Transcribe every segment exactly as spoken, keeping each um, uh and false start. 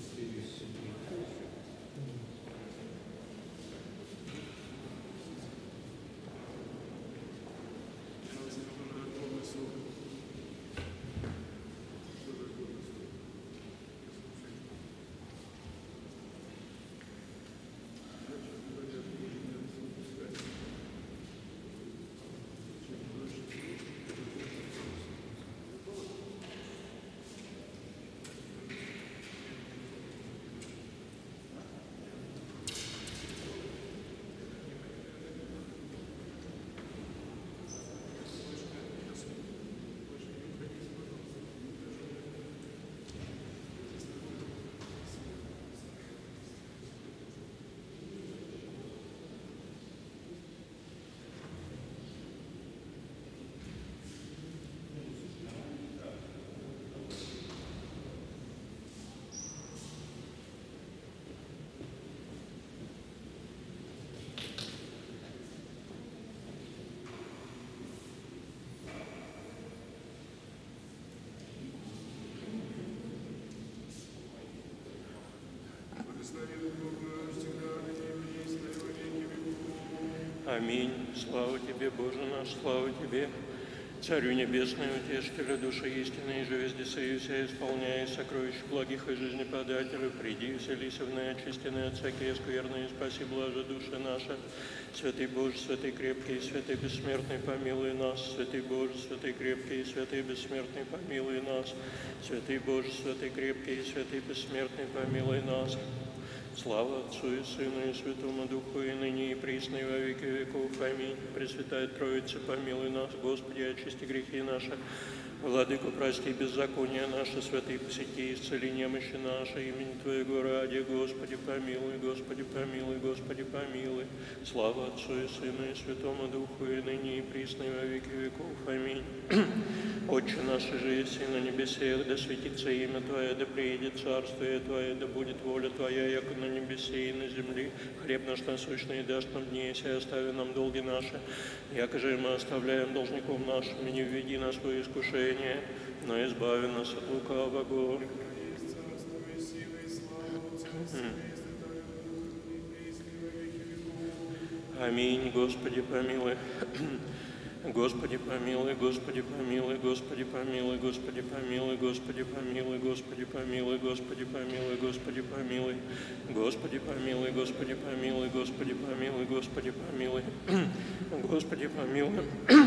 Аминь. Слава Тебе, Боже наш, слава Тебе, Царю Небесный, Утешителю души истины, и же везде союзя, исполняя сокровищ благих и жизнеподателю, приди, вселися в наочистенные от всякие скверные, спаси блаже души наша. Святый Боже, святый крепкий, святый бессмертный, помилуй нас. Святый Боже, святый крепкий, святый бессмертный, помилуй нас. Святый Боже, святый крепкий, святый бессмертный, помилуй нас. Слава Отцу и Сыну и Святому Духу, и ныне и присно и во веки веков. Аминь. Пресвятая Троица, помилуй нас, Господи, очисти грехи наши. Владыко, прости беззакония наши, святые посети, исцели немощи наши, имени Твоего ради, Господи, помилуй, Господи, помилуй, Господи, помилуй. Слава Отцу и Сыну и Святому Духу, и ныне и присно и во веки веков. Аминь. Отче наш, же еси на небесех, да светится имя Твое, да приедет царствие Твое, да будет воля Твоя, яко на небесе и на земле. Хлеб наш насущный дашь нам днесь, и остави нам долги наши, яко же мы оставляем должником нашим, и не введи нас в искушение, но избави нас от лукавого. Аминь. Господи, помилуй. Господи, помилуй, Господи, помилуй, Господи, помилуй, Господи, помилуй, Господи, помилуй, Господи, помилуй, Господи, помилуй, Господи, помилуй, Господи, помилуй, Господи, помилуй, Господи, помилуй, Господи, помилуй, Господи, помилуй.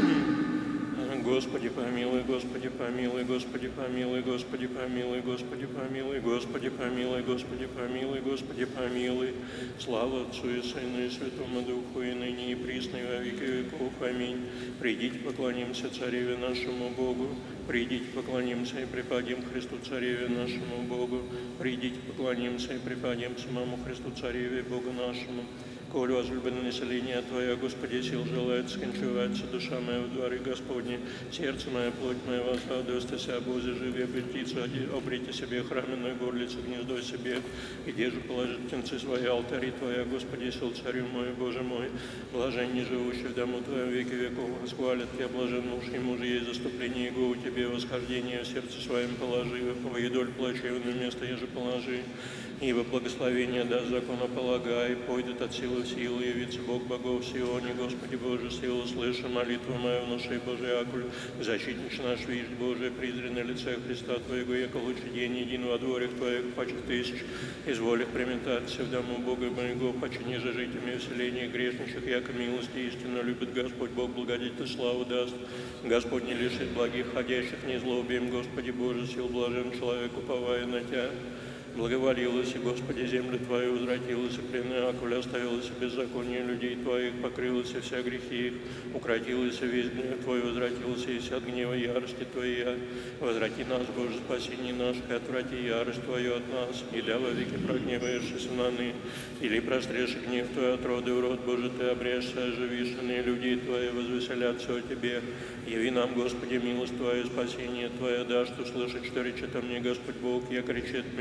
Господи, помилуй, Господи, помилуй, Господи, помилуй, Господи, помилуй, Господи, помилуй, Господи, помилуй, Господи, помилуй, Господи, помилуй. Слава Отцу и Сыну и Святому Духу, и ныне и присно и во веки веков. Аминь. Придите, поклонимся Цареве нашему Богу. Придите, поклонимся и преподим Христу Цареве нашему Богу. Придите, поклонимся и преподим самому Христу Цареве Богу нашему. Коль возлюбленное население Твое, Господи, сил желает скончеваться, душа моя в дворе Господне, сердце мое, плоть моя возрадуется, Бозе живе, птица, обрите себе храменную горлицу, гнездо себе, где же положить птенцы свои, алтари Твоя, Господи, сил Царю мой, Боже мой, блажен не живущий в дому Твоем веки веков, восхвалят Тебя, блажен муж, и мужа есть заступление Его у Тебе, восхождение в сердце своем положи, во едоль плачевное место еже положи, ибо благословение даст законополагай, пойдет от силы в силу, явится Бог богов в Сионе, Господи Боже, силу слыша, молитву мою внуши, Божий акуль, защитнич наш, видишь, Божие, презренное лице Христа Твоего, яко лучший день един во дворях Твоих, паче тысяч, изволих приметаться в дому Бога моего, паче ниже житями вселения грешничих, яко милости истинно любит Господь Бог, благодетель славу даст, Господь не лишит благих ходящих, не злоубием, Господи Боже, сил блажен человек, уповая на Тя. Благоволилась, Господи, земля Твоя возвратилась, и пленная акуля оставилась беззаконие людей Твоих, покрылась вся грехи их, укротилась весь гнев Твой, возвратился и от гнева ярости Твоя. Возврати нас, Боже, спасение наше, и отврати ярость Твою от нас, или во веки прогневаешься на ны, или прострешь гнев Твой от рода в род, Боже, Ты обрежься, оживишь, и люди Твои возвеселятся о Тебе. Яви нам, Господи, милость Твою, спасение Твое, дашь, что слышит, что речет о мне Господь Бог, я кричит мирно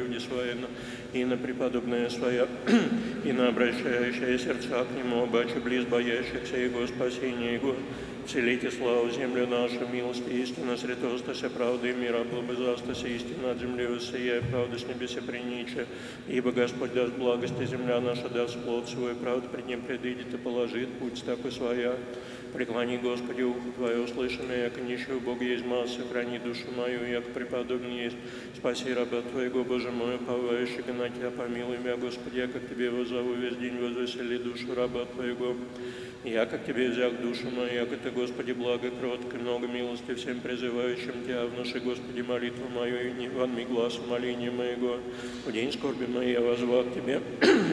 люди свои, и на преподобные своя, и на обращающие сердца к Нему, обаче близ боящихся Его спасения Его. Вселите славу землю нашу, милости истина, святостася, правда и мира, благозастася, истина от земли воссияй, правда с небеса принича. Ибо Господь даст благости, земля наша даст плод свой, правда пред Ним предыдет и положит путь так и своя. Преклони, Господи, ухо Твое, услышанное, яко нищего Бога есть масса, храни душу мою, яко преподобный есть. Спаси раба Твоего, Боже мой, уповающего на Тебя, помилуй меня, Господи, я как Тебе воззову весь день, возвесели душу раба Твоего. Я как Тебе взял душу мою, яко Ты, Господи, благо, кротко, много милости всем призывающим Тебя, внуши, Господи, молитву мою, и не вонми глаз моления моего. В день скорби моей я возвал к Тебе.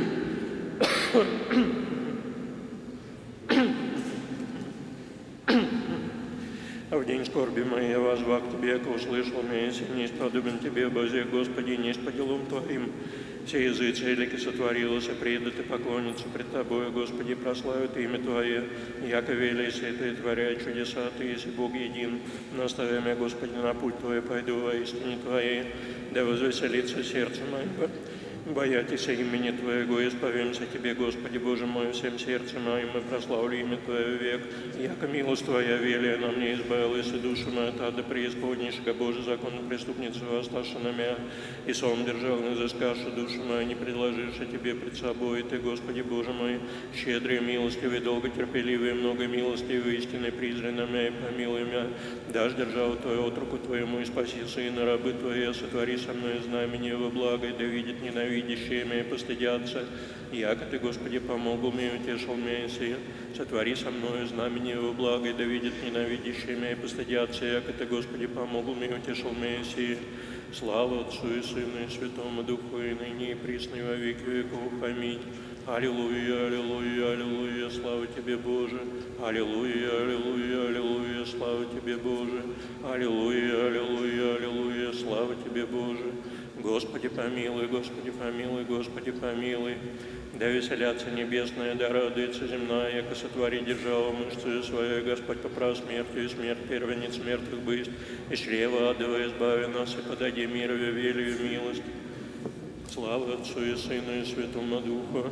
А в день скорби моей я возвал к Тебе, яко услышал меня, если не сподобен Тебе, Боже, Господи, не по делам Твоим. Все языцы велики сотворилось, и придут и поклонятся пред Тобою, Господи, прославят имя Твое, яко вели святые творя чудеса, Ты есть Бог един. Настави меня, Господи, на путь Твой, пойду во истине Твоей, да возвеселится сердце мое. Боятесь имени Твоего, исповемся Тебе, Господи, Боже мой, всем сердцем моим, и прославлю имя Твое век. Яко милость Твоя велия на мне избавилась, и душу мою от ада преисподнейшего, Боже, законно преступницу восставши на меня, и сон держал, не изыскавши душу мою, не предложивши Тебе пред собой, и Ты, Господи, Боже мой, щедрый, милостивый, долготерпеливый, много милостивый, истинный призрен на меня, и помилуй меня. Дашь державу Твою от руку Твоему, и спаси сына рабы Твои, сотвори со мной знамение во благо, и да видит ненавидящие меня и постыдятся. Яко Ты, Господи, помогу мне, утешил меня, и сотвори со мною знамение во благо, и да видит ненавидящие меня и постыдятся. Яко Ты, Господи, помогу мне, утешил меня, и слава Отцу и Сыну и Святому Духу, и ныне и присно и во веки веков. Аминь. Аллилуйя, аллилуйя, аллилуйя, слава Тебе, Боже. Аллилуйя, аллилуйя, аллилуйя, слава Тебе, Боже. Аллилуйя, аллилуйя, аллилуйя, слава Тебе, Боже. Господи, помилуй, Господи, помилуй, Господи, помилуй. Да веселятся небесная, да радуется земная, яко сотвори державу мышцу свою, Господь поправ смертью, и смерть первенец мертвых бысть, и чрева адова избави нас, и подади миру, велию милость. Слава Отцу и Сыну и Святому Духу.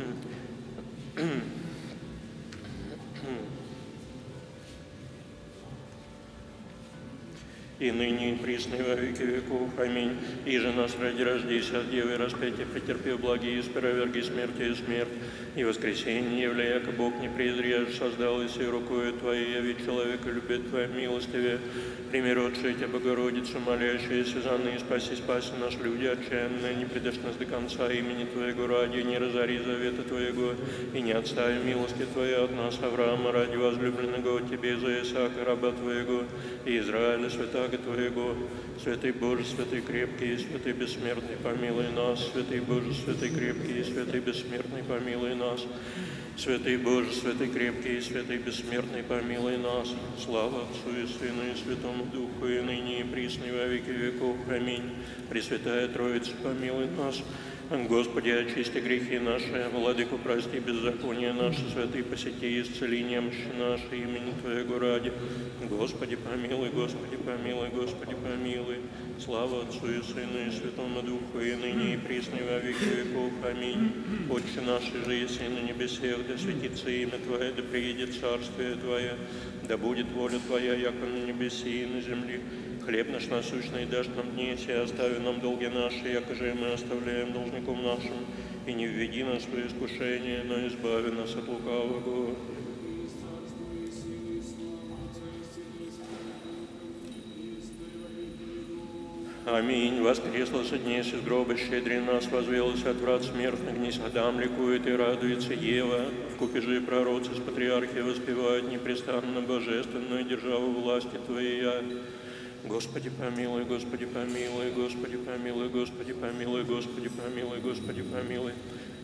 И ныне, и присно, и во веки веков. Аминь. И же нас ради рождейся от Девы распятия, претерпев благие, спероверги смерти и смерть, и воскресение, являя, яко Бог не презрежь, создал и сей рукою Твоей, яви человека, любит Твоя милостивее, примиротшая Тебя, Богородицу, молящаяся за ныне, спаси, спаси наш люди отчаянные, не предашь нас до конца имени Твоего ради, не разори завета Твоего, и не отстави милости Твоей от нас, Авраама, ради возлюбленного Тебе, за Исаака, раба Твоего, и Израиля, святаго Твоего. Святый Боже, святый крепкий, святый бессмертный, помилуй нас. Святый Боже, святый крепкий, святый бессмертный, помилуй нас. Святый Боже, святый крепкий, святый бессмертный, помилуй нас. Слава Отцу и Сыну и Святому Духу, и ныне и присно, и во веки веков. Аминь. Пресвятая Троица, помилуй нас. Господи, очисти грехи наши, Владыку, прости беззаконие наше, святый, посети, исцели немощи наши, имени Твоего ради. Господи, помилуй, Господи, помилуй, Господи, помилуй. Слава Отцу и Сыну и Святому Духу, и ныне и присно, и во веки веков. Аминь. Отче наш, же еси на небесех, да светится имя Твое, да приедет царствие Твое, да будет воля Твоя, яко на небеси и на земле. Хлеб наш насущный дашь нам днесь, и остави нам долги наши, яко же мы оставляем должником нашим. И не введи нас в искушение, но избави нас от лукавого. Аминь. Воскресла со дней из гроба, щедрый нас, возвелась от врат смертных, днесь Адам ликует и радуется Ева. В купежи пророцы с патриархи воспевают непрестанно божественную державу власти Твоей. Господи, помилуй, Господи, помилуй, Господи, помилуй, Господи, помилуй, Господи, помилуй, Господи, помилуй.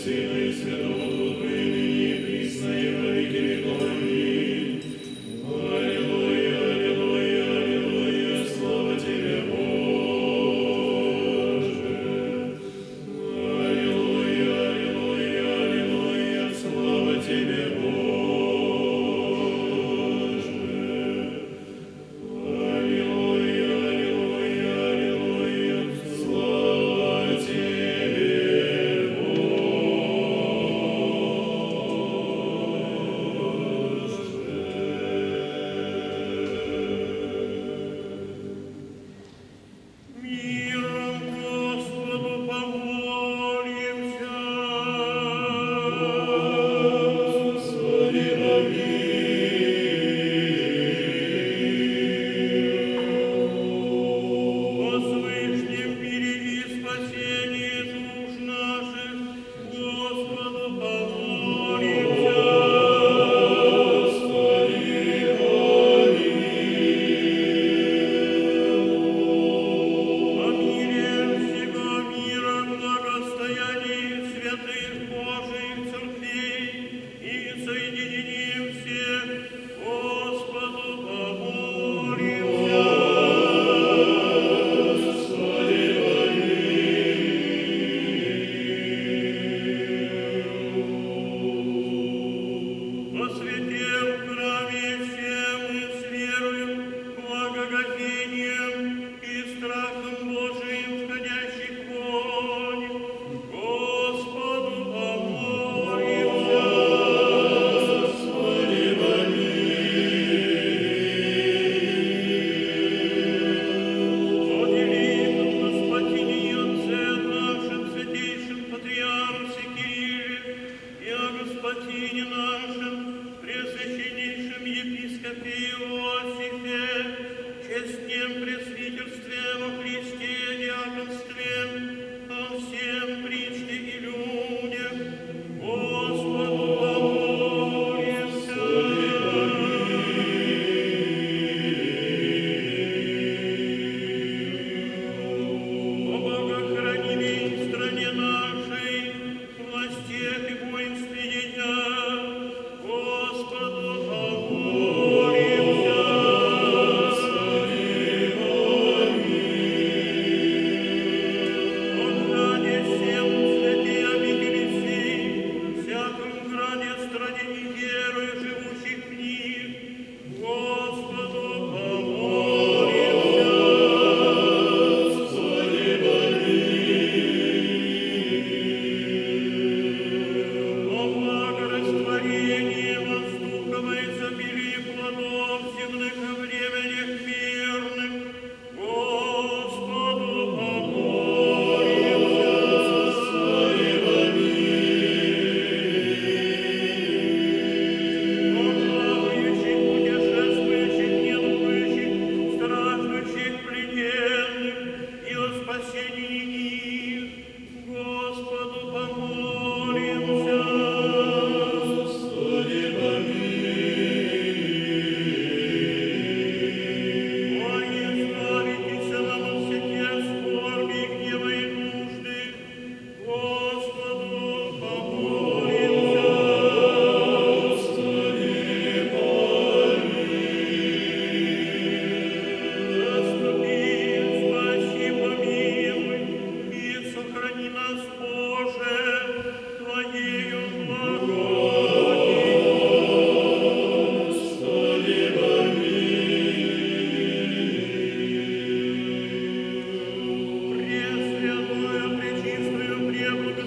Пресвятую, пречистую, преблагодарную,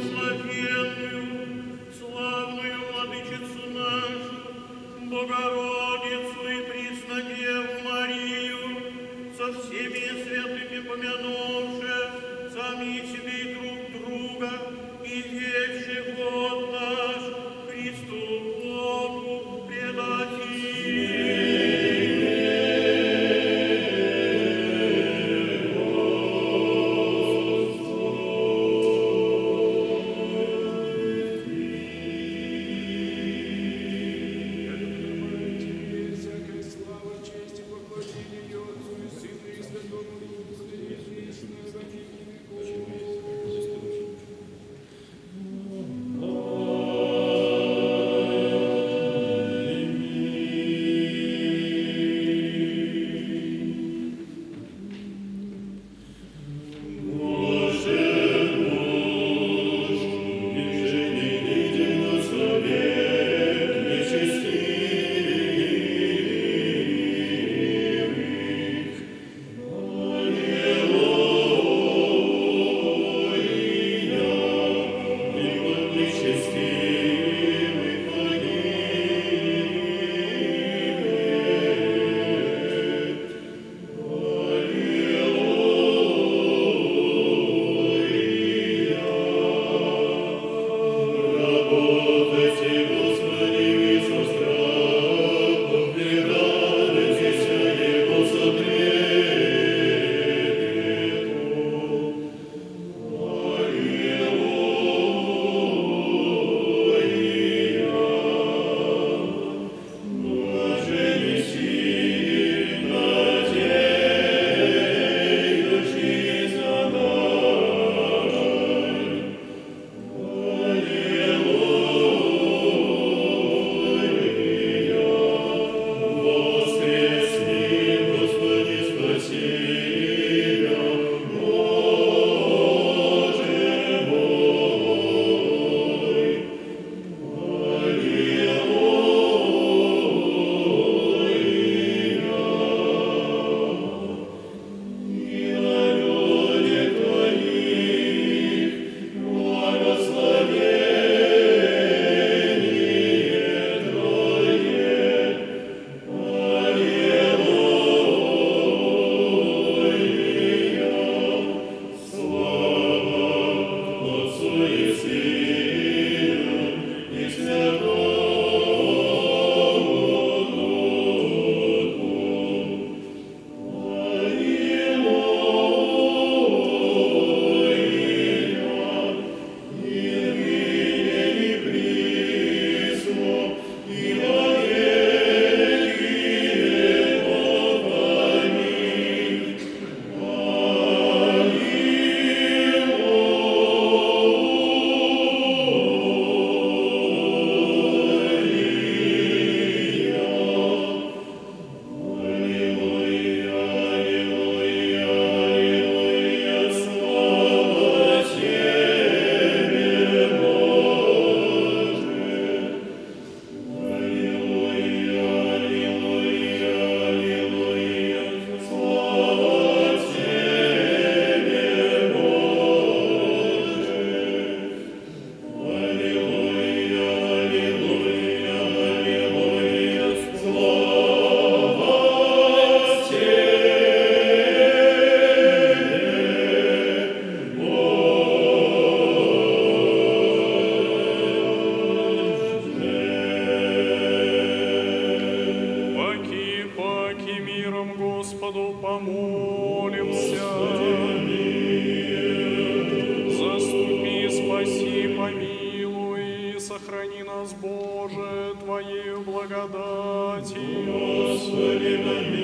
сохрани нас, Боже, Твоею благодатью. Господи,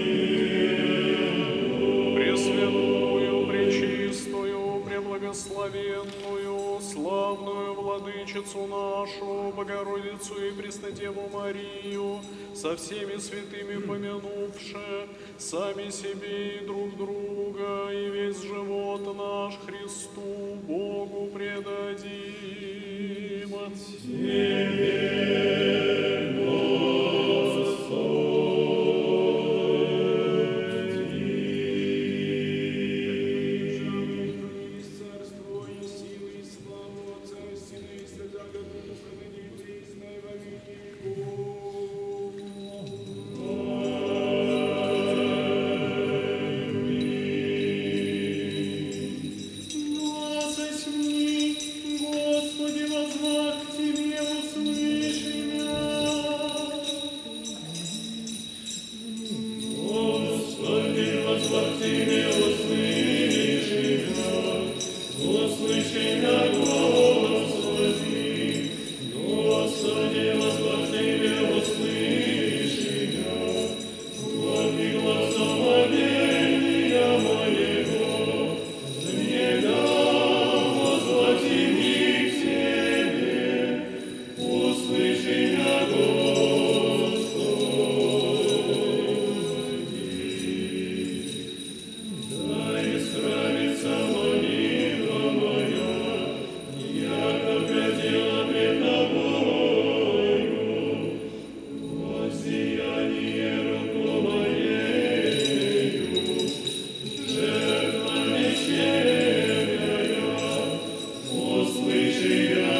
помилуй. Пресвятую, пречистую, преблагословенную, славную Владычицу нашу, Богородицу и Преснодеву Марию, со всеми святыми помянувши, сами себе и друг друга, и весь живот наш Христу, Богу предадим от Тебе, Господи. Царство и силы и славу Отца и Сына и Святаго Духа, ныне и присно и во веки веков. Господи, воззвах к Тебе, услыши меня. Господи, воззвах к Тебе, услыши меня. Услыши меня, Господи. Господи, воззвах к Тебе, услыши меня. Вопли глаза моления моего. Не дам возвати мне к Тебе, услыши меня, Господи. Дай исправиться молитва моя, яко прядела пред Тобою. Воздеяние руку моею, жертва вечерняя, услыши я,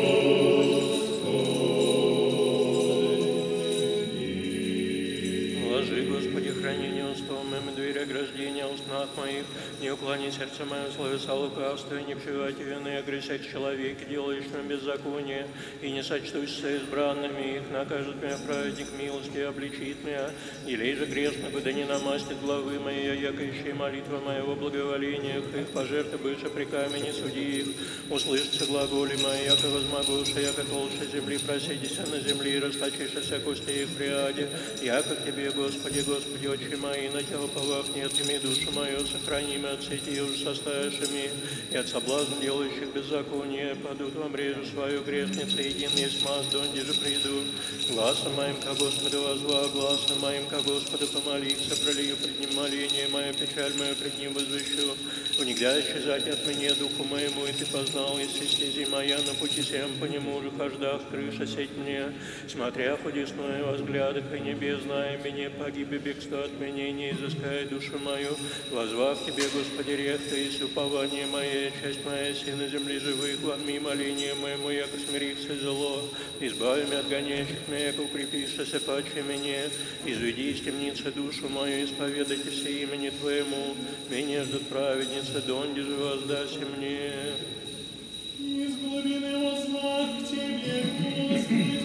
Вложи, Господи, хранение устов моим, дверь ограждения устнах моих, не уклони сердце мое, словеса лукавства, и не вшивайте вины, огресять человеке, делающему беззаконие, и не сочтусь избранными, их накажет меня праведник милости, и обличит меня, елей же грешного, да не намастит главы моей, яко ищи молитва моего благоволениях, их пожертвы бывши при камени суди их, услышится глаголи мои, яко возмогуша, яко толще земли, проседися на земли, и расточишься вся костей их приаде, яко к Тебе, Господи, Господи, очи мои, на Тебя уповах нет, ими душу мою, сохрани меня от сети уже составившими, и от соблазн делающих беззаконие, падут во мрежу свою грешницы, един есть маз, донде же приду, гласом моим ко Господу возва, гласом моим ко Господу помолиться, пролию пред Ним моление мое, печаль мою пред Ним возвещу, унигда исчезать от меня духу моему, и Ты познал, если стези моя, на пути всем по нему же хождах, крыша сеть мне, смотря худесную возглядах и небес, зная меня, погибе бегство от меня, не изыскай душу мою, возвав Тебе, Господи, рех Ты, и упование мое, часть моя, си на земле живых, вонми моление моему, яко смирихся зло, избави меня от гонящих меня, яко укрепишься паче мне, изведи из темницы душу мою, исповедайте все имени Твоему, меня ждут праведницы, донде же воздаси мне. из глубины воззвах к Тебе, Господи.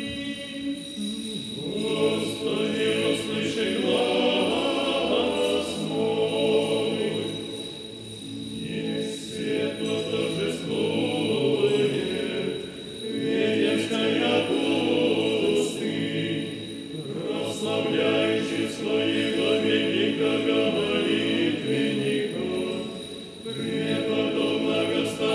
Господи, услыши глаз мой. Есть светло торжествует, Ветенская пустынь, прославляющий своих главенника, молитвенника, преподобного Господа.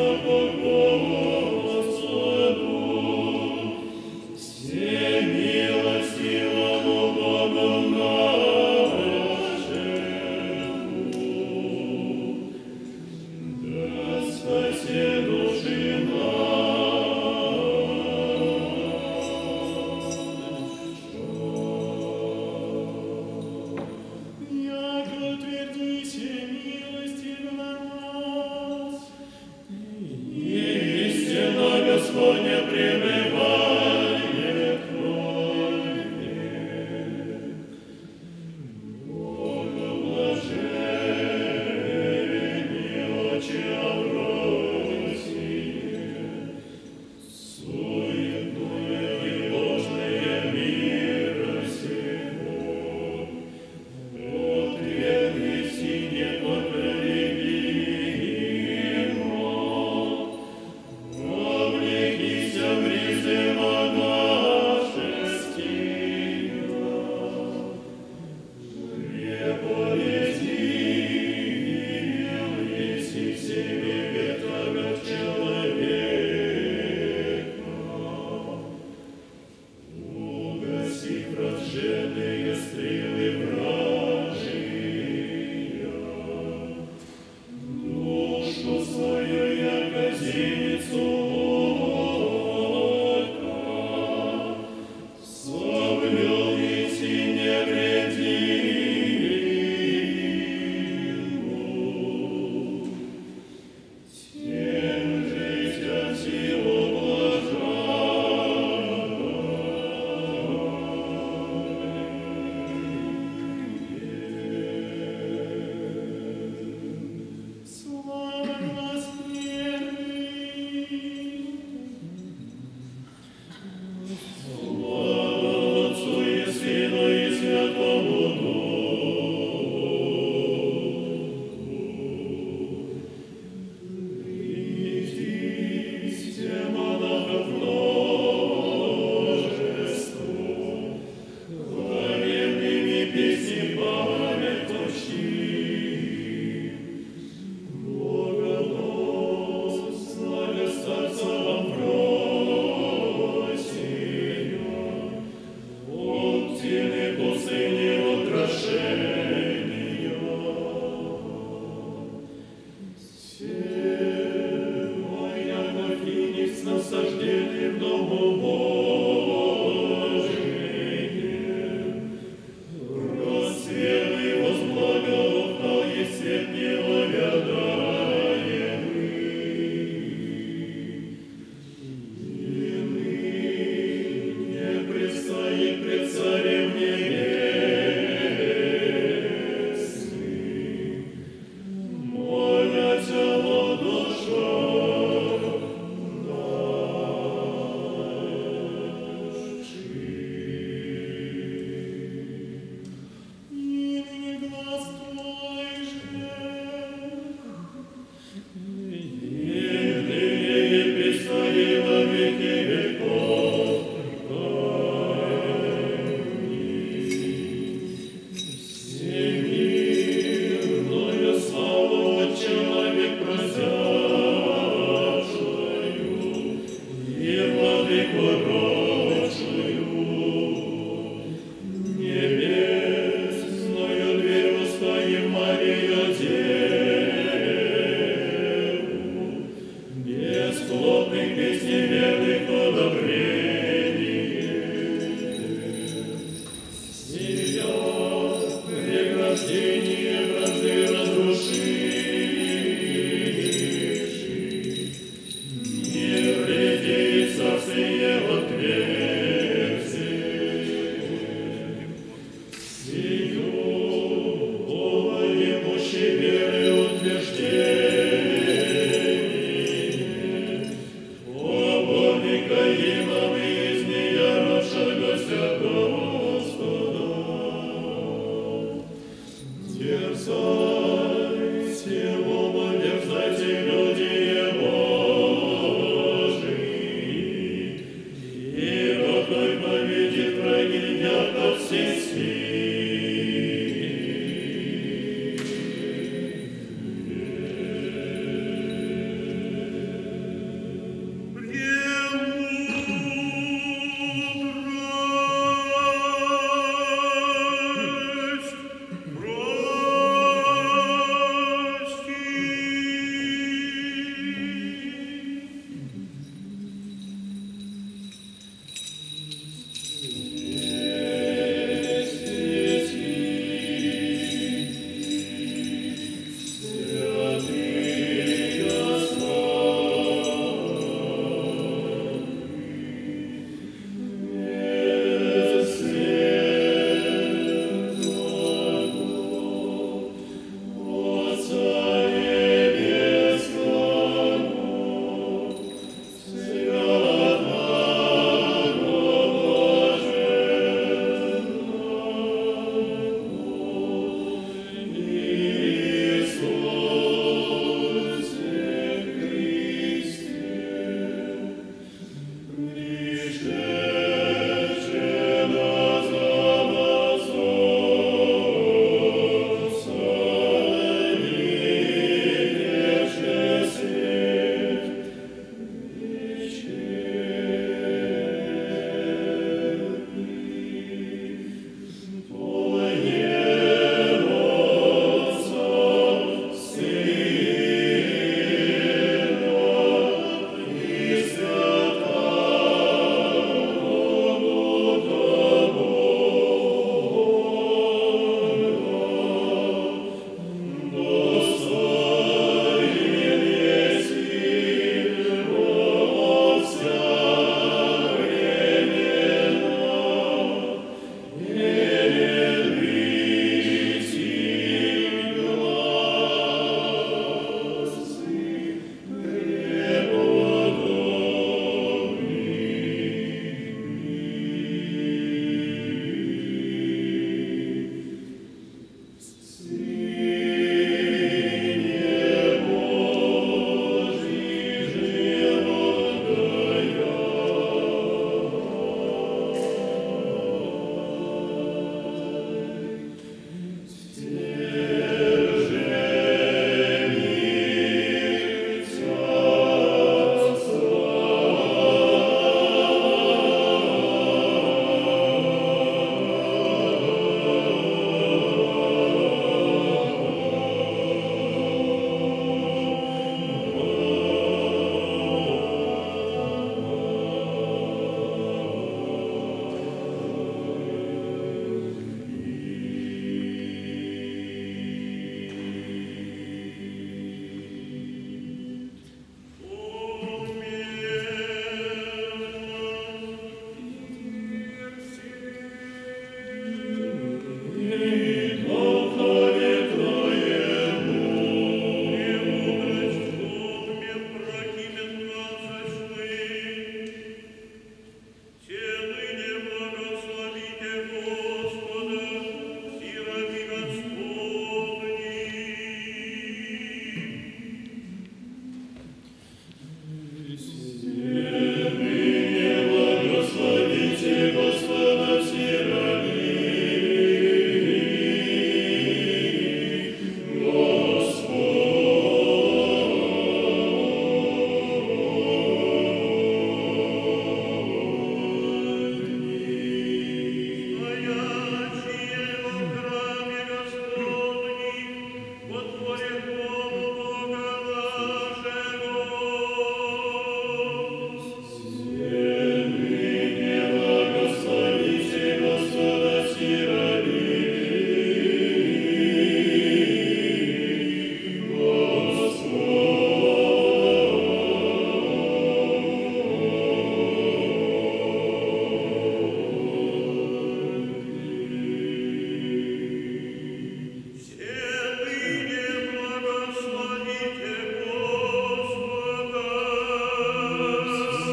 Душа, да.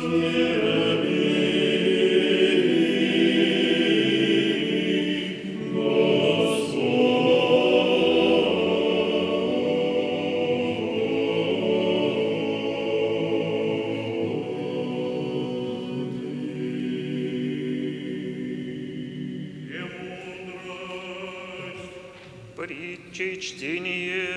Притчей чтение.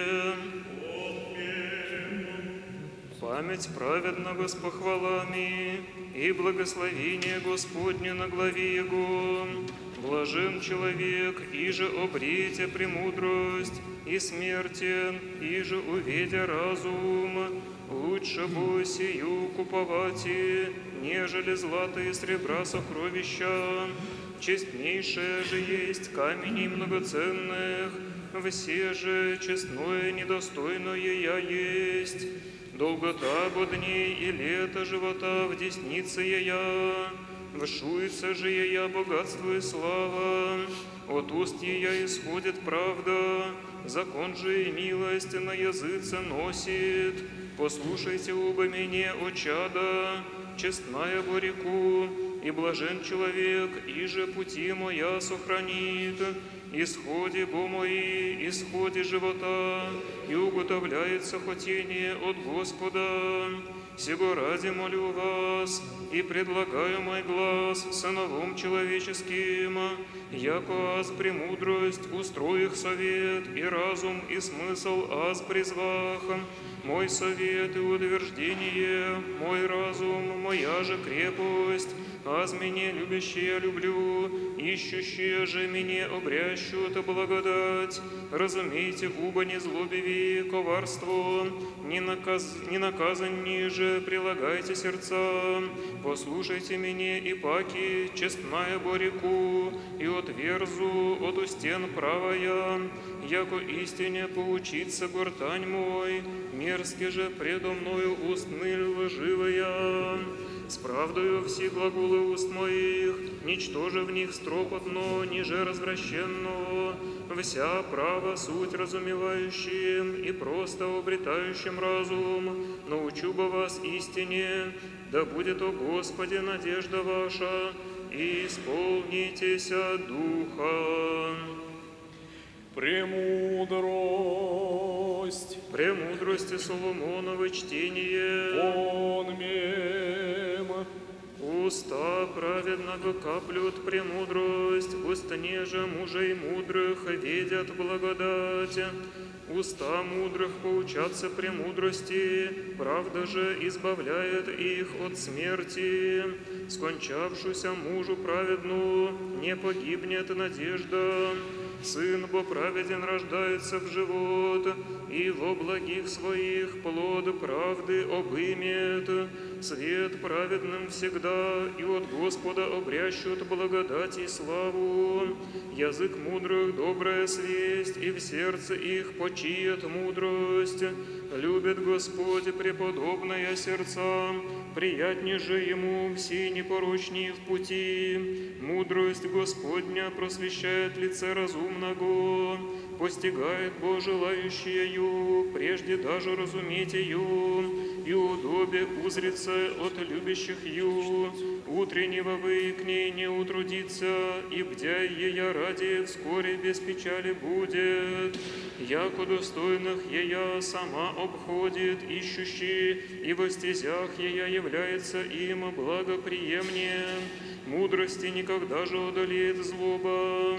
Память праведного с похвалами и благословение Господне на главе его. Блажен человек, иже обрете премудрость, и смертен, иже увидя разум. Лучше бы сию куповати, нежели злато и сребра сокровища. Честнейшее же есть каменей многоценных, все же честное недостойное я есть. Долгота бо дней и лето живота в деснице я, вшуется же я богатство и слава, от уст я исходит правда, закон же и милость на языце носит. Послушайте оба меня, о чада, честная бо реку, и блажен человек, иже пути моя сохранит. Исходе бо мои, исходе живота, и уготовляется хотение от Господа. Сего ради молю вас, и предлагаю мой глаз сыновом человеческим, яко аз премудрость устрой их совет, и разум, и смысл аз призвах. Мой совет и утверждение, мой разум, моя же крепость, аз меня любящие люблю, ищущие же меня обрящут благодать. Разумейте, уба не злобиви коварство, не, наказ... не наказан ниже, прилагайте сердца. Послушайте меня и паки, честная бо реку, и отверзу от устен правая, яко истине поучиться гортань мой, мерзкий же предо мною устны лживая. С правдою все глаголы уст моих, ничтоже в них стропотно, ниже развращенно, вся права суть разумевающим и просто обретающим разум, научу бы вас истине, да будет, о Господе, надежда ваша, и исполнитесь Духа. Премудрость. Премудрости Соломоновы чтение. Он мем. Уста праведного каплют премудрость, устне же мужей мудрых видят благодать. Уста мудрых поучатся премудрости, правда же избавляет их от смерти. Скончавшуюся мужу праведну не погибнет надежда. Сын бо праведен рождается в живот, и во благих своих плод правды обымет. Свет праведным всегда, и от Господа обрящут благодать и славу. Язык мудрых добрая свесть, и в сердце их почиет мудрость. Любит Господь преподобное сердцам, приятнее же ему все непорочнее в пути. Мудрость Господня просвещает лице разумного, постигает Бо желающую, прежде даже разуметь ее, и удобе узрится от любящих ее. Утреннего вы к ней не утрудится, и бдя ея ради вскоре без печали будет. Яко достойных ея сама обходит ищущий, и во стезях ея является им благоприемнее. Мудрости никогда же одолеет злоба.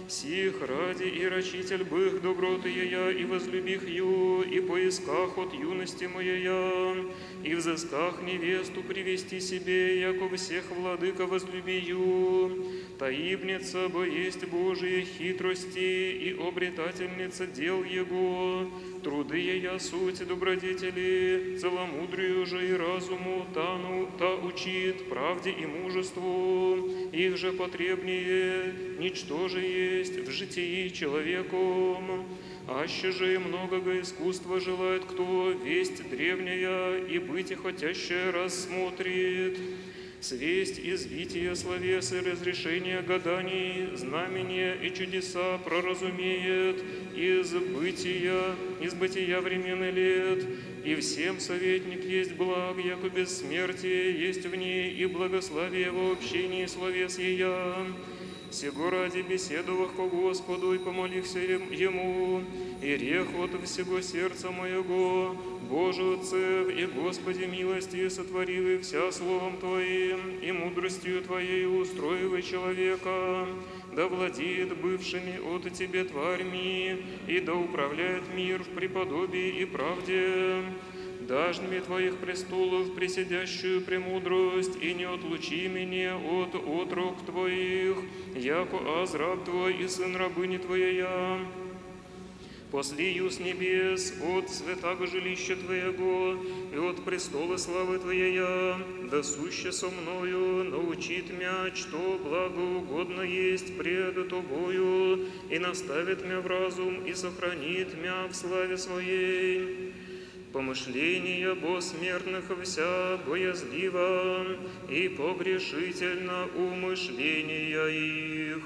Сих ради и рачитель бых доброты ея, и возлюбих ее, и поисках от юности моея, и взысках невесту привести себе, яко всех владыка возлюбию. Таибница бо есть Божие хитрости, и обретательница дел Его. Труды ея суть добродетели, целомудрию же и разуму тану, та учит правде и мужеству. Их же потребнее, ничтоже есть в житии человеком. Аще же и многого искусства желает кто, весть древняя и быть хотящая рассмотрит. свесть извития словес и разрешения гаданий, знамения и чудеса проразумеет из бытия, из бытия времен и лет, и всем советник есть благ, яко бессмертие есть в ней, и благословие во общении словес ея. Сего ради беседовах по Господу и помолихся Ему, и рех от всего сердца моего, Боже Отцев и Господи милости сотворил и вся словом Твоим, и мудростью Твоей устроивай человека, да владеет бывшими от Тебе тварьми, и да управляет мир в преподобии и правде. Даждми Твоих престолов присидящую премудрость, и не отлучи меня от отрок Твоих, яко аз раб Твой и сын рабыни Твоя. Послию с небес от святаго жилища Твоего и от престола славы Твоя, да суще со мною научит мя, что благоугодно есть пред Тобою, и наставит мя в разум, и сохранит мя в славе Своей. Помышления бо смертных вся боязлива, и погрешительно умышления их.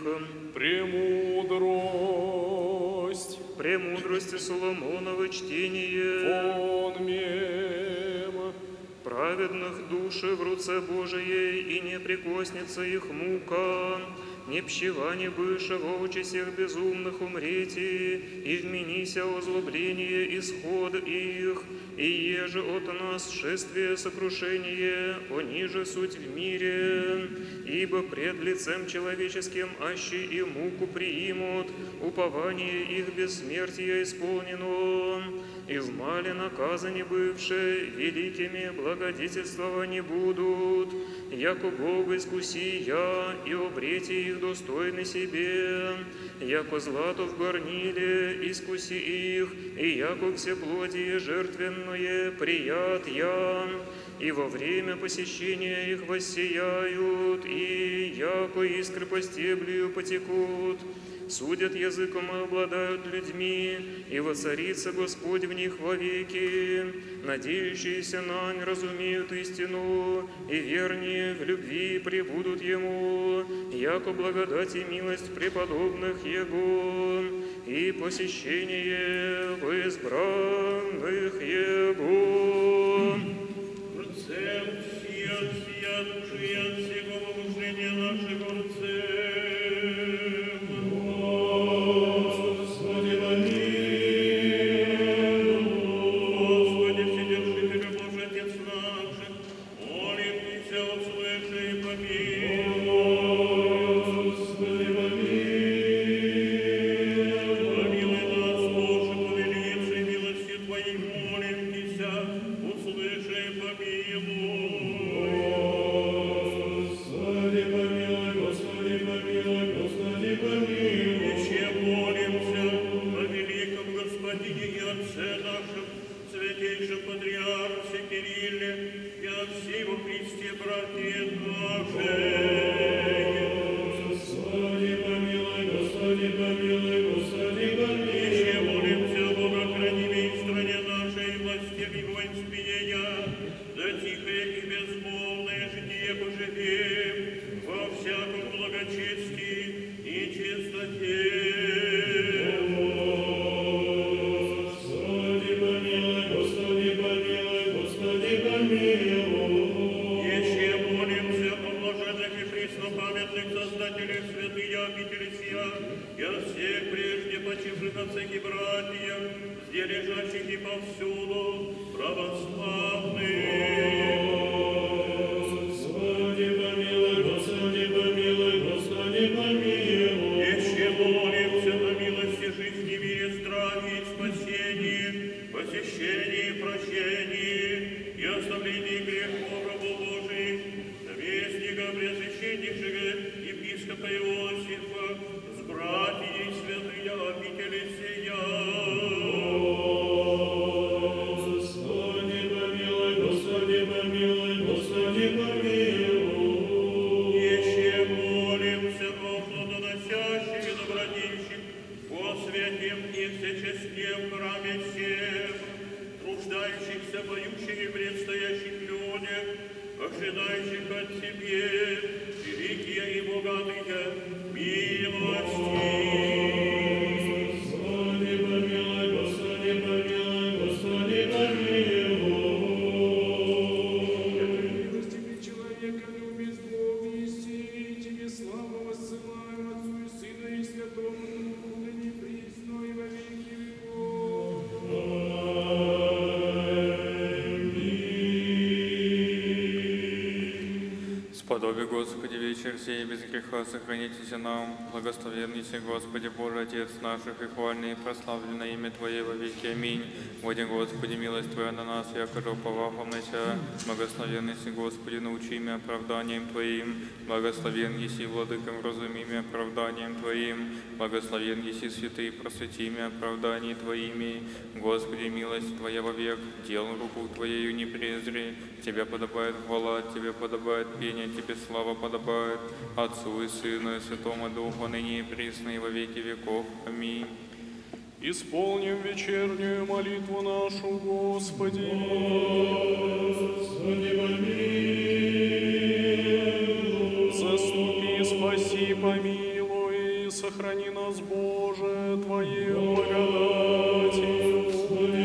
Премудрость, Премудрости Соломонова чтение, вон мем, праведных души в руце Божией, и не прикоснется их мука, не пщевани быша в очи всех безумных умрете, и вменися озлобление исход их, и еже от нас шествие сокрушение, ониже суть в мире, ибо пред лицем человеческим аще и муку приимут, упование их бессмертия исполнено, и в мале наказани бывшие, великими благодетельствовани будут, яко Бога искуси я, и обрети их достойны себе, яко злато в горниле искуси их, и яко всеплодие жертвенное прият я, и во время посещения их воссияют, и яко искры по стеблю потекут. Судят языком и обладают людьми, и воцарится Господь в них вовеки. Надеющиеся на Нь разумеют истину, и вернее в любви пребудут Ему, яко благодать и милость преподобных Его, и посещение в избранных Его. Рцем сия, сия души, от всего побуждения нашего рцем. Господи, помилуй. Господи, вседержителю Божий, Отец наш, молим Тебя, услыши и помилуй. Господи, помилуй. Помилуй нас, Боже, по величной милости Твоей, молим Тебя, услыши и помилуй. Господи, помилуй, Господи, помилуй, Господи, помилуй. Еще молимся о великом Господине и Отце нашем, святейшем Патриарсе Кирилле и о всей во Христе братья нашей. Господи, помилуй, Господи, помилуй, Господи, помилуй. Еще молимся о богохранимой стране нашей, властях и воинстве ея, да тихое и безмолвное житие поживем во всяком благочестии и чистоте. Господи, помилуй, Господи, помилуй, Господи, помилуй. Еще молимся о блаженных и преснопамятных создателях святые обители сия, и о всех прежде почивших отцах и братьях, где лежащих и повсюду православных. Господи, помилуй, Господи, помилуй, Господи, помилуй. Еще молимся о милости жизни, мире, здравии, спасении, посещении, прощении и оставлении грехов рабов Божиих, наместника, пресвященнейшего епископа Иосифа, с братьей святые обители сия. Господи, помилуй, Господи, помилуй, Господи, помилуй. Еще молимся о плодоносящих и добродейщих, о святем и всечестнем храме всем, труждающихся, поющих и предстоящих людях, о ожидающих от Тебе, великие и богатые милости. Господи, помилуй, Господи, помилуй, Господи, помилуй. Милостивый человека, любит Бог, еси, Тебе славу воссылаем Отцу и Сыну и Святому Духу, ныне присно и во веки веков. Сподоби, Господи, вечер сей без греха сохранитесь нам. Благословенный си, Господи, Боже, Отец наших, и хвальное и прославленное имя Твое во веки. Аминь. Води, Господи, милость Твоя на нас, якоже уповахом на Тя. Благословенный си, Господи, научи меня оправданием Твоим. Благословен еси, Владыком, разуми меня оправданием Твоим. Благословен еси, святый, просвети меня оправданием Твоими. Господи, милость Твоя вовек, дел руку Твоею не презри. Тебе подобает хвала, Тебе подобает пение, Тебе слава подобает, Отцу и Сыну и Святому Духу, ныне и присно и во веки веков. Аминь. Исполним вечернюю молитву нашу, Господи. Господи, помилуй. Заступи, спаси, помилуй, и сохрани нас, Боже, Твоей благодатью. Господи,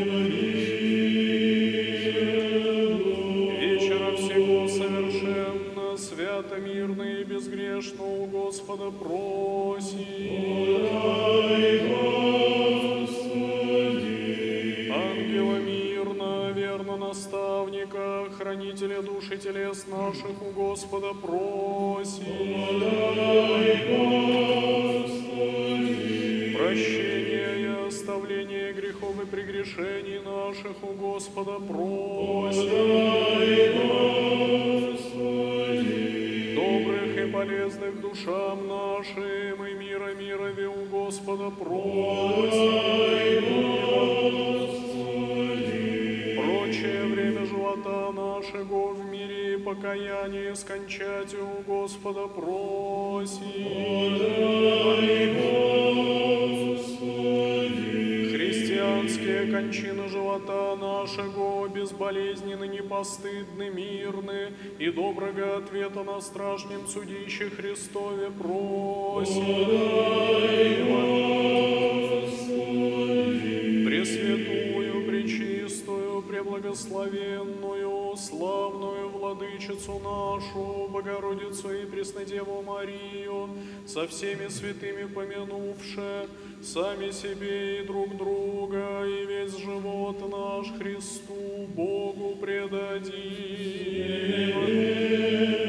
помилуй. Вечера всего совершенно, свято, мирно и безгрешно у Господа просим. Ангела мирно, верно наставника, хранителя душ и телес наших у Господа просим. Прощение и оставление грехов и прегрешений наших у Господа просим. Добрых и полезных душам нашим и мира мирови у Господа просим. Прочее время живота нашего в мире и покаяние скончать у Господа просим. Христианские кончины живота нашего безболезненны, непостыдны, мирны, и доброго ответа на страшном судище Христове просим. Пресвятую, пречистую, преблагословенную, славную Владычицу нашу, Богородицу и Преснодеву Марию, со всеми святыми помянувши, сами себе и друг друга, и весь живот наш Христу Богу предадим.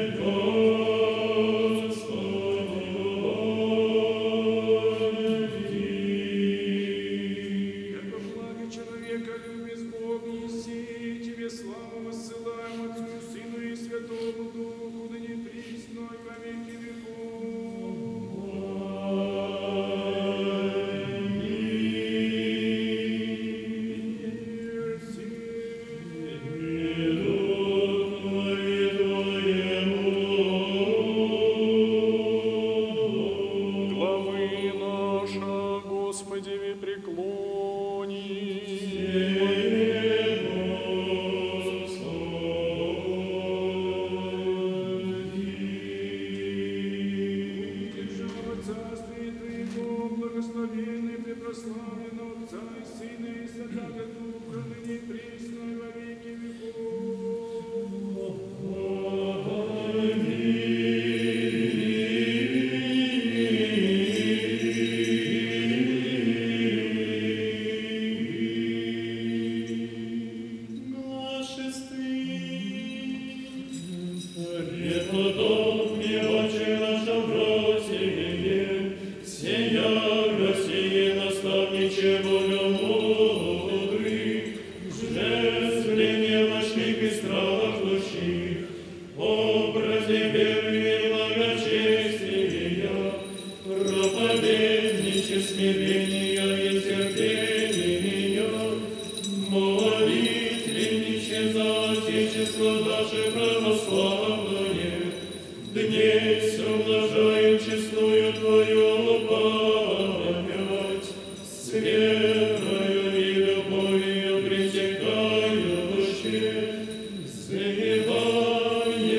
Сливая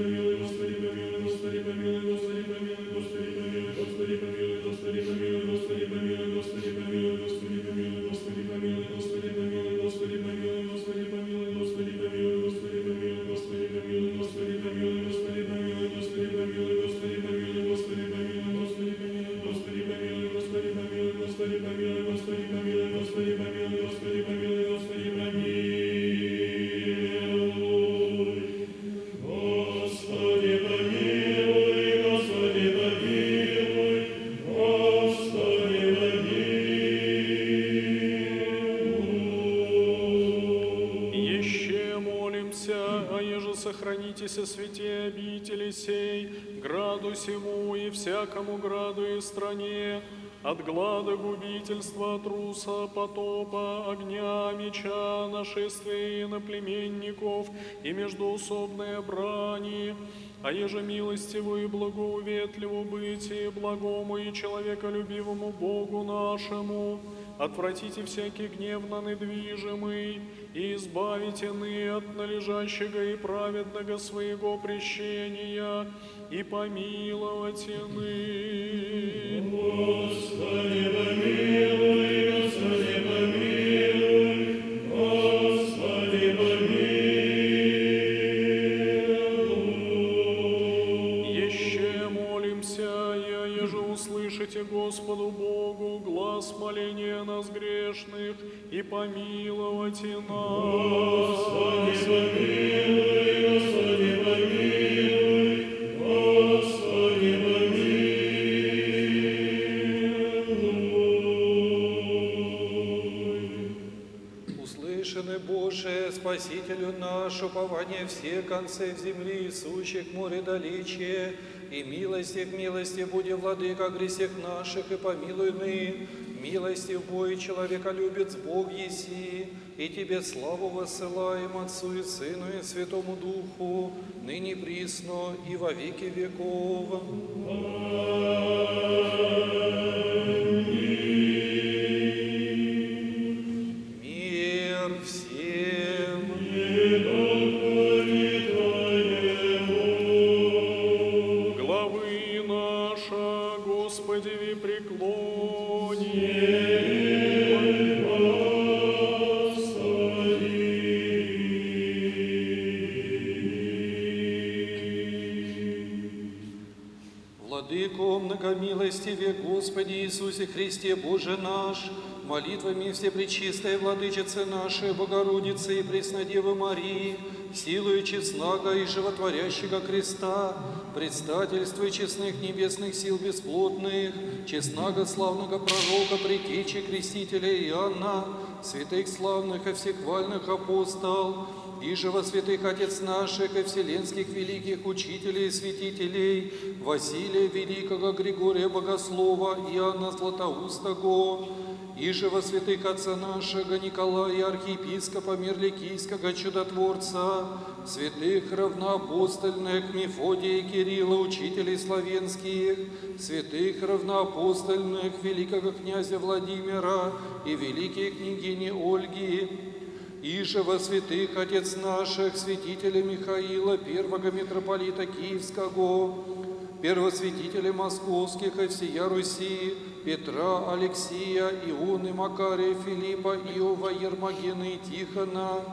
освети обители сей, граду сему и всякому граду и стране, от глада, губительства, труса, потопа, огня, меча, нашествия иноплеменников и междоусобные брани, а еже милостиву и благоуветливу бытие благому и человеколюбивому Богу нашему, отвратите всякий гнев на недвижимый и избавите ны от належащего и праведного своего прещения и помиловайте ны. Господи, помилуй, Господи, помилуй, Господи, помилуй. Еще молимся, я, еже услышите Господу Богу глаз моления нас грешных и помиловайте нас. Господи, помилуй, Господи, помилуй, Господи, помилуй. Услышаны, Боже, Спасителю наш, упование всех концев земли, сущих море далече, и милости к милости буди, владыка, гресех наших, и помилуй ны. Милости в бой человека любит Бог еси, и Тебе славу воссылаем Отцу и Сыну и Святому Духу, ныне присно и во веки веков. Мир всем. Главы наша, Господи, преклони. Владыко, многомилостиве, Господи Иисусе Христе, Боже наш, молитвами Всепречистой Владычицы нашей, Богородицы и Преснодевы Марии, силою честного и животворящего креста, предстательствуй честных небесных сил бесплотных, честного славного пророка, предтечи крестителя Иоанна, святых славных и всехвальных апостол, и же во святых Отец наших и вселенских великих учителей и святителей, Василия Великого, Григория Богослова, Иоанна Златоустого, и же во святых Отца нашего Николая, архиепископа Мирликийского чудотворца, святых равноапостольных Мефодия и Кирилла, учителей славянских, святых равноапостольных великого князя Владимира и великой княгини Ольги, и же во святых Отец наших, святителя Михаила, первого митрополита Киевского, первосвятителя московских и всея Руси, Петра, Алексия, Ионы, Макария, Филиппа, Иова, Ермогена и Тихона,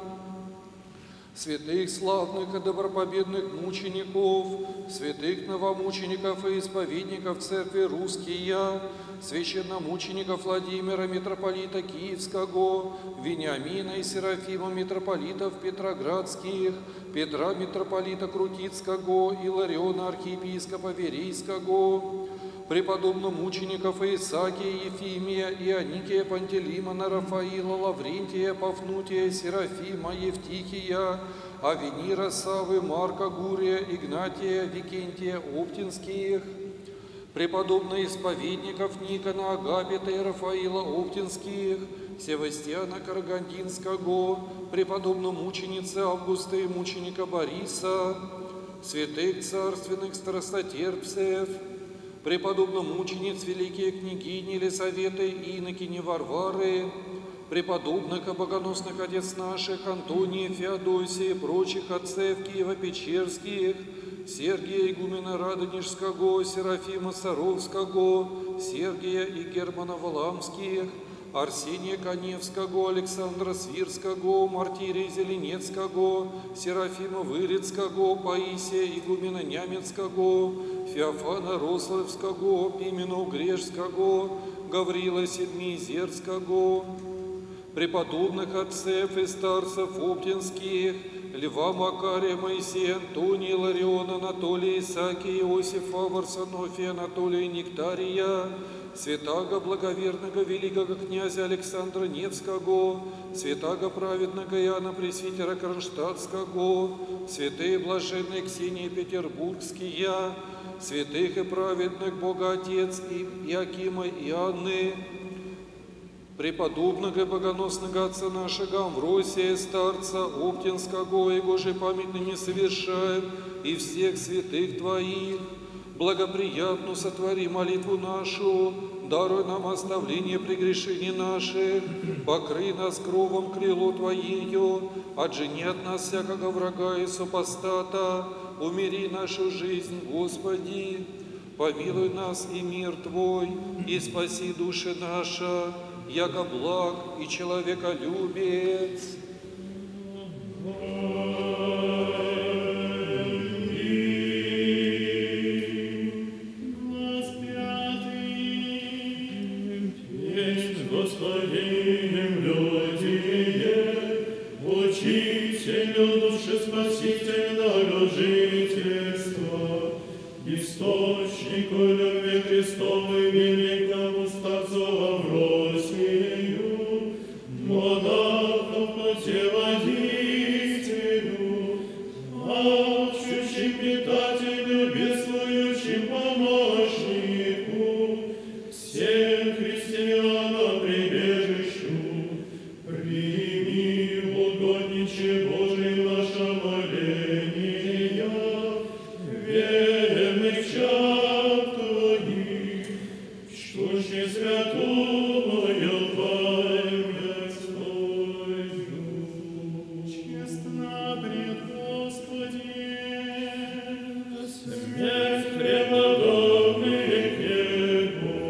святых славных и добропобедных мучеников, святых новомучеников и исповедников Церкви Русские, священномучеников Владимира, митрополита Киевского, Вениамина и Серафима, митрополитов Петроградских, Петра, митрополита Крутицкого, Илариона, архиепископа Верейского, преподобномучеников Исаакия, Ефимия, Ионикия, Пантелеймона, Рафаила, Лаврентия, Пафнутия, Серафима, Евтихия, Авенира, Савы, Марка, Гурия, Игнатия, Викентия, Оптинских, преподобных исповедников Никона, Агапита и Рафаила Оптинских, Севастьяна Карагандинского, преподобномученицы Августа и мученика Бориса, святых царственных страстотерпцев, преподобномучениц великие княгини Елисаветы и инокини Варвары, преподобных и богоносных отец наших Антония, Феодосия и прочих отцев Киево-Печерских, Сергия игумена Радонежского, Серафима Саровского, Сергия и Германа Валамских, Арсения Каневского, Александра Свирского, Мартирия Зеленецкого, Серафима Вырицкого, Паисия игумена Нямецкого, Феофана Рославского, Пимена Угрешского, Гаврила Седмиезерского, преподобных отцев и старцев Оптинских, Льва Макария, Моисея, Антония, Лариона, Анатолия, Исаакия, Иосифа, Варсонофия, Анатолия, Нектария, святаго благоверного великого князя Александра Невского, святаго праведного Иоанна Пресвитера Кронштадтского, святые блаженные Ксении Петербургские, святых и праведных Бога Отец и Иакима и Анны, преподобного и богоносного отца нашего Амвросия, старца Оптинского, и Божией памятными совершаем, и всех святых Твоих, благоприятно сотвори молитву нашу, даруй нам оставление прегрешений наших, покрый нас кровом крыло Твоею, отжени от нас всякого врага и супостата, умири нашу жизнь, Господи, помилуй нас и мир Твой, и спаси души наши, яко благ и человеколюбец. Учителю души спасительного жительства, источнику любви Христовой, великому старцу Амвросию, монаху путеводителю, алчущим питателю, бедствующим помощнику, всем христианам прибежищу, прими, угодниче Божий, наше моление, верных чад Твоих, что же святую память Твою. Честно пред Господи, смерть преподобных Его,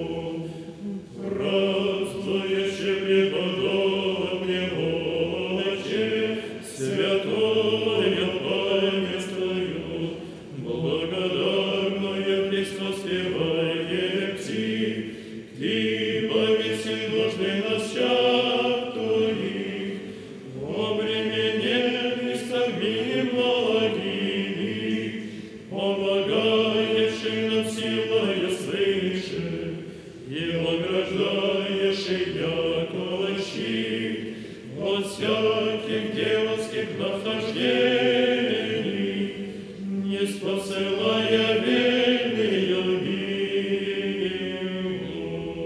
празднующий преподобных Отче, святую память Твою, благодарную Христос спевает Ти, Ты повеси нужды нас чад Твоих, обремененных самими благими, помогаешь нам силою свыше, и ограждаешь яко щит от всяких дьявольских нахождений, не спосылая верную милу.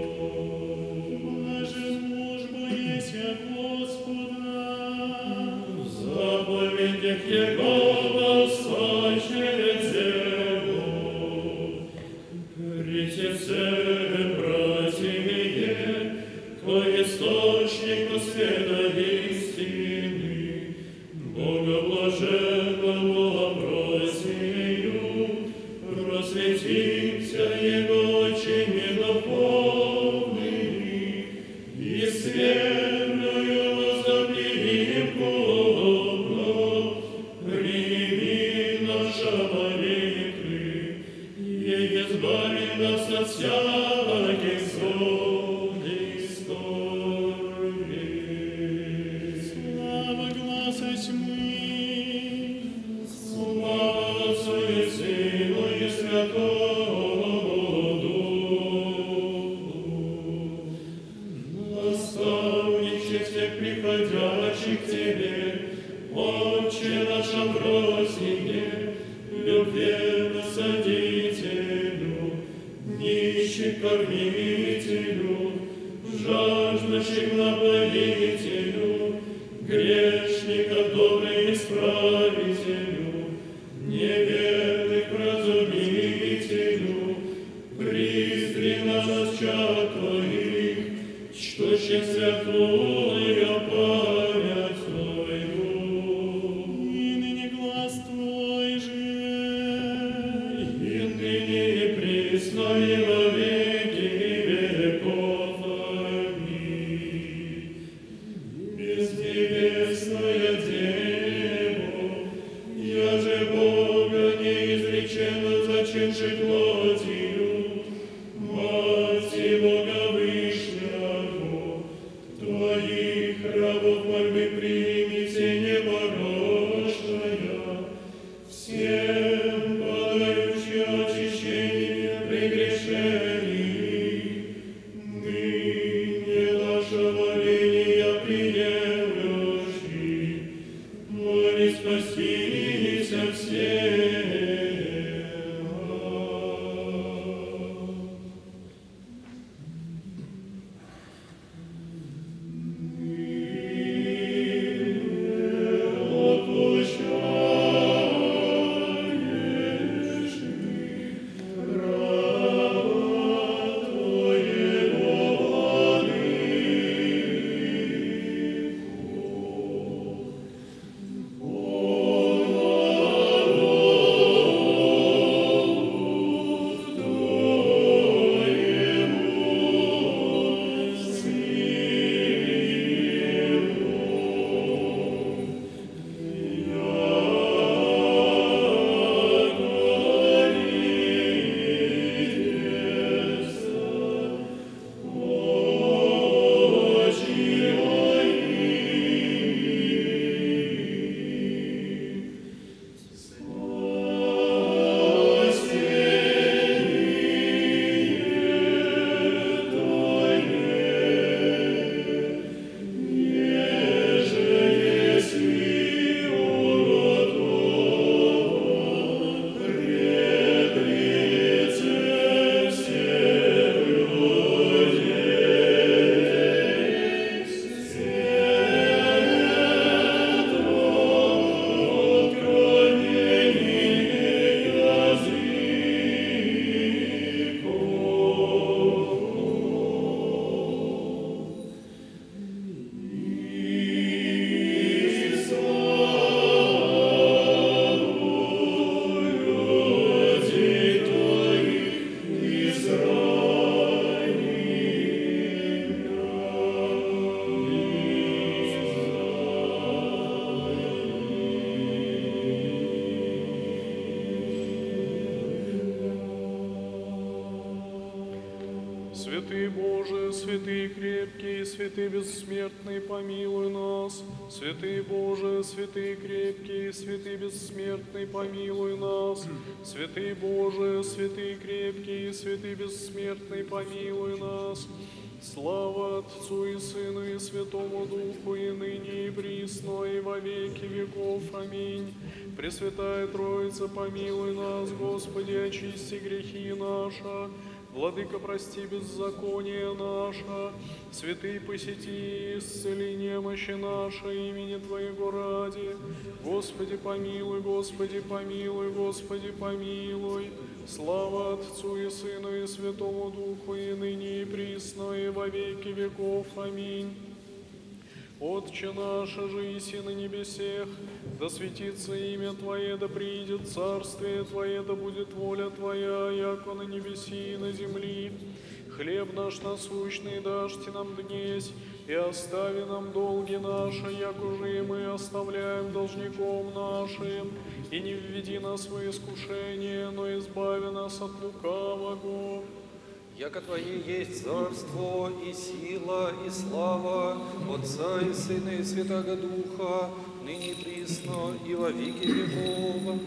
Блажен муж, бояся Господа, в заповедях Его восхвачает землю. Притеце, братья, ко источнику света истины, Бога блаженному Амвросию, просветимся Его очами духовными, и с верою возобновим Бога, прими наши молитвы, и избави нас от всяких злоб и скорби. Слава гласа тьмы, слава Отцу и Сыну и Святому Духу, наставнище всех приходящих к Тебе, Отче наш Амвросие, любви насадителю, нищих кормителю, жаждущих напоителю, грешников добрый исправителю, неверных разумителю, пристри на нас чад Твоих, чтущих святую память Твою. И ныне глас Твой же, и ныне и присно и во веки веков. Аминь. Безнебесная Дева, я же Бога неизреченно зачинши плотью, Мати Бога Вышнего, Твоих рабов мольбы примите непорочные, Святый Боже, святый крепкий, святый бессмертный, помилуй нас. Святый Боже, святый крепкий, святый бессмертный, помилуй нас. Святый Боже, святый крепкий, святый бессмертный, помилуй нас. Слава Отцу и Сыну и Святому Духу, и ныне и присно, и во веки веков. Аминь. Пресвятая Троица, помилуй нас, Господи, очисти грехи наши. Владыка, прости беззаконие наше, святый, посети и исцели немощи наши имени Твоего ради. Господи, помилуй, Господи, помилуй, Господи, помилуй. Слава Отцу и Сыну и Святому Духу, и ныне и присно, и во веки веков. Аминь. Отче наш, жиси на небесех, да светится имя Твое, да приидет царствие Твое, да будет воля Твоя, яко на небеси и на земли. Хлеб наш насущный дашь нам днесь, и остави нам долги наши, як уже и мы оставляем должником нашим. И не введи нас в искушение, но избави нас от лукавого. Яко Твое есть царство, и сила, и слава Отца и Сына и Святаго Духа, ныне и присно, и во веки веков.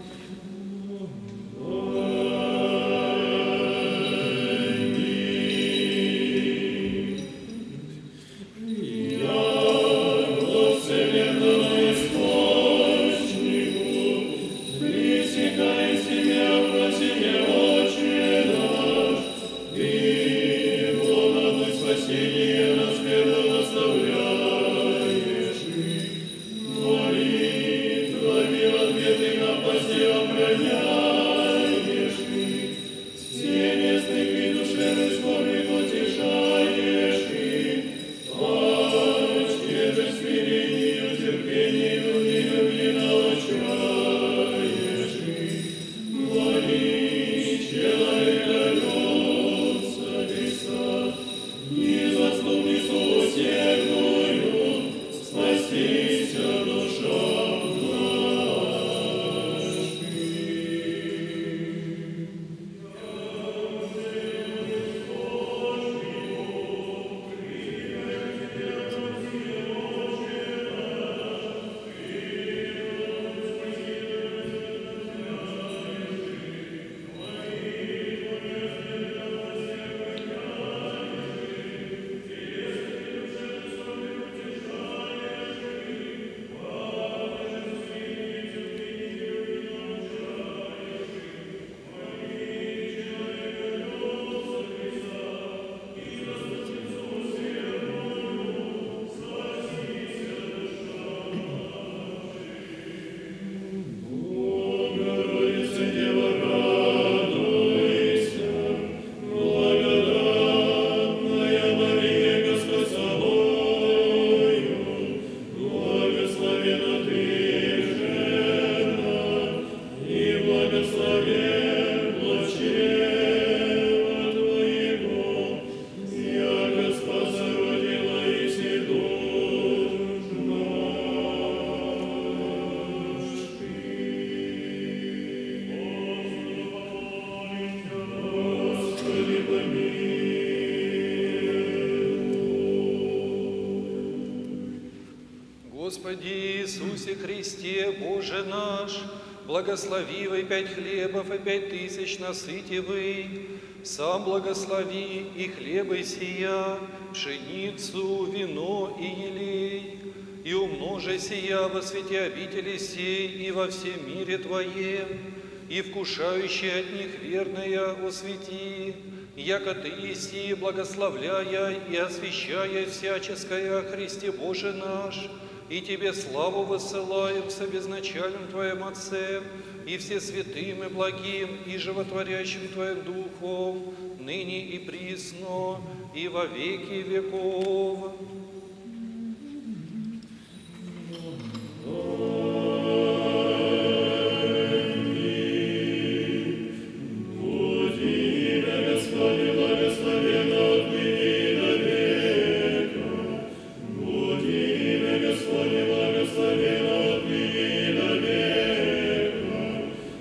Господи Иисусе Христе, Боже наш, благословивый пять хлебов и пять тысяч насытивый, сам благослови и хлебы сия, пшеницу, вино и елей, и умножи сия во свете обители сей и во всем мире Твоем, и вкушающие от них верное освети, яко Ты еси, благословляя и освящая всяческое о Христе Боже наш, и Тебе славу высылаем со безначальным Твоим Отцем, и все святым и благим, и животворящим Твоим Духом, ныне и присно, и во веки веков.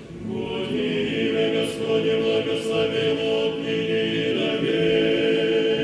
Господи, благословен от ныне и до века.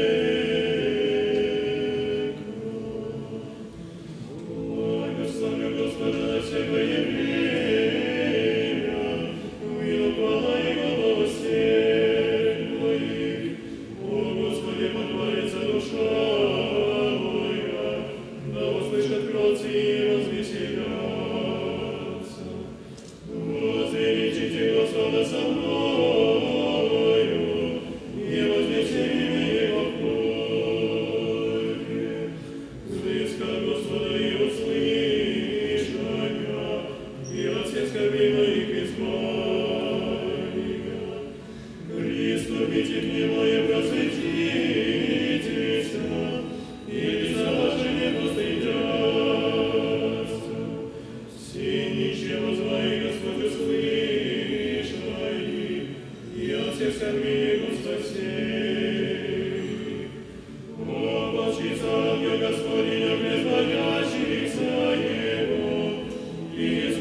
Придите к Нему и просветитесь, и за ваше не постыдятся. Все ничего звай, Господь услышай, и от всех скорбей Его спасей. Ополчится ангел Господень, огнет боящихся Его, и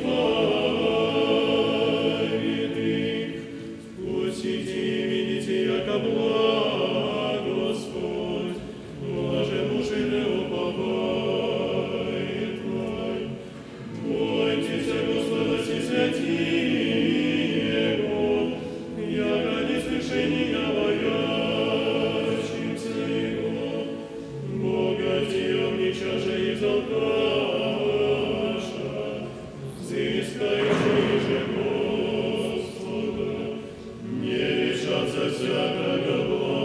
избавит их. Вкусите и видите, яко благ Господь, блажен муж и не уповает твой. Бойтесь Господа, все святые Его, яко не свершения боящимся Его. Богатьем ничаже и золкаша, взыскающие же Господа, не лишатся всякого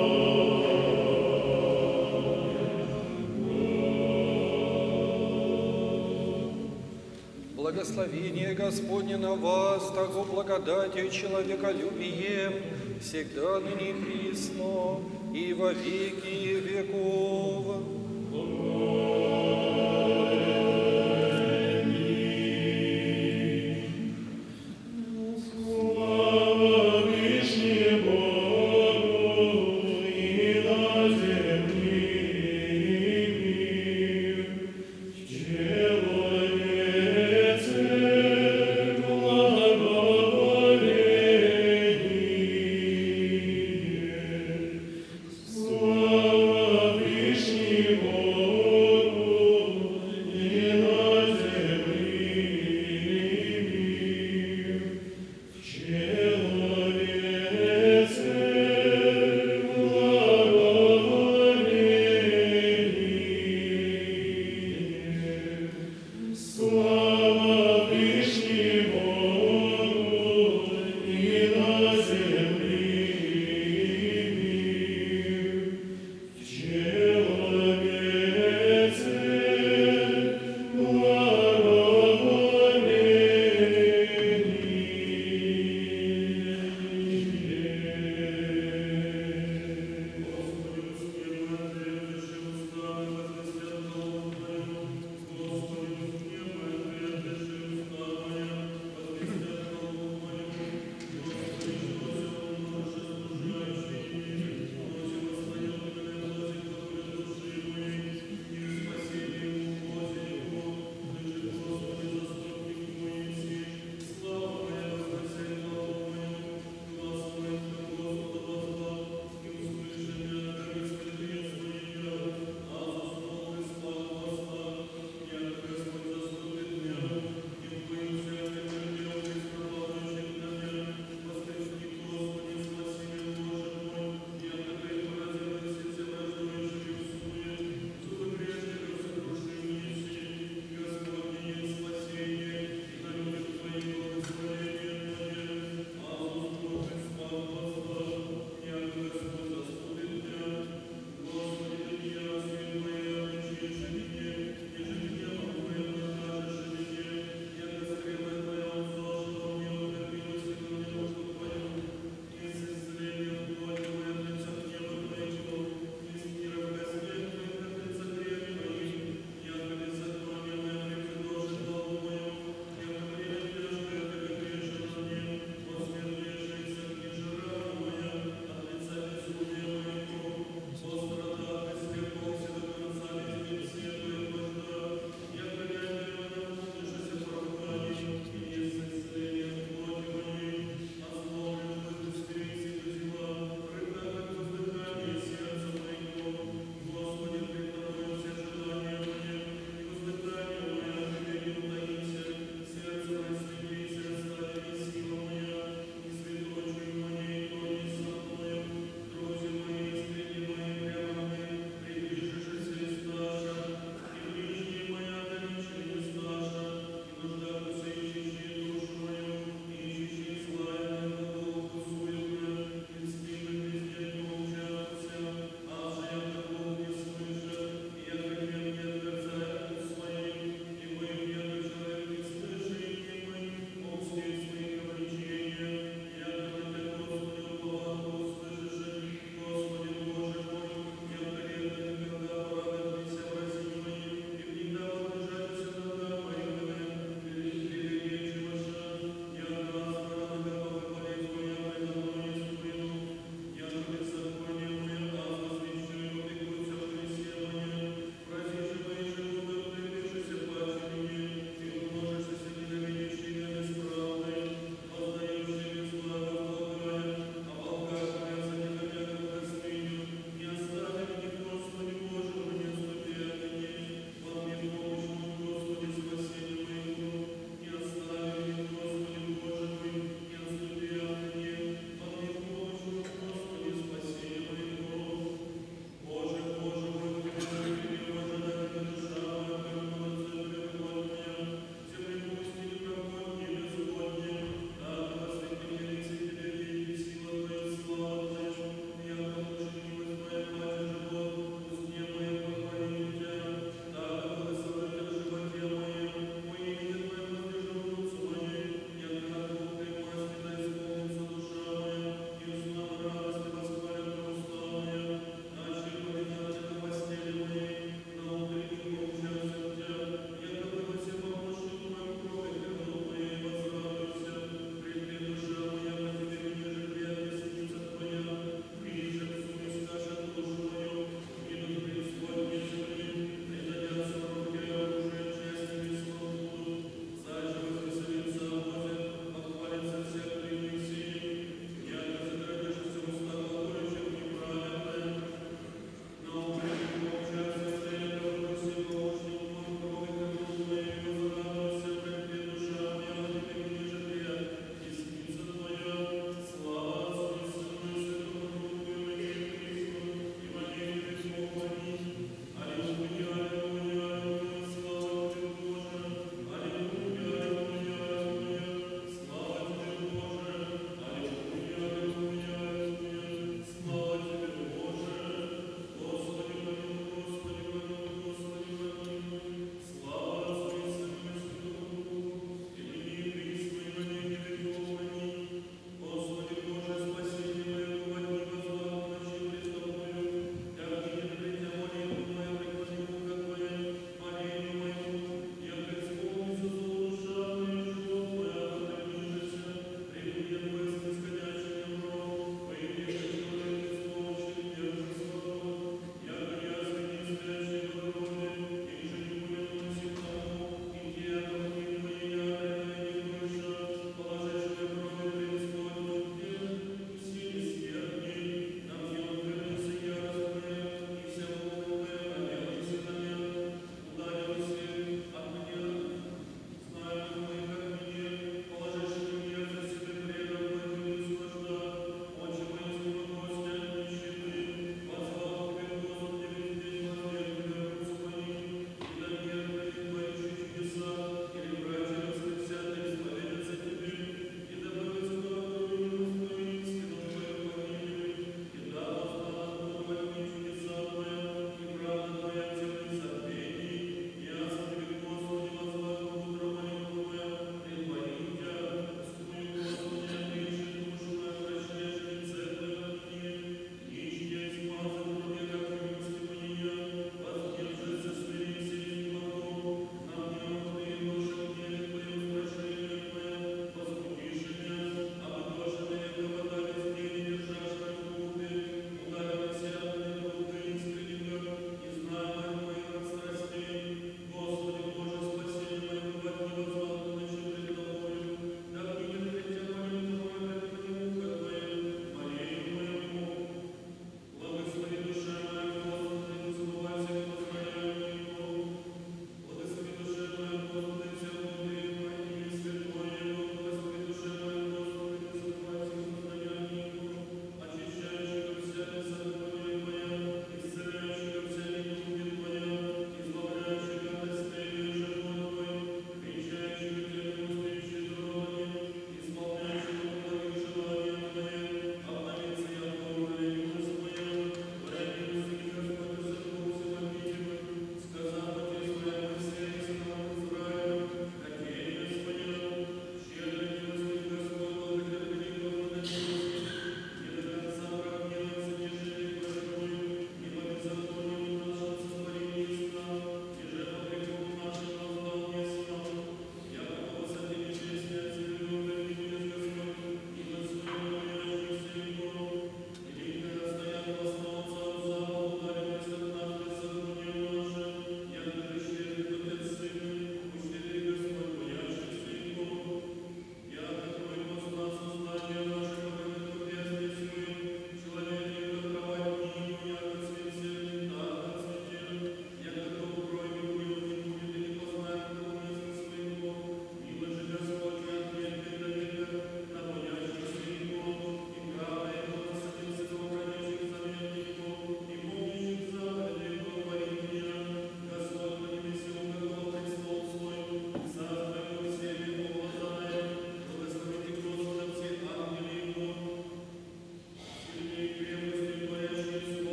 блага. Благословение Господне на вас, того благодатью человеколюбием, всегда ныне и присно, и во веки веков. Слава Вышне Богу и на земле мир. Человеце благоволение. Слава Вышне Богу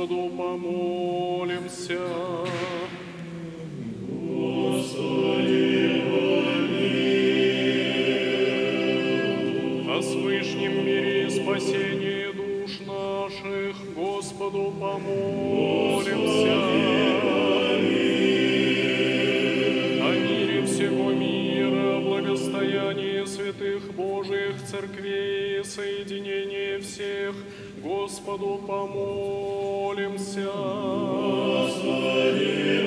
Господу помолимся. О свышнем мире и спасении душ наших Господу помолимся. О мире всего мира, благостоянии святых Божиих церквей и соединении всех Господу помолимся. Господи,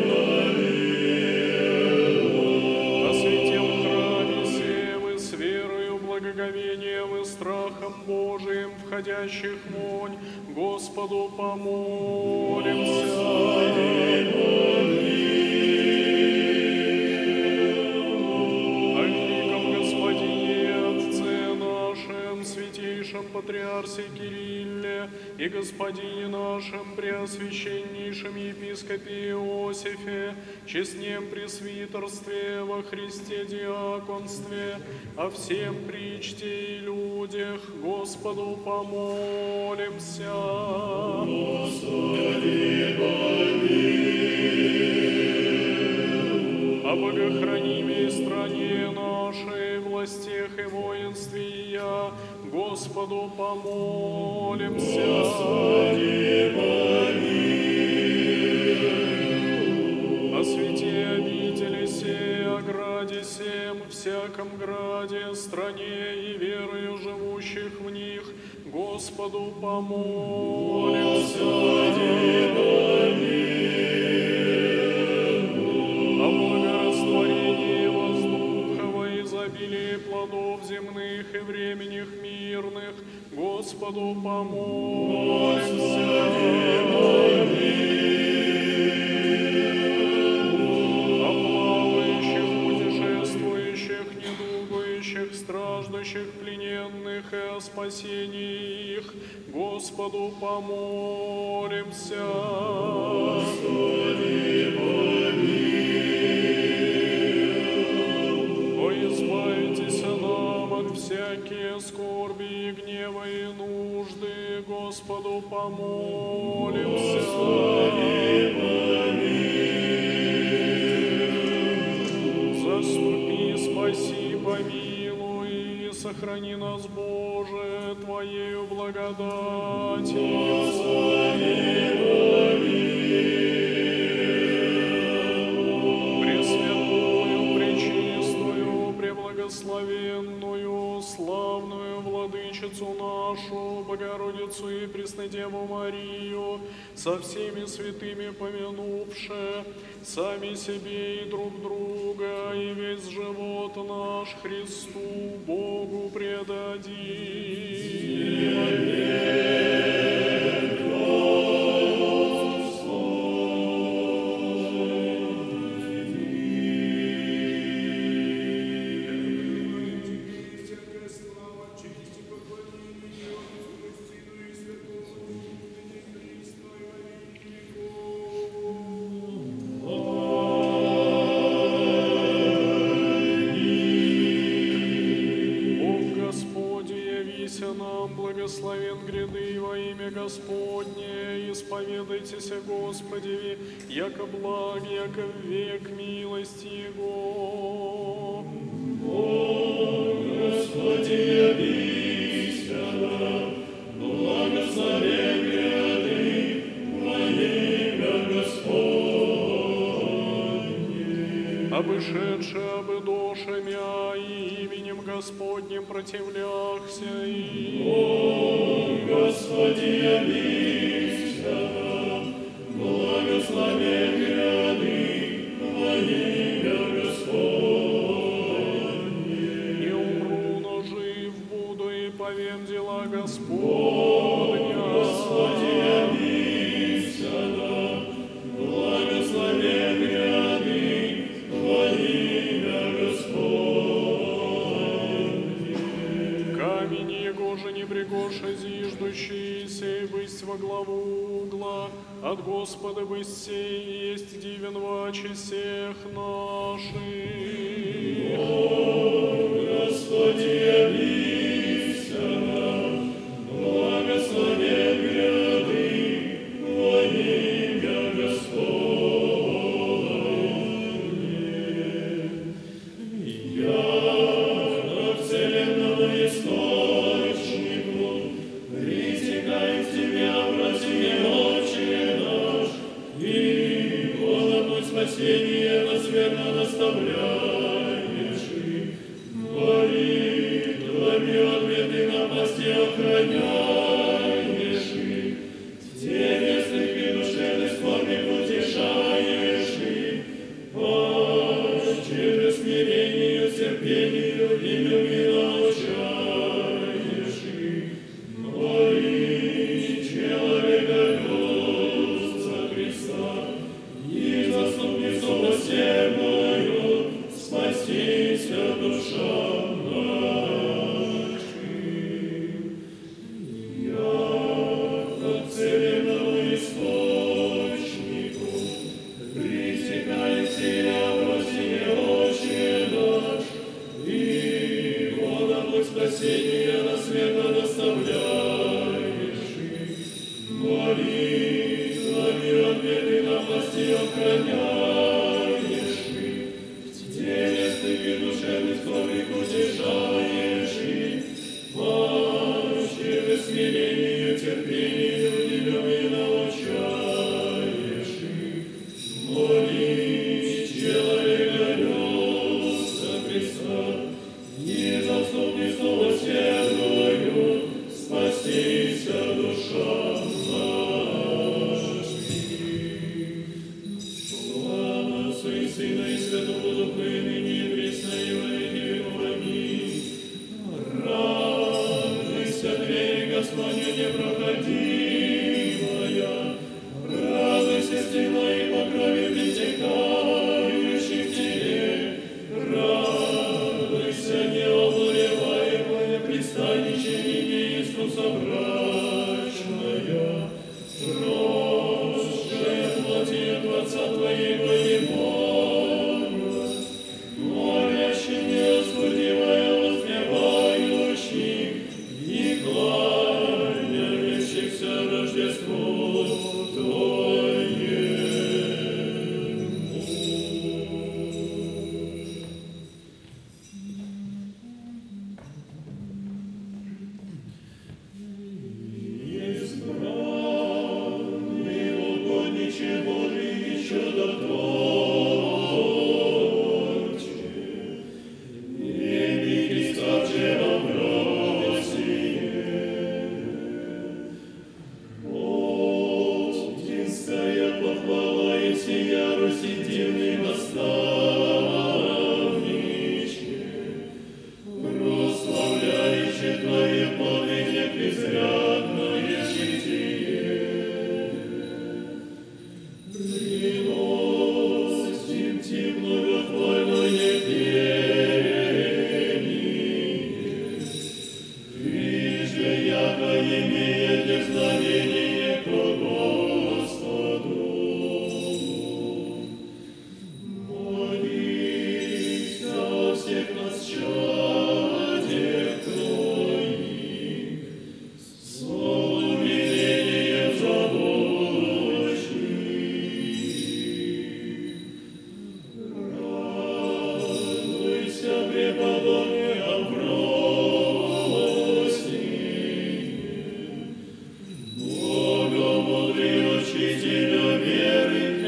о святем храме сем и с верою, благоговением и страхом Божиим, входящих вонь, Господу помолимся. О великом Господине Отце нашем, святейшем Патриарсе Кирилле и Господине нашем Преосвященнейшем Епископе Иосифе, честнем пресвитерстве, во Христе диаконстве, о всем причте и людях, Господу помолимся. Господи, о богохранимой стране нашей, властях и воинстве я, Господу помолимся. Господи, о святе обители сей, о граде сем, всяком граде, стране и верою живущих в них, Господу помолимся. Господи, о благорастворении воздуха, изобилии плодов земных и временных мирных, Господу помолимся. О плавающих, путешествующих, недугающих, страждущих, плененных и о спасении их, Господу помолимся. Господи, избавитесь нам от всякие скорби и гнева и нужды, Господу помолимся. Господи, заступи, спаси, помилуй и сохрани нас, Боже, Твоею благодатью. Господи, благословенную, славную Владычицу нашу, Богородицу и Преснодеву Марию, со всеми святыми помянувши, сами себе и друг друга, и весь живот наш Христу Богу предадим. Благословен гряды во имя Господне, исповедайтесь, Господи, яко благ, яко век милости Его. О, Господи, явись нам, благословен гряды во имя Господне. Обышедши обы душами, и именем Господним противляхся и... О, Господи, явись нам, благословен гряды во имя Господне. Не умру, но жив буду и повем дела Господня. О, Господи, явись нам, благословен гряды во имя Господне. Камень его же не пригоша зиждущийся, и бысть во главу угла, от Господа бысть сей есть дивен во очи всех наших. О, Господи, явись нам, благословен гряды во спасение нас верно наставляешь, молитвами от беды напасти охраняешь, в телесных и душевных скорбях утешаешь, через смирению, терпению и любви научаешь, моли человека за Христа и заступницу милосердную, спасися душа наша. Яко к целебному источнику притекает сия в росине Отче наш, и вода путь спасения нас верно наставляешь, молитвами от беды напасти охраняешь, в телесных и душевных скорбях утешаешь, через смирению, терпению и любви научаешь, моли человека за Христа и заступницу милосердную, спасися душа наша. Слава Отцу и Сыну и Святому Духу, и ныне и присно и во веки веков. Аминь. Радуйся, дверь Господня непроходимая, радуйся, стена и покрови притекающих к тебе, радуйся, необуреваемое пристанище ныне Иисуса брачная, росшая плоти от Отца Твоего невольно, молящий неоскудивая возгревающих и кланяющихся Рождеству Твоему. Избранный угодниче Божий и чудотворче, великий старче Амвросие, Отцинская похвала и сия Руси дивный наставниче, прославляющий Твои подвиги безрядное житие. Приносим Ти благохвальное пение, Ты же, яко имеете знамение ко Господу. Молися о всех нас, чадях Твоих, словом и велением зовущих. Радуйся, преподобный Амвросий, Богомудрый учителя веры и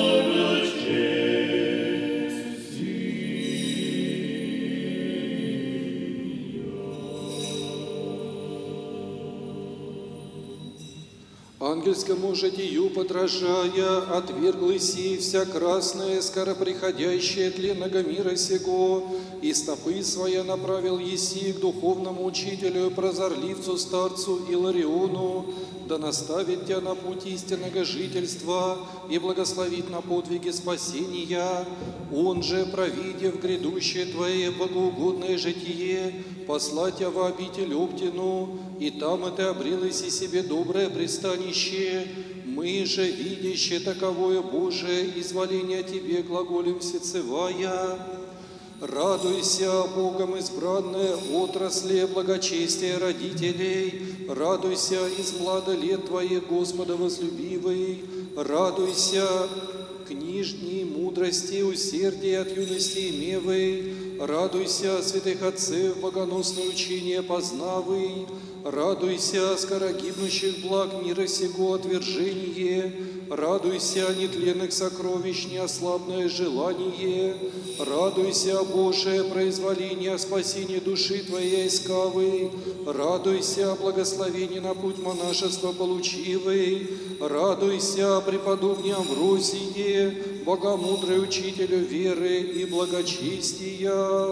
Ангельскому житию подражая, отверглась и вся красная, скороприходящая тленного мира сего, и стопы своя направил еси к духовному учителю, прозорливцу, старцу Илариону, да наставит тебя на путь истинного жительства и благословит на подвиги спасения. Он же, провидев грядущее Твое богоугодное житие, послать тебя в обитель Оптину, и там это обрелось и себе доброе пристанище. Мы же, видящие таковое Божие изволение Тебе, глаголем всецевая. Радуйся, Богом избранная отрасли благочестия родителей, радуйся из млада лет Твоих, Господа возлюбивый, радуйся книжней мудрости, усердия от юности имевой, радуйся святых отцев, богоносное учение познавый, радуйся скорогибнущих благ мира сего отвержение, Радуйся, нетленных сокровищ, неослабное желание. Радуйся, Божие произволение, спасение души Твоей искавы. Радуйся, благословение на путь монашества получивый. Радуйся, преподобный Амвросие, богомудрый учителю веры и благочестия.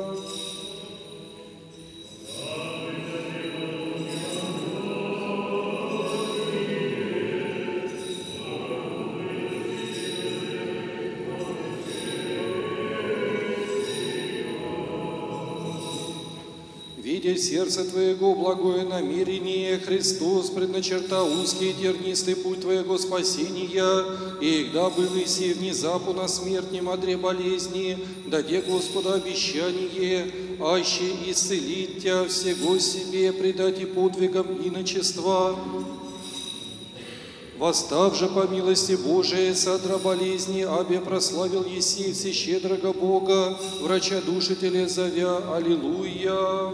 Видя сердце Твоего благое намерение, Христос предначертал узкий и тернистый путь Твоего спасения, и когда был Иси внезапу на смертнем одре болезни, даде Господу обещание, аще исцелить Тя всего себе, предать и подвигам иночества. Восстав же по милости Божией содра болезни, абе прославил Еси всещедрого Бога, врача душителя зовя. Аллилуйя!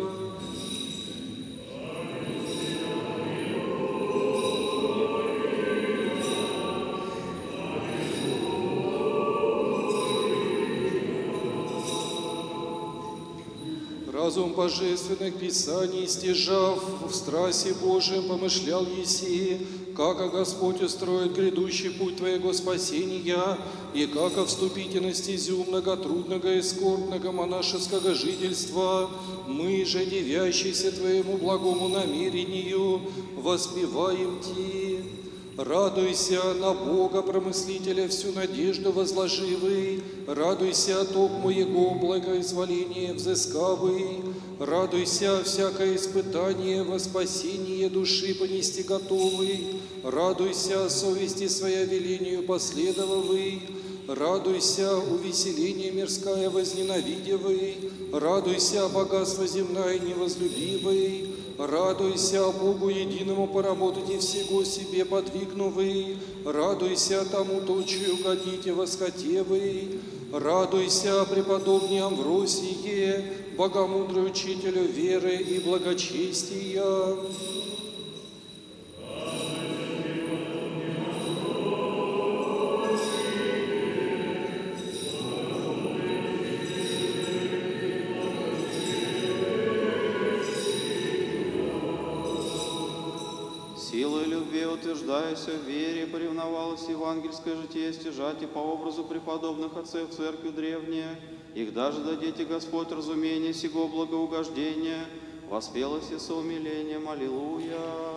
Разум божественных писаний стяжав, в страсти Божием помышлял Еси, как Господь устроит грядущий путь Твоего спасения, и как о вступите стезю многотрудного и скорбного монашеского жительства, мы же, девящиеся Твоему благому намерению, воспеваем Ти. Радуйся на Бога, промыслителя, всю надежду возложивый, радуйся токму Его благоизволение взыскавый, радуйся всякое испытание во спасение души понести готовый, радуйся совести своя велению последовавый, радуйся увеселение мирское возненавидевый, радуйся богатство земное невозлюбивый, радуйся Богу единому поработать и всего себе подвигнувый, радуйся тому точию угодите восхотевый, радуйся преподобный Амвросие, богомудрый учителю веры и благочестия. Силой любви, утверждаясь в вере, поревновалось евангельское житие стяжать и по образу преподобных отцев церкви древние, их даже дадите Господь разумение сего благоугождения, воспелось и со умилением. Аллилуйя!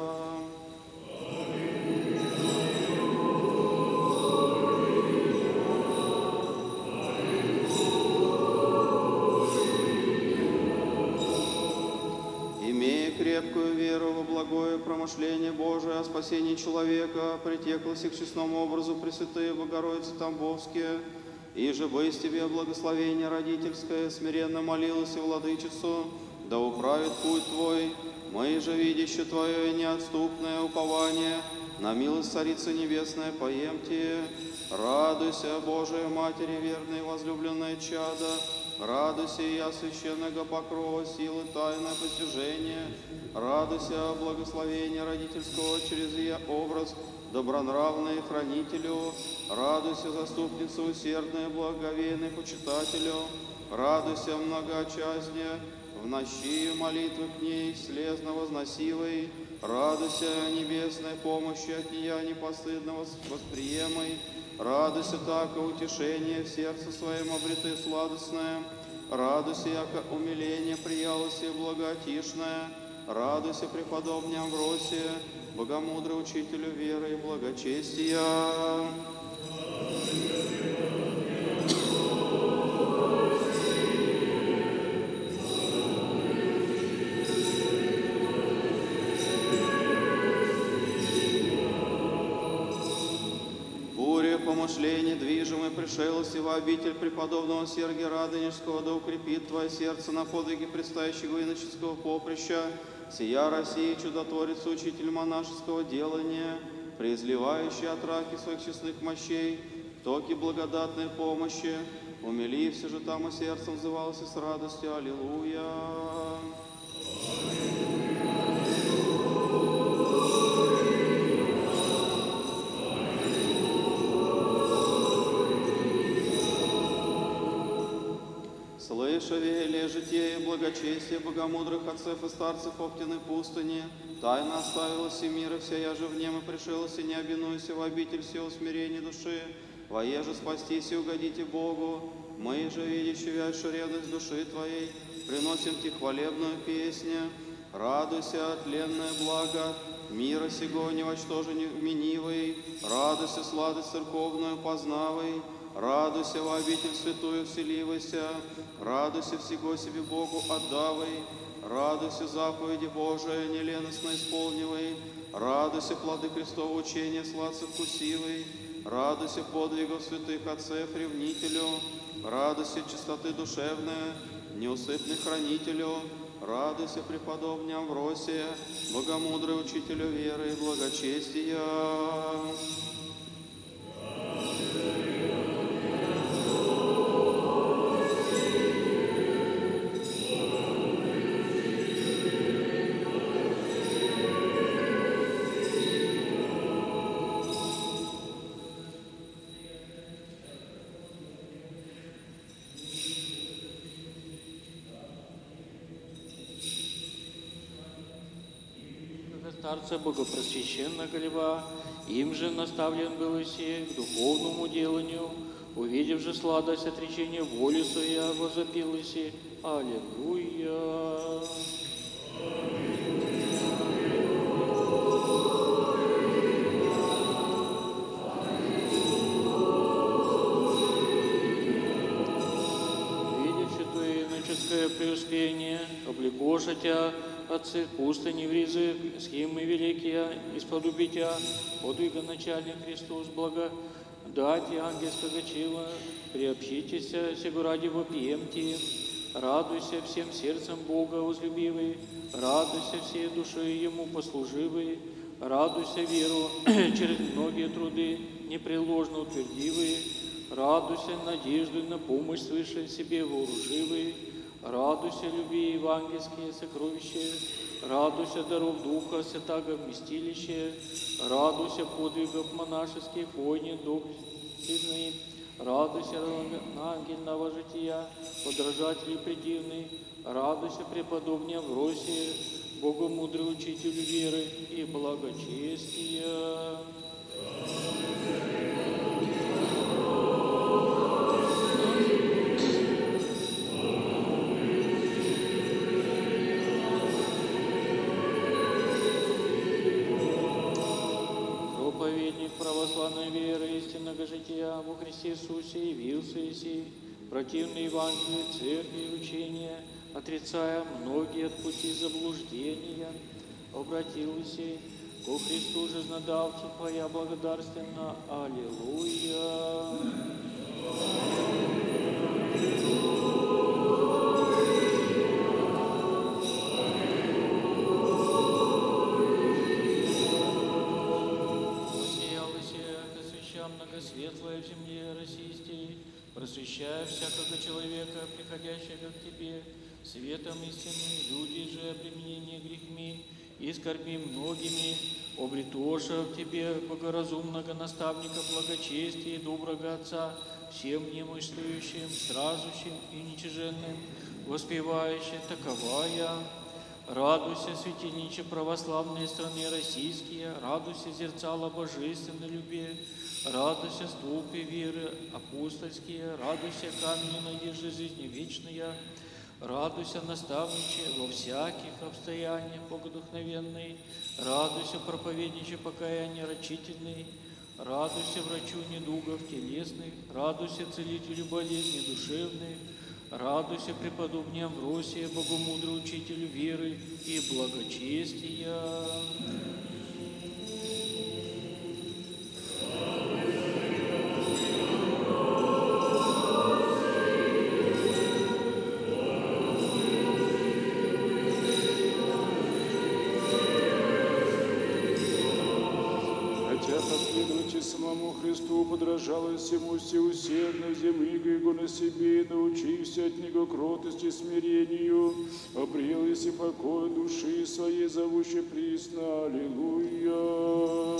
Крепкую веру во благое промышление Божие о спасении человека, притеклось к честному образу Пресвятые Богородицы Тамбовские, и же бысь Тебе благословение родительское, смиренно молилась и Владычицу, да управит путь Твой, мы же, видяще Твое неотступное упование, на милость Царицы Небесной поемте. Радуйся, Божия Матери, верная и возлюбленная чада, радуйся, я священного покрова, силы тайное постижение, радуйся, благословение родительского через ее образ, добронравный хранителю, радуйся, заступница усердная, благоговейный почитателю, радуйся, многоочастие, в ночи молитвы к ней слезно возносивой, радуйся, небесной помощи от нея непостыдно восприемой, радуйся, так и утешение в сердце своем обреты сладостное, радуйся, яко умиление приялось и благотишное, радуйся, преподобный Амвросия, богомудрый учителю веры и благочестия. Помышление движимое пришелости во обитель преподобного Сергия Радонежского, да укрепит Твое сердце на подвиге предстоящего иноческого поприща, сия России, чудотворец, учитель монашеского делания, преизливающий от раки своих честных мощей, токи благодатной помощи, умилився же там и сердцем взывался с радостью. Аллилуйя! удешевели житие и благочестие богомудрых отцев и старцев Оптиной пустыни. Тайна оставилась и мира вся, я же в нем и пришелся, не обинуйся в обитель всего смирения души. Воеже спастись и угодите Богу. Мы же, видящие вящую ревность души Твоей, приносим Ти хвалебную песню. Радуйся, тленное благо, мира сего невочтожен вменивый. Радуйся, сладость церковную познавай. Радуйся, в обитель святую вселивайся. Радуйся, всего себе Богу отдавай. Радуйся, заповеди Божия неленостно исполнивай. Радуйся, плоды Христова учения сладко вкусивай. Радуйся, подвигов святых отцев ревнителю. Радуйся, чистоты душевная, неусыпный хранителю. Радуйся, преподобный Амвросия, богомудрый учителю веры и благочестия. Старца Богопросвященного Льва, им же наставлен был Иси к духовному деланию, увидев же сладость отречения воли своя, возопил Иси: Аллилуйя! Видевши твое иноческое преуспение, облекоша тебя, отцы пустыни в ризы, схемы великие, исподуби тебя, подвига начальник Христос, благо дать ангельского чила, приобщитесь сего ради вопиемти, радуйся всем сердцем Бога возлюбивый, радуйся всей душой Ему послуживый, радуйся веру через многие труды непреложно утвердивые, радуйся надеждой на помощь свыше себе вооруживый, радуйся, люби евангельские сокровища, радуйся даров Духа Святаго вместилище, радуйся подвигов монашеских войне дух сильный, радуйся ангельного жития, подражателей предивный, радуйся преподобный Амвросия, богомудрый учитель веры и благочестия. Проповедник православной веры истинного жития во Христе Иисусе явился Иси, противный Евангелию церкви и учения, отрицая многие от пути заблуждения, обратился ко Христу жизнодавцу Твоя благодарственно. Аллилуйя! Многосветлая в земле российской, просвещая всякого человека, приходящего к Тебе, светом истины, люди же обременения грехми и скорби многими, обретоша в Тебе богоразумного наставника благочестия и доброго Отца, всем немыслующим, стражущим и ничиженным, воспевающим таковая. Радуйся, светильниче православные страны российские, радуйся, зерцало божественной любви, радуйся, столпы веры апостольские, радуйся, камни надежды жизни вечная, радуйся, наставниче во всяких обстояниях богодухновенный, радуйся, проповедниче покаяния рачительный, радуйся, врачу недугов телесных, радуйся, целителю болезней душевных, радуйся, преподобный Амвросия, богомудрый учителю веры и благочестия. Последуйте самому Христу, подражалось всему всеусердно, земли его на себе, и научився от Него кротости смирению, обрелись и покой души своей, зовущей присно. Аллилуйя!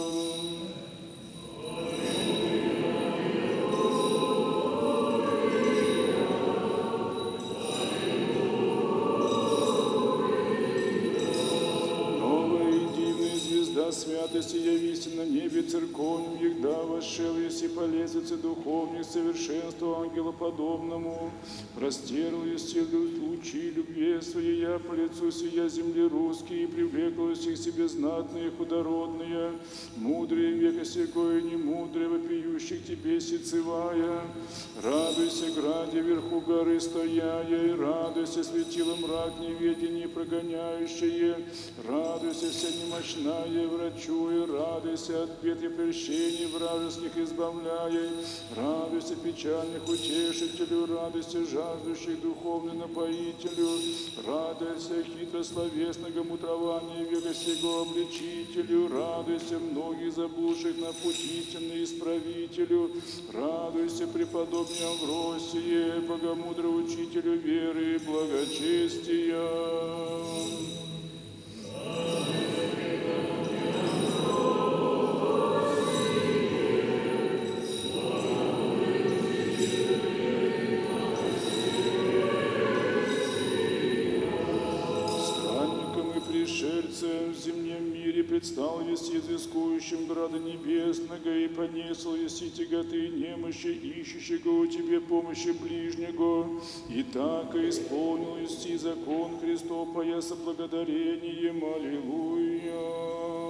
церковным, егда вошел, если по лестнице духовных совершенству ангелоподобному, простерл, если лучи любви своей, я по лицу сия земли русские, и привлекло их к себе знатные, худородные, мудрые века сего и немудрые, вопиющих тебе сицевая. Радуйся, граде, вверху горы стояя, и радуйся, светило мрак неведение прогоняющее, радуйся, вся немощная, врачуя, радуйся от бед и прельщений вражеских избавляя, радуйся печальных утешителю, радуйся жаждущих духовно напоителю, радуйся хитрословесного мутрования века сего обличителю, радуйся многих заблудших на путь истинный исправителю, радуйся преподобный Амвросие, богомудрый учителю веры и благочестия. Пришельцем в земном мире предстал еси изыскующим града небесного, и понесл еси тяготы немощи, ищущего у тебе помощи ближнего, и так и исполнил еси закон Христов, пояса благодарением. Аллилуйя.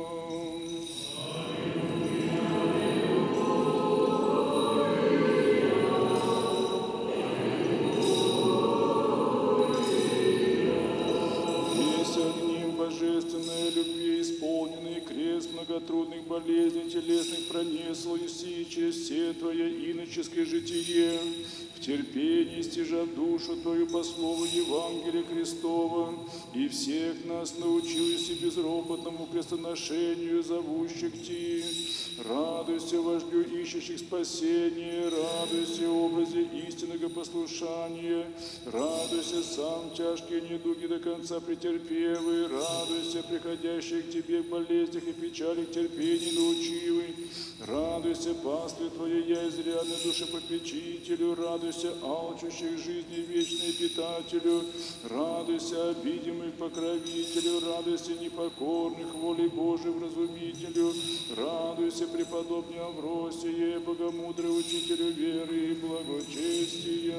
Божественной любви исполненный крест многотрудных болезней телесных пронесл еси через все твое иноческое житие, в терпении стяжав душу твою по слову Евангелия Христова, и всех нас научил еси безропотному крестоношению зовущих ти. Радуйся, вождю ищущих спасения, радуйся образе истинного послушания, радуйся сам тяжкие недуги до конца претерпевый, радуйся приходящих к тебе в болезнях и печалях терпений научивый, радуйся пастве твоей, я изрядный душепопечителю, радуйся алчущих жизни вечной питателю, радуйся обидимых покровителю, радуйся непокорных воле Божией вразумителю, радуйся преподобный Амвросие, богомудрый учителю веры и благочестия.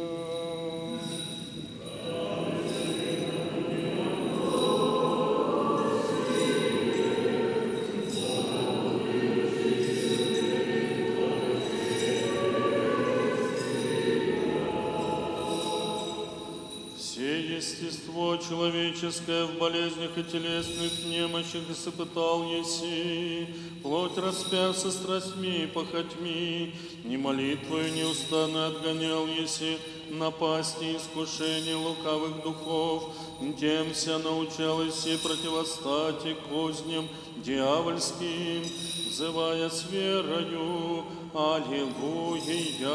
Все естество человеческое в болезнях и телесных немощах испытал еси, плоть распяв со страстьми и похотьми, ни молитвою неустанно отгонял еси напасти и искушения лукавых духов, тем вся научал еси противостать и козням дьявольским, взывая с верою. Аллилуйя.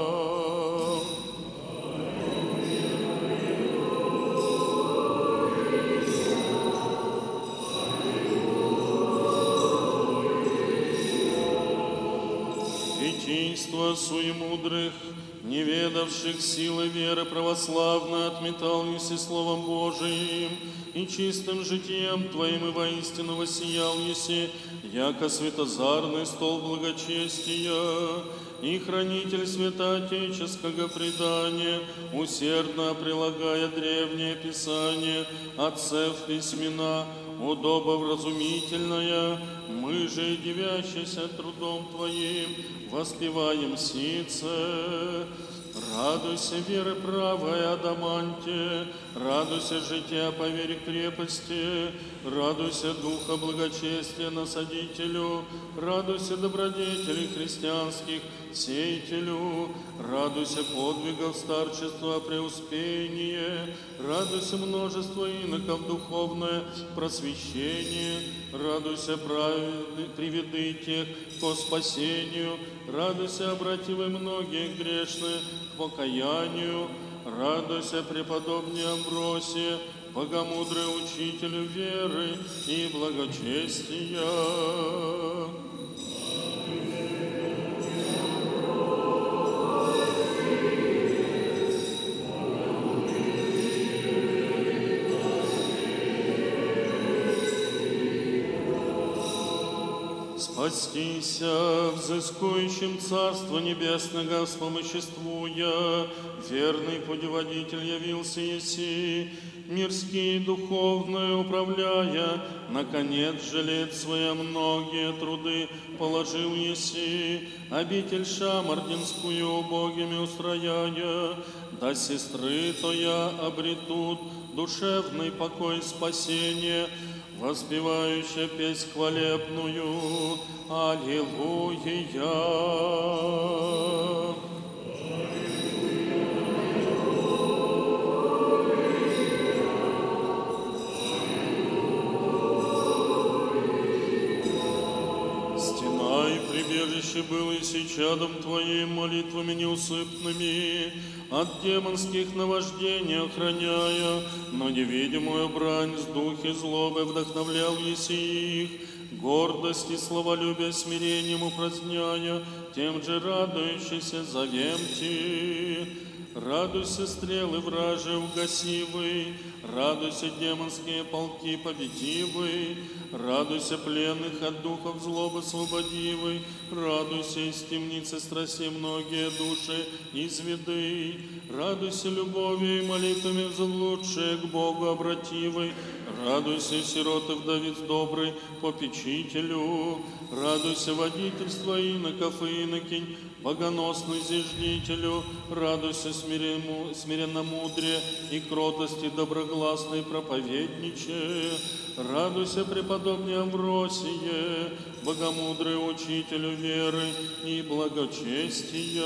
Святейство суемудрых, не ведавших силы веры православно, отметал еси Словом Божиим, и чистым житием Твоим и воистину воссиял еси, яко светозарный стол благочестия, и хранитель святоотеческого предания, усердно прилагая древнее Писание отцев письмена, удобовразумительная, мы же, дивящиеся трудом Твоим, воспеваем сице. Радуйся, веры правой адаманте, радуйся, жития по вере крепости, радуйся, духа благочестия насадителю, радуйся, добродетелей христианских сеятелю, радуйся, подвигов старчества преуспение, радуйся, множество иноков духовное просвещение, радуйся, праведных, приведы тех ко спасению, радуйся, обративай многие грешные к покаянию, радуйся, преподобный Амвросия, богомудрый учителю веры и благочестия. Спастися, взыскующим Царство Небесного вспомоществуя, верный путеводитель явился еси, мирские духовные управляя, наконец жалет своя многие труды положил еси, обитель шамардинскую убогими устрояя, да сестры тоя обретут душевный покой спасения, воспевающая песнь хвалебную. Аллилуйя. Стена и прибежище было и чадом Твоим, молитвами неусыпными, от демонских наваждений охраняя, но невидимую брань с духи злобы вдохновлял еси их, гордость и словолюбие смирением упраздняя, тем же радующийся завемти. Радуйся, стрелы вражи угасивы, радуйся, демонские полки победивы, радуйся, пленных от духов злобы свободивы, радуйся, из темницы страсти многие души изведы, радуйся любовью и молитвами лучшие к Богу обративы, радуйся, сироты вдовиц добрый попечителю, радуйся, водительство иноков и инокинь, богоносный зиждителю, радуйся смиренно, смиренно мудрее и кротости доброгласной проповедниче, радуйся, преподобный Амвросие, богомудрый учителю веры и благочестия.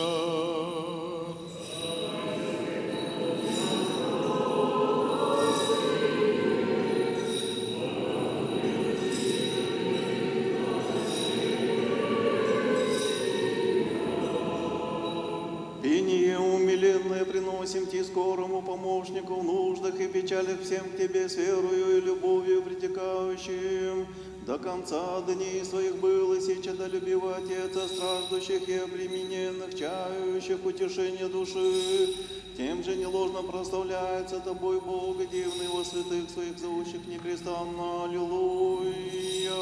Приносим Ти скорому помощнику в нуждах и печалях всем к Тебе с верою и любовью притекающим. До конца дней своих был и сей чадолюбивый Отец страждущих и обремененных, чающих утешения души. Тем же неложно прославляется Тобой Бог, дивный во святых своих зовущих непрестанно. Аллилуйя.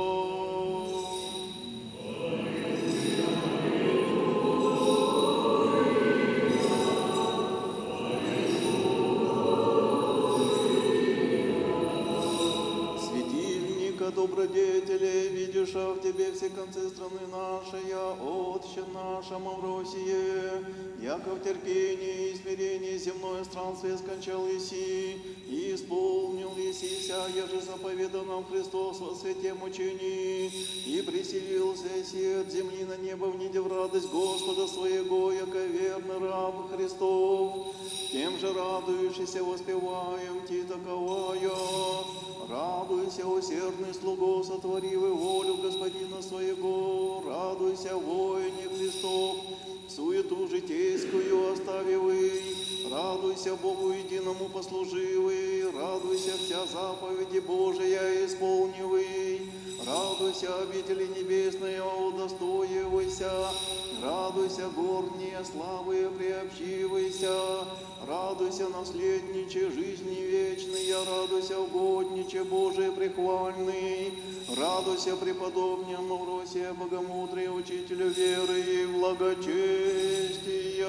Добродетели, видишь, а в Тебе все концы страны нашей, Отче наш Амвросие, яко в терпении и смирении земное странствие скончал еси, и исполнил еси вся, еже заповедан нам Христос во свете мучений, и приселился еси от земли на небо, вниде в радость Господа своего, яко верный раб Христов, тем же радующийся воспеваем Ти таковая. Радуйся, усердный слуго, сотворивый волю Господина своего, радуйся, воине Христов, суету житейскую оставивый, радуйся Богу единому послуживый, радуйся вся заповеди Божия исполнивый, радуйся обители небесные удостоивайся, радуйся горние славы приобщивайся, радуйся наследниче жизни вечной, радуйся угодниче Божий прихвальный, радуйся преподобный Амвросия, богомудрый учителю веры и благочестия.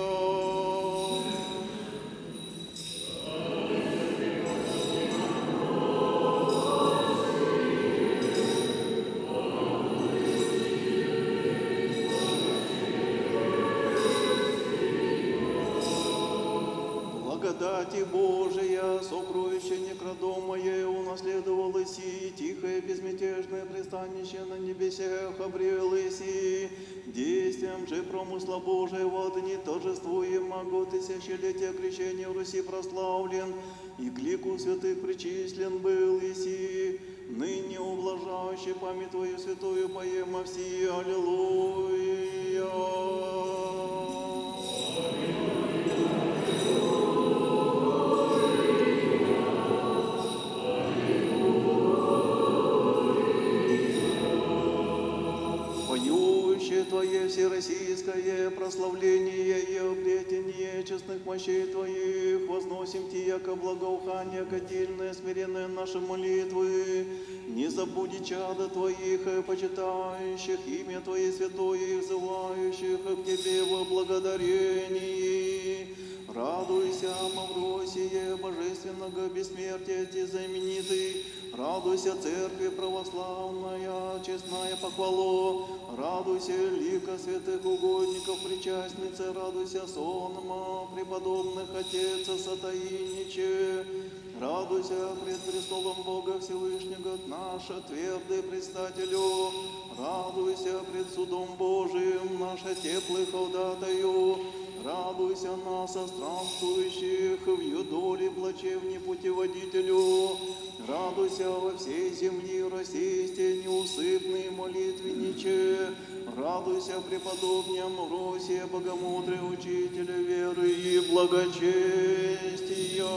Благодати Божия, сокровище некрадомое, унаследовал Иси, тихое безмятежное пристанище на небесах обрел Иси, действием же промысла Божьего дни торжествуемо год тысячелетия крещения в Руси прославлен, и к лику святых причислен был Иси, ныне ублажающий память Твою святую поема все. Аллилуйя. Твое всероссийское прославление и обретение честных мощей Твоих, возносим Ти, яко благоухание котельное, смиренное наши молитвы. Не забуди чада Твоих, почитающих имя Твое святое, и взывающих к Тебе во благодарении. Радуйся, Мавросие, божественного бессмертия Ти знаменитый. Радуйся, Церкви православная, честная похвало. Радуйся, лика святых угодников, причастницы. Радуйся, сонма преподобных Отец Сатаиниче. Радуйся пред престолом Бога Всевышнего, наша твердый предстателю. Радуйся пред судом Божиим, наша теплый ходатаю. Радуйся нас, странствующих в юдоле плачевни путеводителю. Радуйся во всей земли Российсте, неусыпный молитвенниче. Радуйся, преподобне Амвросия, богомудрый учителя веры и благочестия.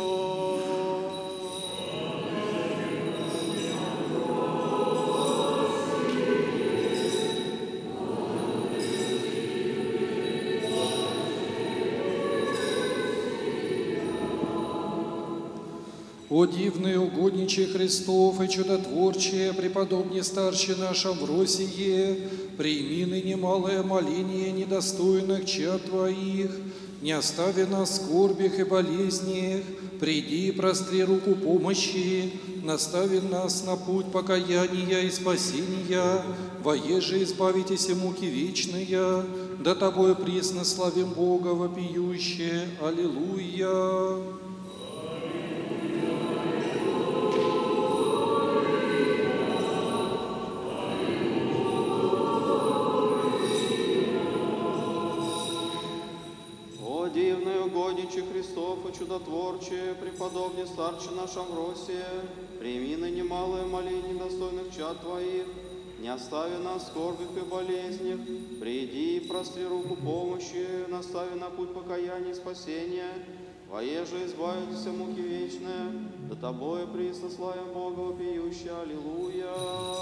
О дивный угодничий Христов и чудотворче, преподобне старче наш Амвросие, прими ныне малое моление недостойных чад Твоих, не остави нас в скорбях и болезнях, приди и простри руку помощи, настави нас на путь покаяния и спасения, воеже избавитесь и муки вечные, да Тобою присно славим Бога вопиюще. Аллилуйя! Христов и чудотворче, преподобне старче наш Амвросия, прими ныне малое моление достойных чад Твоих, не остави нас в скорбях и болезнях, приди и простри руку помощи, настави на путь покаяния и спасения, воеже избавитесь от муки вечные, да Тобою присно славим Бога вопиюще. Аллилуйя!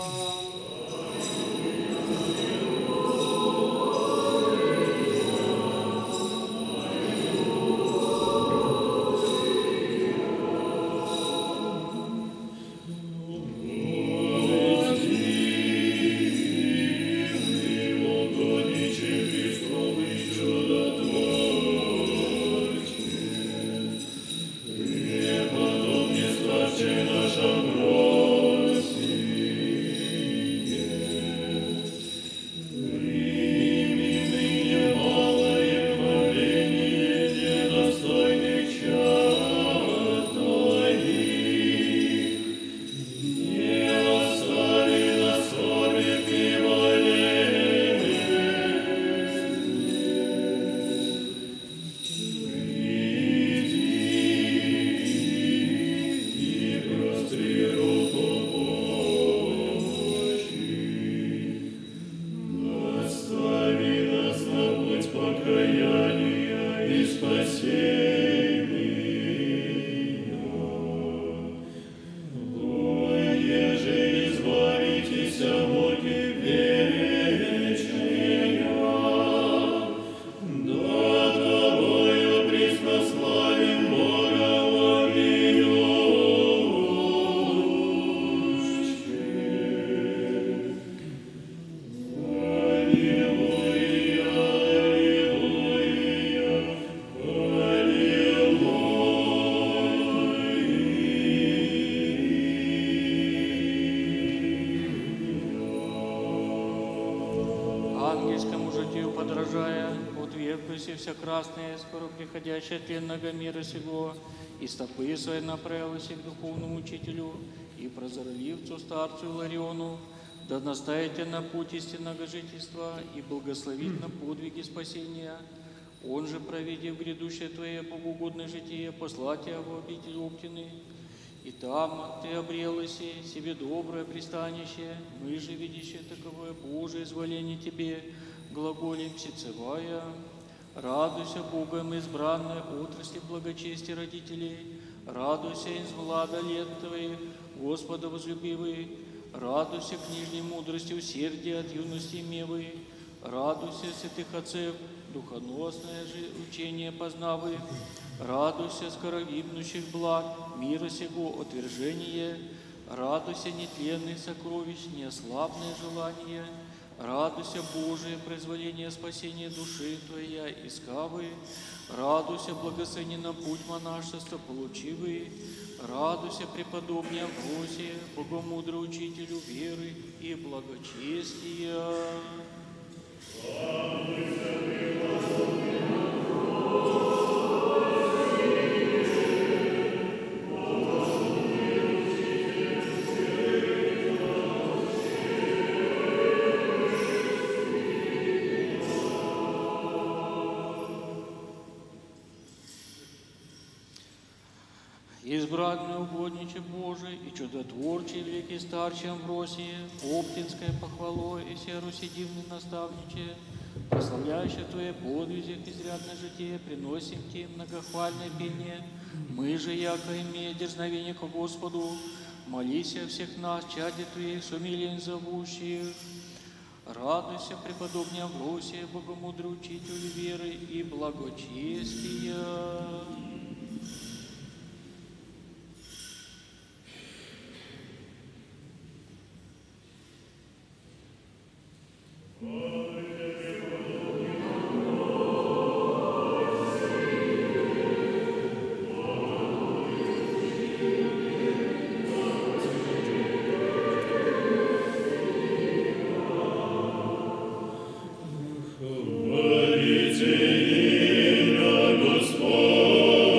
Вся красная, скоро приходящая тленного мира сего, и стопы свои направилась к духовному учителю, и прозорливцу старцу Илариону, да наставите на путь истинного жительства и благословит на подвиги спасения. Он же, провидев грядущее Твое богоугодное житие, послать Тебя в обитель Оптины, и там Ты обрелась себе доброе пристанище, мы же, видящие таковое Божие изволение Тебе, глаголем всецевая. Радуйся, Богом избранной отрасли благочестия родителей, радуйся из влада лет Твоих, Господа возлюбивый, радуйся книжной мудрости усердия от юности мевы, Радуйся, святых отцев, духоносное же учение познавы. Радуйся, скоровибнущих благ, мира сего отвержение. Радуйся, нетленных сокровищ, неослабное желание. Радуйся, Божие произволение спасения души Твоя искавы. Радуйся, благословенно путь монашества получивый. Радуйся, преподобный Амвросия, богомудрый учителю веры и благочестия. Избранный угодниче Божий и чудотворчий великий старче Амвросии, Оптинское похвалой и все Руси дивный наставниче, прославляющий Твои подвизи, изрядное житие, приносим Тебе многохвальное пение. Мы же, яко имея дерзновение ко Господу, молись о всех нас, чади Твоих, с умилием зовущих. Радуйся, преподобный Амвросия, богомудрый учитель веры и благочестия. Хвалите имя Господне.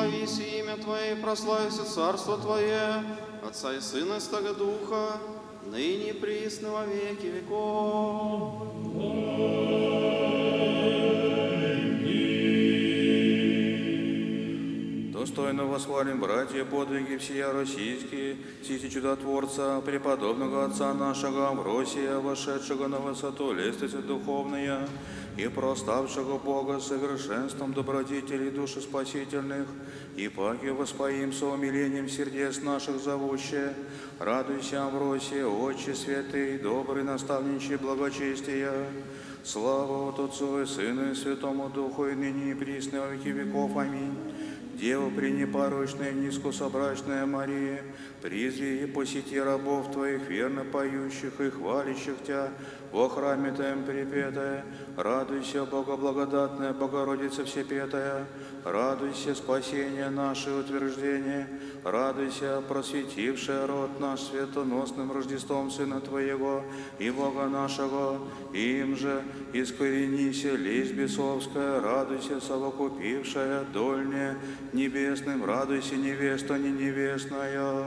славися имя Твое, и прославится Царство Твое, Отца и Сына и Святого Духа, ныне и присно во веки веков. Достойно восхвалим, братья, подвиги всея российские, сети чудотворца, преподобного отца нашего Амвросия, вошедшего на высоту лестницы духовная, и проставшего Бога совершенством добродетелей души спасительных, и паки воспоимся умилением сердец наших зовуще. Радуйся, Амвросия, Отче святый, добрый наставничий благочестия. Слава от Отцу и Сыну и Святому Духу, и ныне и присно во веки веков. Аминь. Дева пренепорочная, низкособрачная Мария, призри и посети рабов Твоих, верно поющих и хвалящих Тебя, во храме Твоем припетая. Радуйся, Богоблагодатная Богородица Всепетая, радуйся, спасение наше утверждение, радуйся, просветившая род наш светоносным Рождеством Сына Твоего и Бога нашего, им же искоренися лесть бесовская, радуйся, совокупившая дольне небесным, радуйся, невеста не невестная.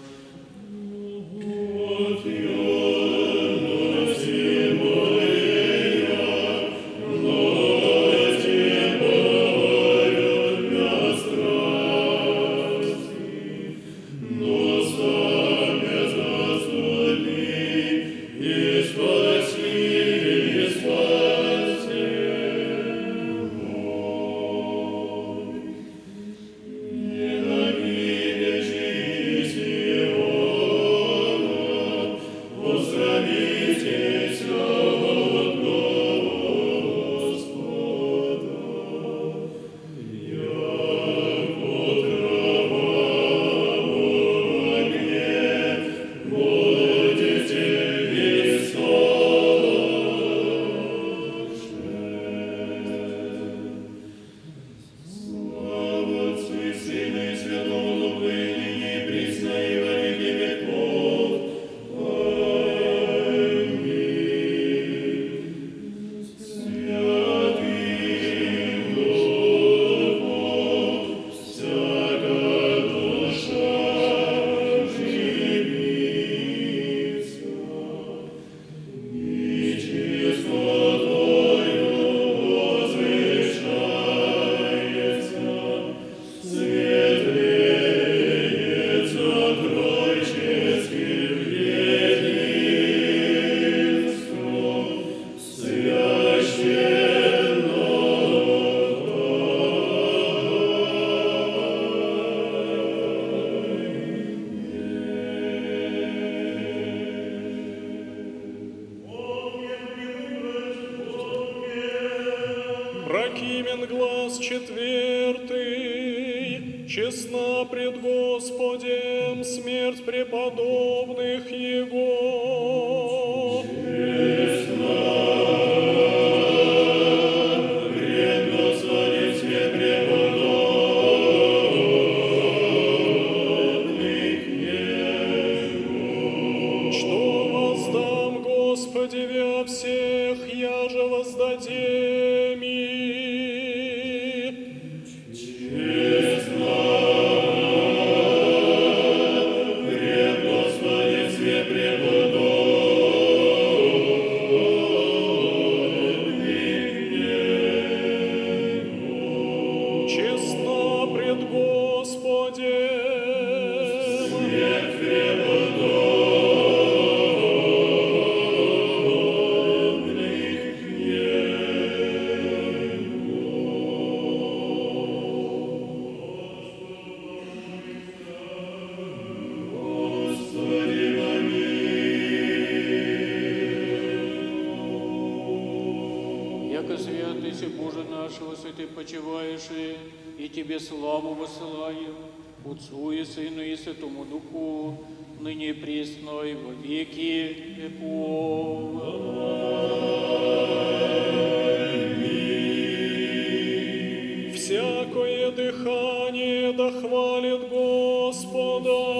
Прокимен глаз четвертый, честна пред Господем смерть преподобных Его. Честна пред Господем смерть преподобных Его. Что воздам Господеве всех, я же воздадем им. Славу высылаем Отцу и Сыну и Святому Духу, ныне и присно и во веки веков. Аминь. Всякое дыхание да хвалит Господа.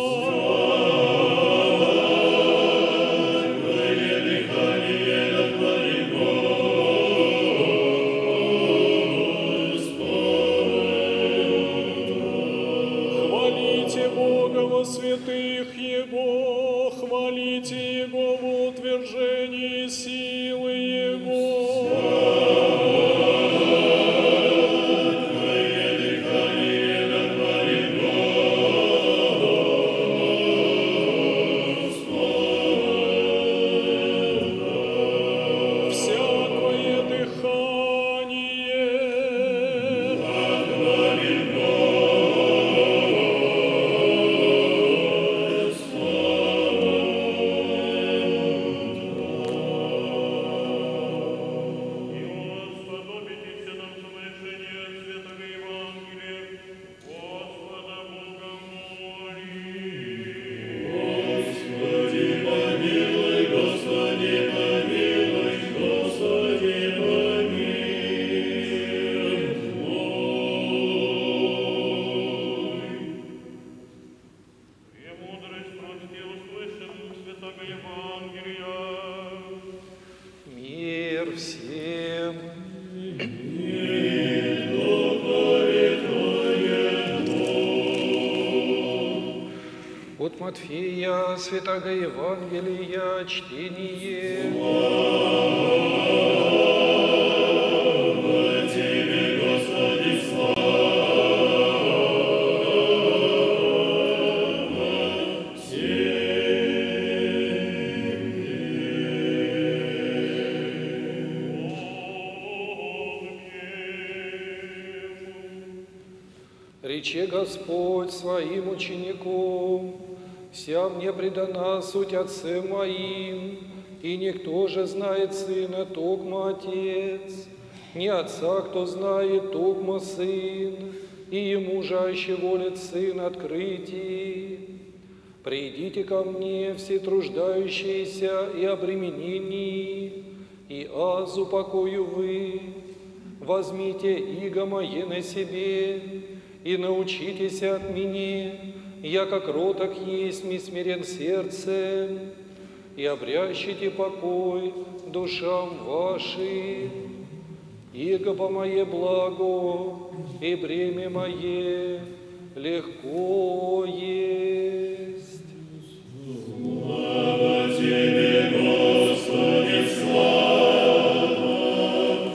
Бога во святых Его, хвалите Его в утверждении силы Его. От Матфея, Святого Евангелия, чтение. Слава Тебе, Господи, слава Рече Господь своим ученикам: «Вся мне предана суть Отцем моим, и никто же знает Сына, токмо Отец, не Отца, кто знает, токмо Сын, и Ему же аще волит Сын открытий. Придите ко мне, все труждающиеся и обремененные, и аз упокою вы. Возьмите иго мое на себе, и научитесь от меня, яко кроток есть и смирен сердцем, и обрящите покой душам вашим. Иго по мое благо, и бремя мое легко есть». Слава Тебе, Господи, слава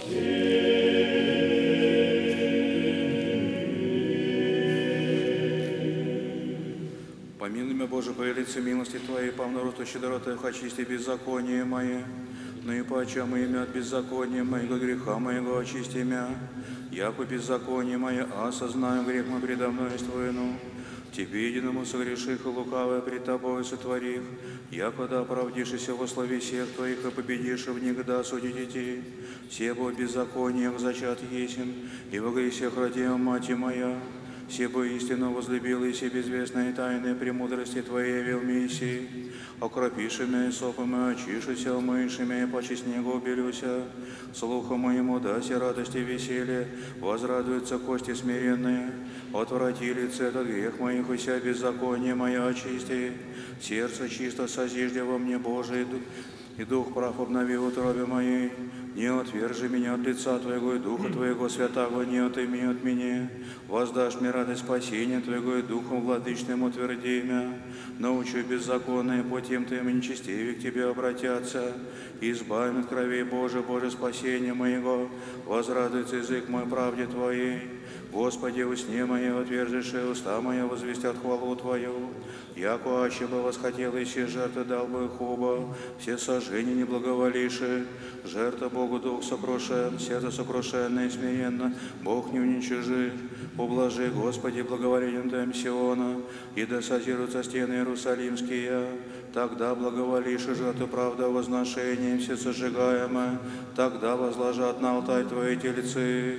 Помилуй меня, Боже, по велице милости Твоей, по множеству щедроты, очисти беззаконие мое, но и по очам моим от беззакония моего, греха моего очисти меня, яко беззаконие мое, осознаю грех мой предо мной Твоему. Тебе единому согреших и лукавое пред Тобой сотворих, яко да оправдишься во славе всех Твоих и победишь в них да судить идти. Все бо беззаконием зачат есен, и во грехах родила мать моя. Все бы истину возлюбил, и все безвестные тайны премудрости Твоей вел Мессии. Окропишими сопами, очишися, умышими, почи снегу уберюся. Слуху моему даси радости и веселье, возрадуются кости смиренные. Отврати лице от грех моих, и вся беззаконие моя очисти. Сердце чисто созижди во мне, Божий, и дух прав обнови в утробе моей. Не отвержи меня от лица Твоего и Духа Твоего Святаго, не отыми от меня. Воздашь мне радость спасения Твоего и Духом Владычным утверди меня. Научу беззаконные путем Твоим нечестивее к Тебе обратятся. Избави от крови Божия, Боже, спасения моего. Возрадуется язык мой правде Твоей. Господи, во сне мои отвержишь, уста моя возвестят хвалу Твою. Яко аще бы восхотел, и все жертвы дал бы хуба, все сожжения не благоволивши. Жертва Богу дух сокрушен, сердце сокрушенное и смиренно, Бог не уничижит. Ублажи, Господи, благоволением Твоим Сиона, и да созирутся стены Иерусалимские. Тогда благоволишь и жертву правда возношением все сожигаемое, тогда возложат на алтарь Твои тельцы.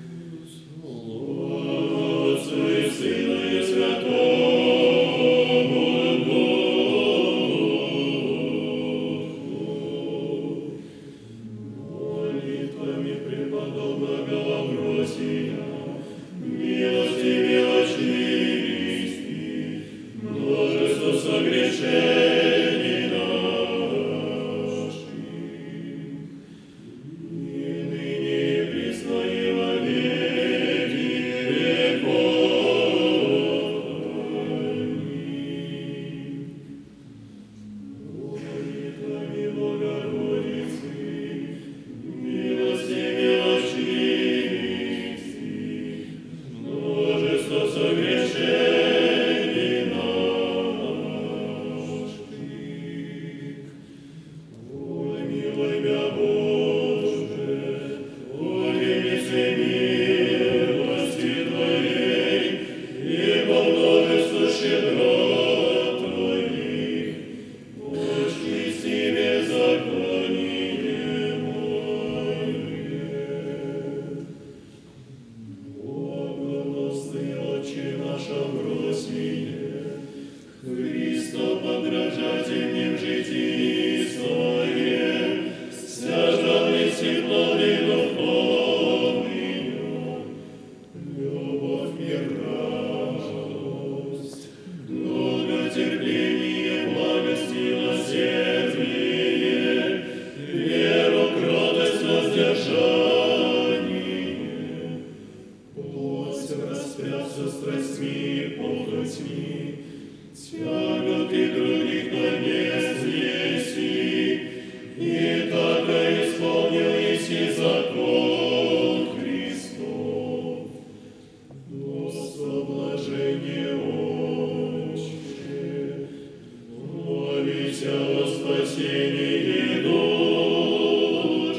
Отцу и Сыну и Святому Духу, молитвами преподобного Амвросия, милостиви очисти, множество согрешений наших, и ныне и присно и во щедрот Твоих, почти себе законие мое. Богоносный Отче наш Амвросие, Христо подражательнем житии своем, стяжданный светлотой духовную, любовь, мир, радость, долготерпение, благость, милосердие, веру, кротость, воздержание, плоть распятся страстьми и похотьми, тяготы других на неси, и так исполнил еси закон Христов. Господи, блажение Отче, молися о спасении душ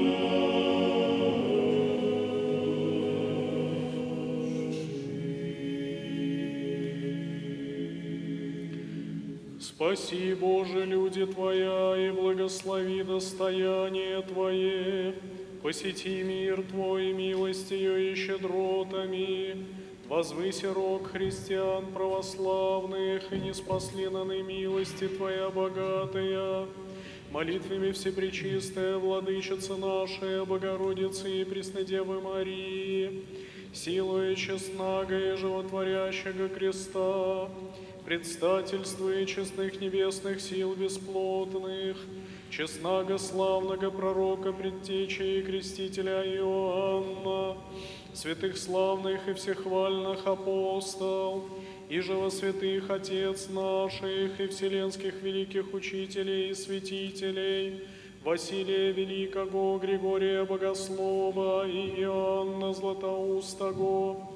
Спаси, Боже, люди Твоя, и благослови достояние Твое. Посети мир Твой милостью и щедротами. Возвыси рог христиан православных, и не спасли наны милости Твоя богатая. Молитвами Всепречистая Владычица наша, Богородицы и Преснодевы Марии, силою честного и животворящего креста, предстательствуя честных небесных сил бесплотных, честного славного пророка, предтечи и крестителя Иоанна, святых славных и всехвальных апостол, и же во святых Отец наших и вселенских великих учителей и святителей, Василия Великого, Григория Богослова и Иоанна Златоустого,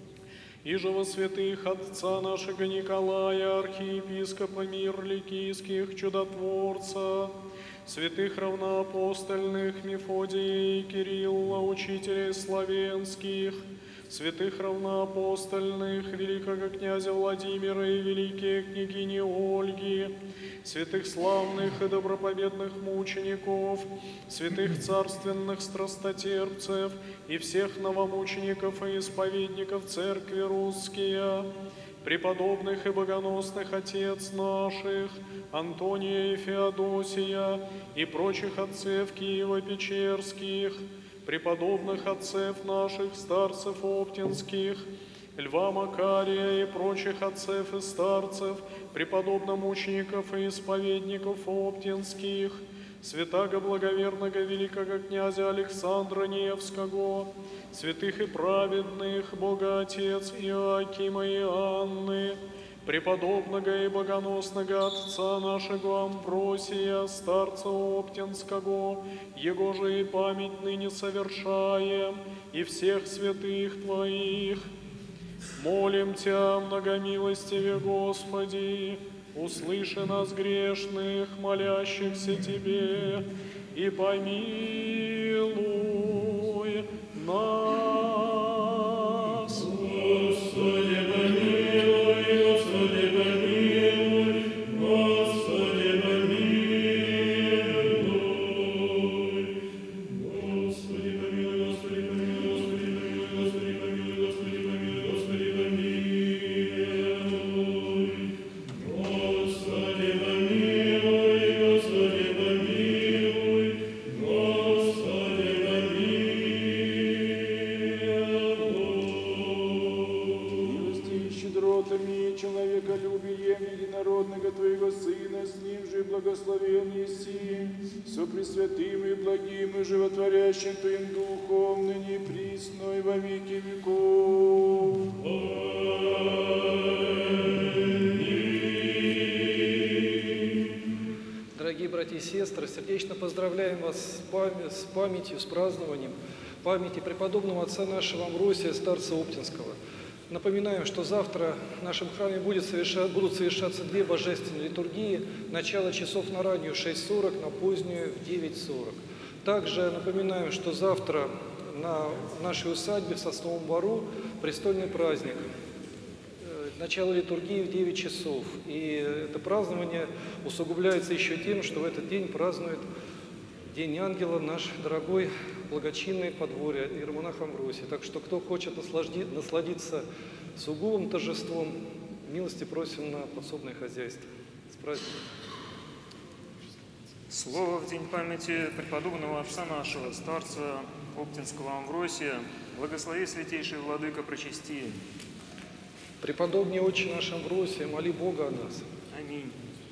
и же во святых отца нашего Николая, архиепископа мир ликийских, чудотворца, святых равноапостольных Мефодия и Кирилла, учителей славянских, святых равноапостольных великого князя Владимира и великие княгини Ольги, святых славных и доброповедных мучеников, святых царственных страстотерпцев и всех новомучеников и исповедников Церкви Русские, преподобных и богоносных отец наших, Антония и Феодосия и прочих отцев Киево-Печерских, преподобных отцев наших, старцев Оптинских, Льва Макария и прочих отцев и старцев, преподобномучеников и исповедников Оптинских, святаго благоверного великого князя Александра Невского, святых и праведных, Бога Отец Иоакима и Анны, преподобного и богоносного отца нашего Амвросия, старца Оптинского, его же и память ныне совершаем, и всех святых Твоих. Молим Тя, многомилостиве Господи, услыши нас грешных, молящихся Тебе, и помилуй нас. Господи, помилуй, Господи, помилуй, Господи, помилуй. Господи, помилуй, Господи, помилуй, Господи, помилуй, Господи, помилуй, Господи, помилуй, Господи, помилуй. Господи, помилуй, Господи, помилуй. Милостью, щедротами, человеколюбием единородного Твоего Сына, с Ним же благословен еси, со пресвятым и благим и животворящим Твоим Духом, ныне и присно и во веки веков. Дорогие братья и сестры, сердечно поздравляем вас с, память, с памятью, с празднованием памяти преподобного отца нашего Амвросия, старца Оптинского. Напоминаем, что завтра в нашем храме будет соверша... будут совершаться две божественные литургии. Начало часов на раннюю в шесть сорок, на позднюю в девять сорок. Также напоминаем, что завтра на нашей усадьбе в Сосновом Бору престольный праздник. начало литургии в девять часов. И это празднование усугубляется еще тем, что в этот день празднует День ангела наш дорогой благочинный подворье иеромонах Амвросий. Так что кто хочет наслади- насладиться сугубым торжеством, милости просим на подсобное хозяйство. С праздником! Слово в день памяти преподобного отца нашего, старца Оптинского Амвросия, благослови святейший владыка пречестии. Преподобный Отче наш Амвросия, моли Бога о нас. Аминь.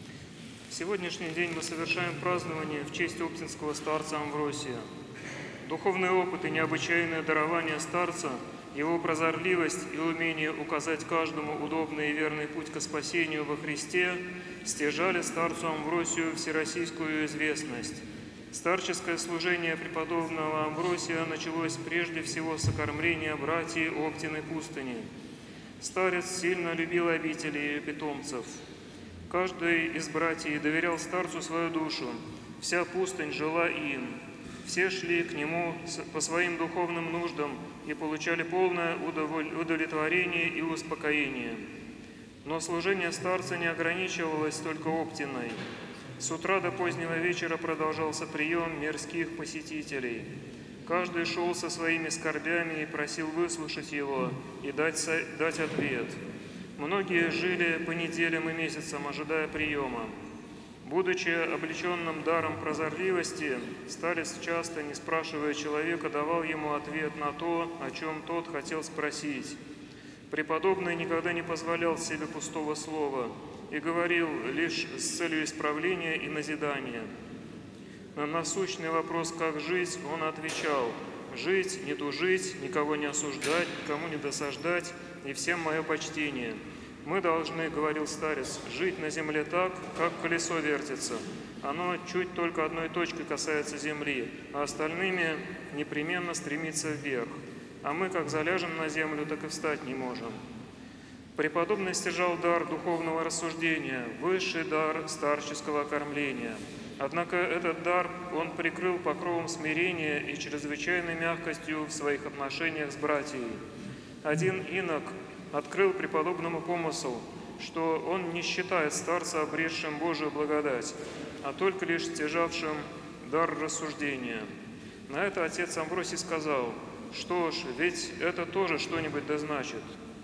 В сегодняшний день мы совершаем празднование в честь оптинского старца Амвросия. Духовный опыт и необычайное дарование старца, его прозорливость и умение указать каждому удобный и верный путь ко спасению во Христе стяжали старцу Амвросию всероссийскую известность. Старческое служение преподобного Амвросия началось прежде всего с окормления братьев Оптиной пустыни. Старец сильно любил обители и ее питомцев. Каждый из братьев доверял старцу свою душу, вся пустынь жила им. Все шли к нему по своим духовным нуждам и получали полное удовлетворение и успокоение. Но служение старца не ограничивалось только Оптиной. С утра до позднего вечера продолжался прием мирских посетителей. Каждый шел со своими скорбями и просил выслушать его и дать, дать ответ. Многие жили по неделям и месяцам, ожидая приема. Будучи облеченным даром прозорливости, старец часто, не спрашивая человека, давал ему ответ на то, о чем тот хотел спросить. Преподобный никогда не позволял себе пустого слова и говорил лишь с целью исправления и назидания. На насущный вопрос «как жить?» он отвечал: «Жить, не тужить, никого не осуждать, никому не досаждать, и всем мое почтение. Мы должны, — говорил старец, — жить на земле так, как колесо вертится. Оно чуть только одной точки касается земли, а остальными непременно стремится вверх. А мы, как заляжем на землю, так и встать не можем». Преподобный стяжал дар духовного рассуждения, высший дар старческого кормления. Однако этот дар он прикрыл покровом смирения и чрезвычайной мягкостью в своих отношениях с братьями. Один инок открыл преподобному помысл, что он не считает старца обретшим Божию благодать, а только лишь стяжавшим дар рассуждения. На это отец Амвросий сказал: «Что ж, ведь это тоже что-нибудь да значит».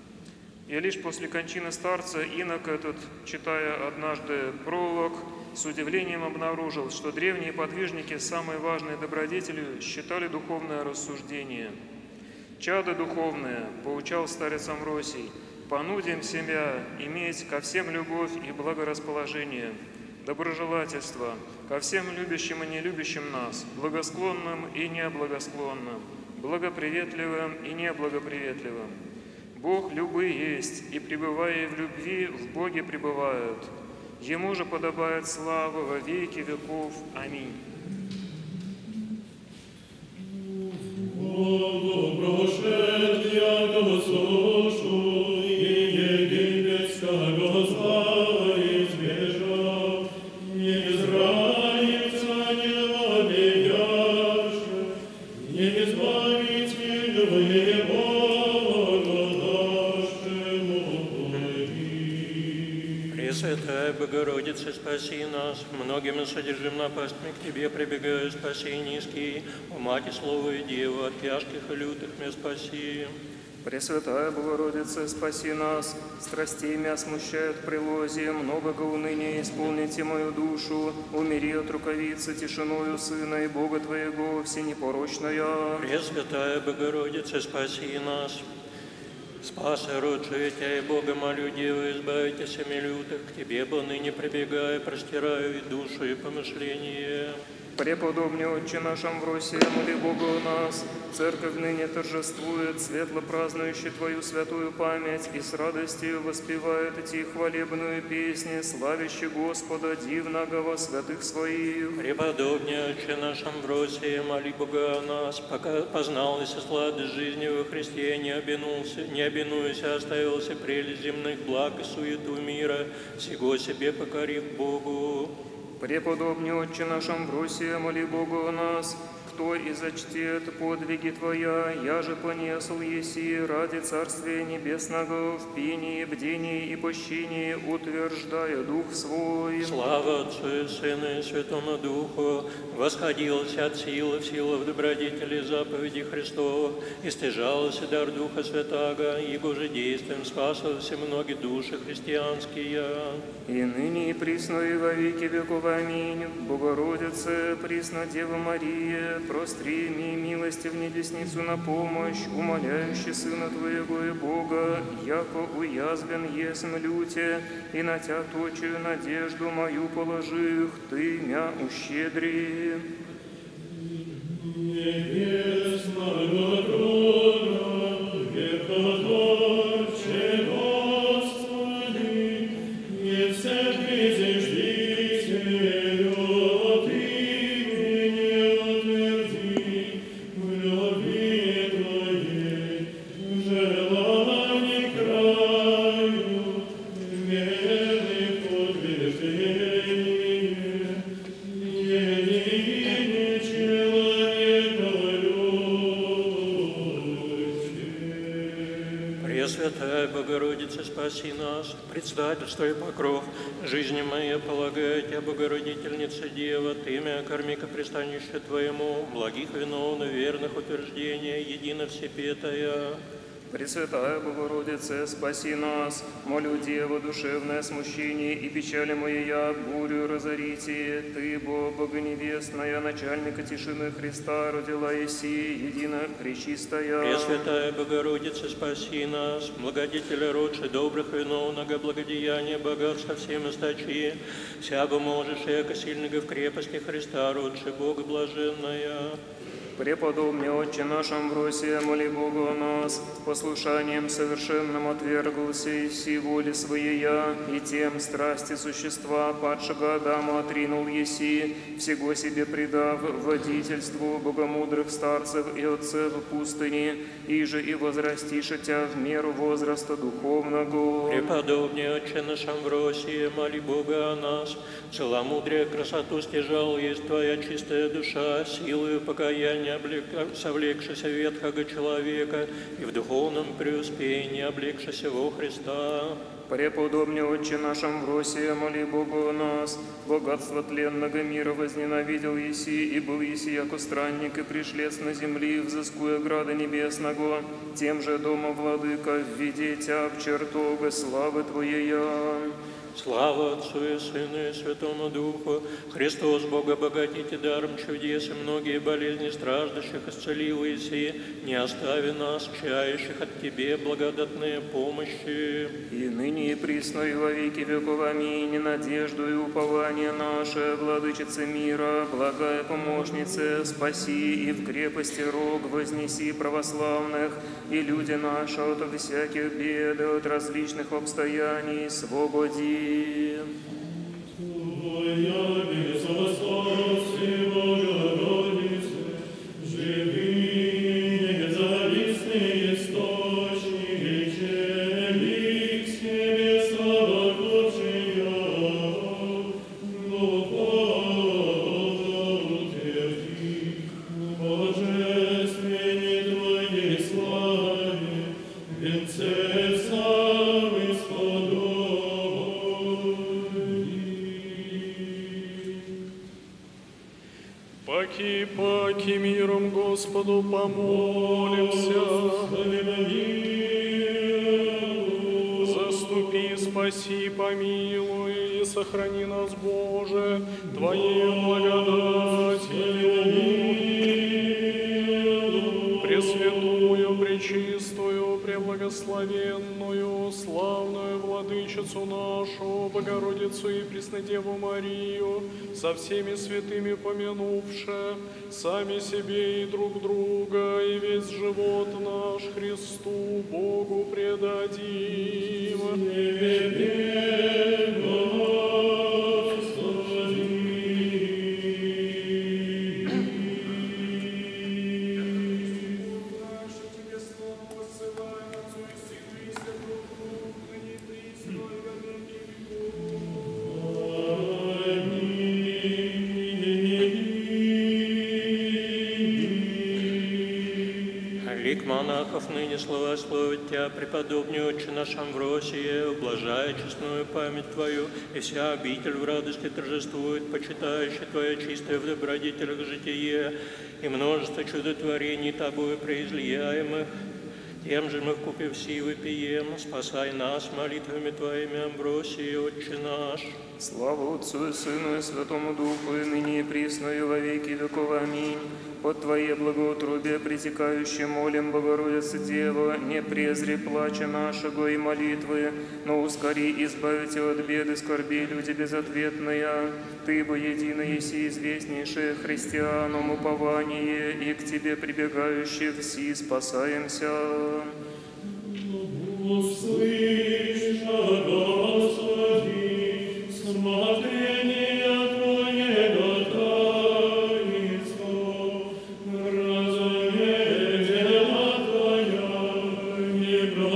И лишь после кончины старца инок этот, читая однажды пролог, с удивлением обнаружил, что древние подвижники самой важной добродетелью считали духовное рассуждение. «Чадо духовное, — поучал старец Амвросий, — понудим себя иметь ко всем любовь и благорасположение, доброжелательство, ко всем любящим и нелюбящим нас, благосклонным и неблагосклонным, благоприветливым и неблагоприветливым. Бог любый есть, и, пребывая в любви, в Боге пребывают. Ему же подобает слава во веки веков. Аминь». Богу прошед, яко сушу, и египетского зла избежал, израильца не обидяши, не избавитель его. Пресвятая Богородица, спаси нас, многими содержим напастями к Тебе прибегаю, спаси низкий, о Мати Слово и Дева, от тяжких и лютых меня спаси. Пресвятая Богородица, спаси нас, страстей мя смущают прилозие, многого уныния исполните мою душу, умери от рукавицы тишиною Сына и Бога Твоего, всенепорочная. Пресвятая Богородица, спаси нас. Спаси, род Тебя и Бога молю, Дева, избавитесь от лютых, к Тебе бы ныне прибегая, простираю и душу, и помышление. Преподобный Отче наш Амвросия, моли Бога у нас, Церковь ныне торжествует, светло празднующий Твою святую память, и с радостью воспевает эти хвалебную песни, славящие Господа, дивного во святых Своих. Преподобный Отче наш Амвросия, моли Бога о нас, пока познался сладость жизни во Христе, не обинулся, не обинуяся, оставился прелесть земных благ и суету мира, сего себе покорив Богу. Преподобный Отче наш Амвросия, моли Бога о нас, кто и зачтет подвиги Твоя, я же понесл еси ради Царствия Небесного в пении, бдении и пощении, утверждая Дух Свой. Слава Отцу и Сыну и Святому Духу, восходилась от силы в силу в добродетели заповеди Христова, и стяжалась дар Духа Святаго, Его же действием спасывался многие души христианские. И ныне и присно и во веки веков. Аминь. Богородице, присно Дева Мария, прострими милости в небесницу на помощь, умоляющий Сына Твоего и Бога, яко уязвен есмь люте, и на Тя точию надежду мою положих, Ты мя ущедри. Небесного трона, векотворче Господи, не всех призиждителю от имени утверди в любви Твоей, желаний краю, верных утверждений, едине человека любящий. Пресвятая Богородица, спаси нас, предстательство и покров жизни моей полагаю Тебя, Богородительница Дева, Ты мя корми ко пристанищу Твоему, благих виновных, верных утверждений, едино всепетая. Пресвятая Богородице, спаси нас, молю Деву, душевное смущение и печали моя, бурю разорите, Ты, Бо, Богонебесная, начальника тишины Христа, родила еси, едино пречистая. Пресвятая Богородица, спаси нас, благодетеля родши добрых виновного, благодеяния богатства всем источи, сябо можешь, яко сильного в крепости Христа, родши Бога блаженная. Преподобный Отче наш Амвросия, моли Бога о нас, послушанием совершенным отвергался еси воли своей, и тем страсти существа падшего Адама отринул еси, всего себе предав водительству богомудрых старцев и отцев пустыни, и же и возрастиша Тя в меру возраста духовного. Преподобный Отче наш Амвросия, моли Бога о нас, целомудрие красоту стяжал есть Твоя чистая душа, силою покаяния совлекшися ветхого человека и в духовном преуспеянии облекшися во Христа. Преподобный Отче наш Амвросия, моли Бога о нас, богатство тленного мира возненавидел еси, и был еси яко странник и пришлец на земли, взыскуя града небесного, тем же дома владыка, введи Тя в чертога славы Твоея. Слава Отцу и Сыну и Святому Духу, Христос, Бога богатите даром чудес, и многие болезни страждущих исцелил еси, не остави нас, чающих от Тебе благодатные помощи. И ныне и присно и во веки веков. Аминь. Надежду и упование наше, Владычица мира, благая помощница, спаси и в крепости рог вознеси православных, и люди наши от всяких бед, от различных обстояний свободи. Твоя безоспасти, Богородице, живи, независный источник, лик с небес возложия, духовно утверди, божественной Твоей славе, венце славы сподобия. Паки, паки, миром Господу помолимся. Заступи, спаси, помилуй и сохрани нас, Боже, Твоей благодатью. Пресвятую, пречистую, преблагословенную, славную Владычицу нашу, Богородицу и Преснодеву Марию, со всеми святыми помянувши, сами себе и друг друга, и весь живот наш Христу Богу предадим. монахов ныне славословить Тебя, преподобный Отче наш Амвросие, ублажая честную память Твою, и вся обитель в радости торжествует, почитающий Твое чистое в добродетелях житие, и множество чудотворений Тобою преизлияемых. Тем же мы вкупе все выпием, спасай нас молитвами Твоими, Амвросий, Отче наш. Слава Отцу и Сыну и Святому Духу, и ныне и присно, и во веки веков. Аминь. Под Твое благоутрубие притекающее молим, Богородица Дева, не презри плача нашего и молитвы, но ускори избавите от беды, скорби, люди безответные. Ты бы единый еси известнейшее христианам упование, и к Тебе прибегающие все спасаемся. Услышь, Господи, смотрение Твоего таинства, разумей дела Твоя, и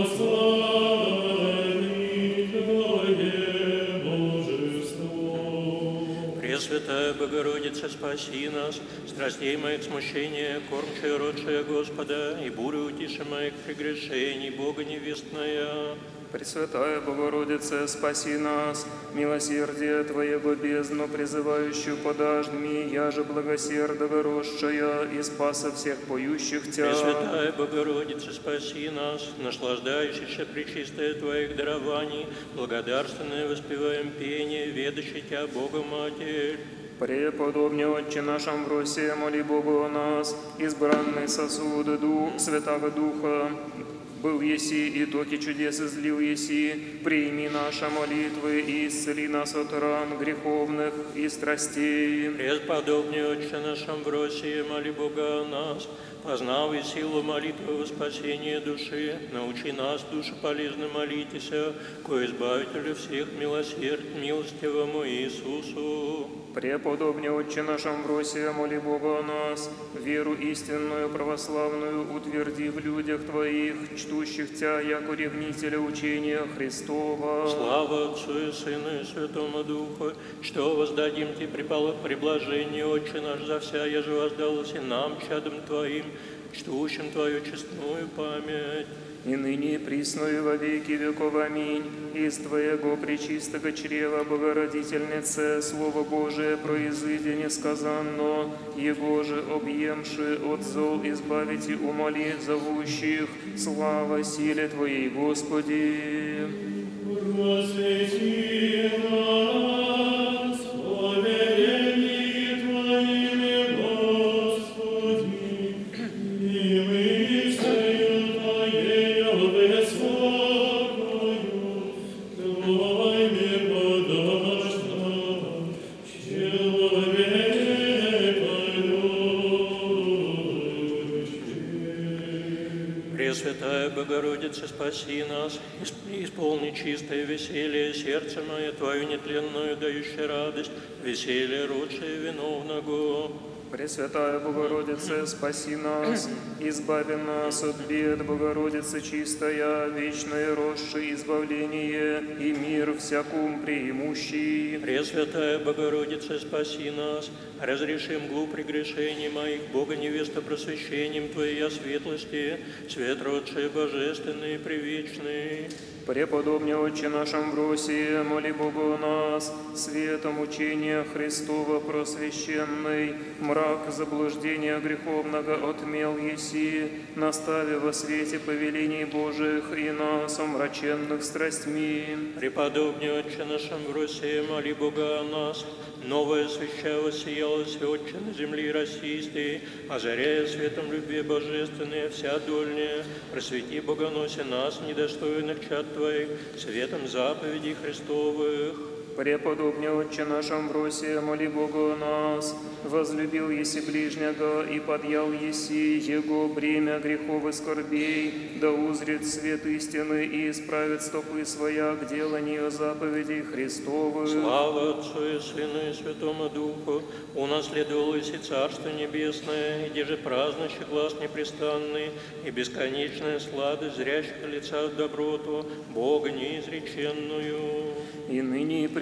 прослави Твое божество. Пресвятая Богородица, спаси нас, страстей моих смущения, кормчая родшая Господа, и бурю утиши моих прегрешений, Бога невестная. Пресвятая Богородица, спаси нас, милосердие Твоего бездну, призывающую подажми, я же благосердого росшая, и спаса всех поющих Тя. Пресвятая Богородица, спаси нас, наслаждающийся пречистое Твоих дарований, благодарственное воспеваем пение, ведущий Тя, Бога Матерь. Преподобный Отче наш Амвросия, моли Богу о нас, избранный сосуд Дух, Святого Духа, был еси, и токи чудес излил еси, прими наши молитвы и исцели нас от ран греховных и страстей. Преподобный Отче наш Амвросия, моли Бога о нас, познав и силу молитвы во спасение души, научи нас, душе полезно молитесь, ко избавителю всех милосерд, милостивому Иисусу. Преподобный Отче наш Амвросия, моли Бога о нас, веру истинную православную утверди в людях Твоих, чтущих Тя, яко ревнителя учения Христова. Слава Отцу и Сыну и Святому Духу, что воздадим Тебе приблажение, Отче наш, за вся, еже воздалось и нам, чадом Твоим, чтущим Твою честную память. И ныне и присно и во веки веков. Аминь. Из Твоего пречистого чрева, Богородительнице, Слово Божие произыди несказанно, Его же объемши от зол избавите, умоли зовущих, слава силе Твоей, Господи. Просвети нас, поверении Твоими, Господи, и мыслью Твоею высокою, Твой мир подашь нам, человека любящий. Пресвятая Богородица, спаси нас, исполни чистое веселье сердце мое, Твою нетленную дающую радость, веселье родшее виновного. Пресвятая Богородица, спаси нас, избави нас от бед, Богородица чистая, вечное росшее избавление и мир всякум преимущий. Пресвятая Богородица, спаси нас, разреши мглу прегрешений моих, Бога невеста просвещением Твоей светлости, свет родший божественный и привечный. Преподобный Отче наш Амвросия, моли Богу о нас, светом учения Христова просвещенный, мрак заблуждения греховного отмел еси, настави во свете повелений Божиих и нас, омраченных страстьми. Преподобный Отче наш Амвросия, моли Бога о нас, новое свеча воссиялась, Отче на земли российской, озаряя светом любви божественной вся дольняя, просвети, Богоносе, нас, недостойных чад Твоих, светом заповедей Христовых. Преподобный Отче наш Амвросия, моли Богу о нас, возлюбил еси ближнего и подъял еси его бремя грехов и скорбей, да узрит свет истины и исправит стопы своя к деланию заповедей Христовых. Слава Отцу и Сыну и Святому Духу, унаследовал еси Царство Небесное, где же празднующий глаз непрестанный и бесконечная сладость зрящих лица доброту, Бога неизреченную. И ныне и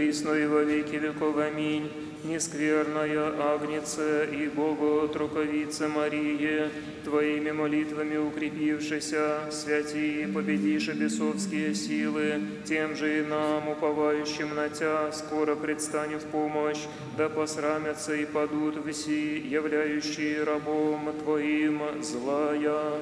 присно и во веки веков. Аминь. Нескверная Агнеце и Богоотруковице Мария, Твоими молитвами укрепившися, святи и победишь бесовские силы, тем же и нам, уповающим на Тя, скоро предстань в помощь, да посрамятся и падут все, являющие рабом Твоим злая.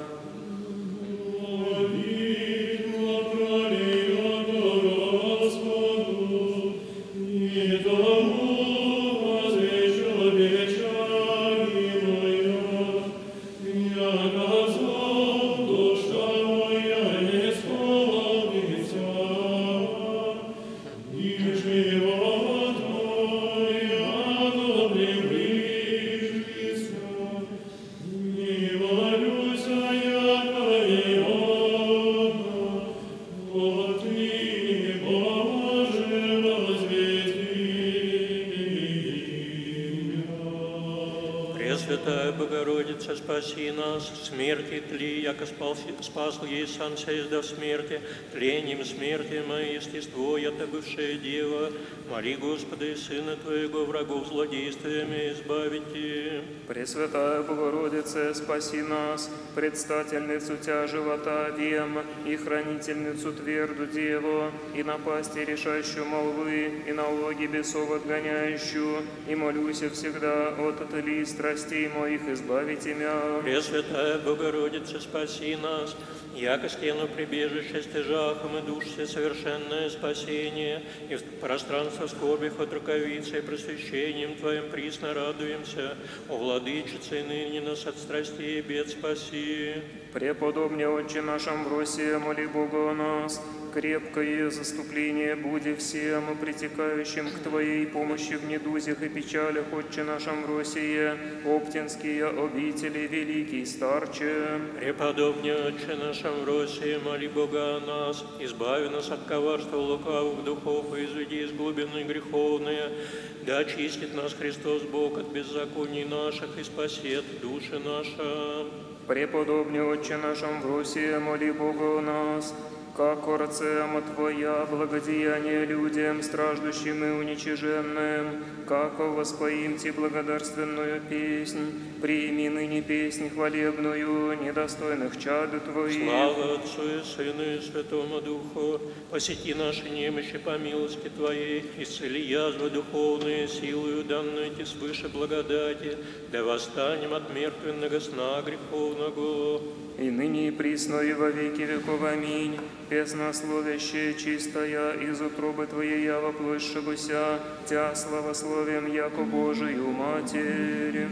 Пресвятая Богородица, спаси нас, смерти тли, яко спаси, спас ей сам создав смерти, тлением смерти мое естество, я-то бывшая дева, моли Господа и Сына Твоего, врагов злодействиями избавите. Пресвятая Богородица, спаси нас, предстательницу Тя живота вем, и хранительницу тверду Деву, и напасти решающую молвы, и налоги бесов отгоняющую, и молюся всегда от отли страстей моих избавите мя. Пресвятая Богородица, спаси нас, яко стену прибежище стяжахом и душься совершенное спасение, и в пространство скорбих от рукавицы и просвещением Твоим присно радуемся, о Владычице, ныне нас от страстей и бед спаси. Преподобне Отче наш Амвросия, моли Бога о нас, крепкое заступление буди всем, притекающим к Твоей помощи в недузях и печалях, Отче наш Амвросия, Оптинские обители, великий старче. Преподобне Отче наш Амвросия, моли Бога о нас, избави нас от коварства лукавых духов и изведи из глубины греховные, да очистит нас Христос Бог от беззаконий наших и спасет души наши. Преподобне Отче наш Амвросия, моли Бога о нас, как орцема Твоя, благодеяние людям, страждущим и уничиженным, как воспоим Ти благодарственную песнь, прими ныне песнь хвалебную, недостойных чад Твоих. Слава Отцу и Сыну и Святому Духу, посети наши немощи по милости Твоей, исцели язвы духовные силою, данную Ти свыше благодати, да восстанем от мертвенного сна греховного. И ныне и присно и во веки веков. Аминь. Песнословящая чистая, из утробы Твоей я воплощегося, Тя славословием, яко Божию Матерь.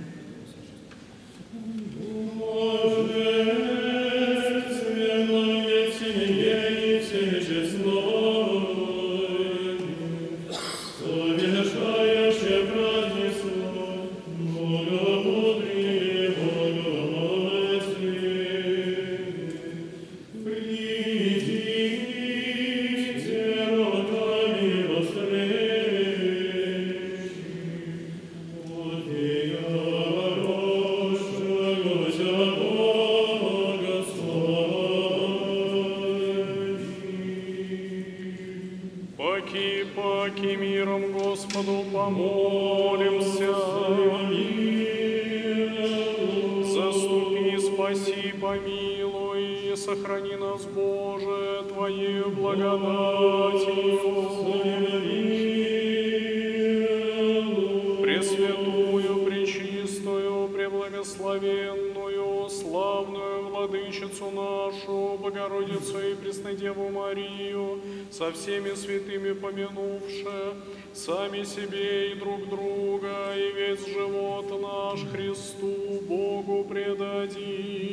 Сохрани нас, Боже, Твоею благодатью. Пресвятую, пречистую, преблагословенную, славную Владычицу нашу, Богородицу и Преснодеву Марию, со всеми святыми помянувши, сами себе и друг друга, и весь живот наш Христу Богу предадим.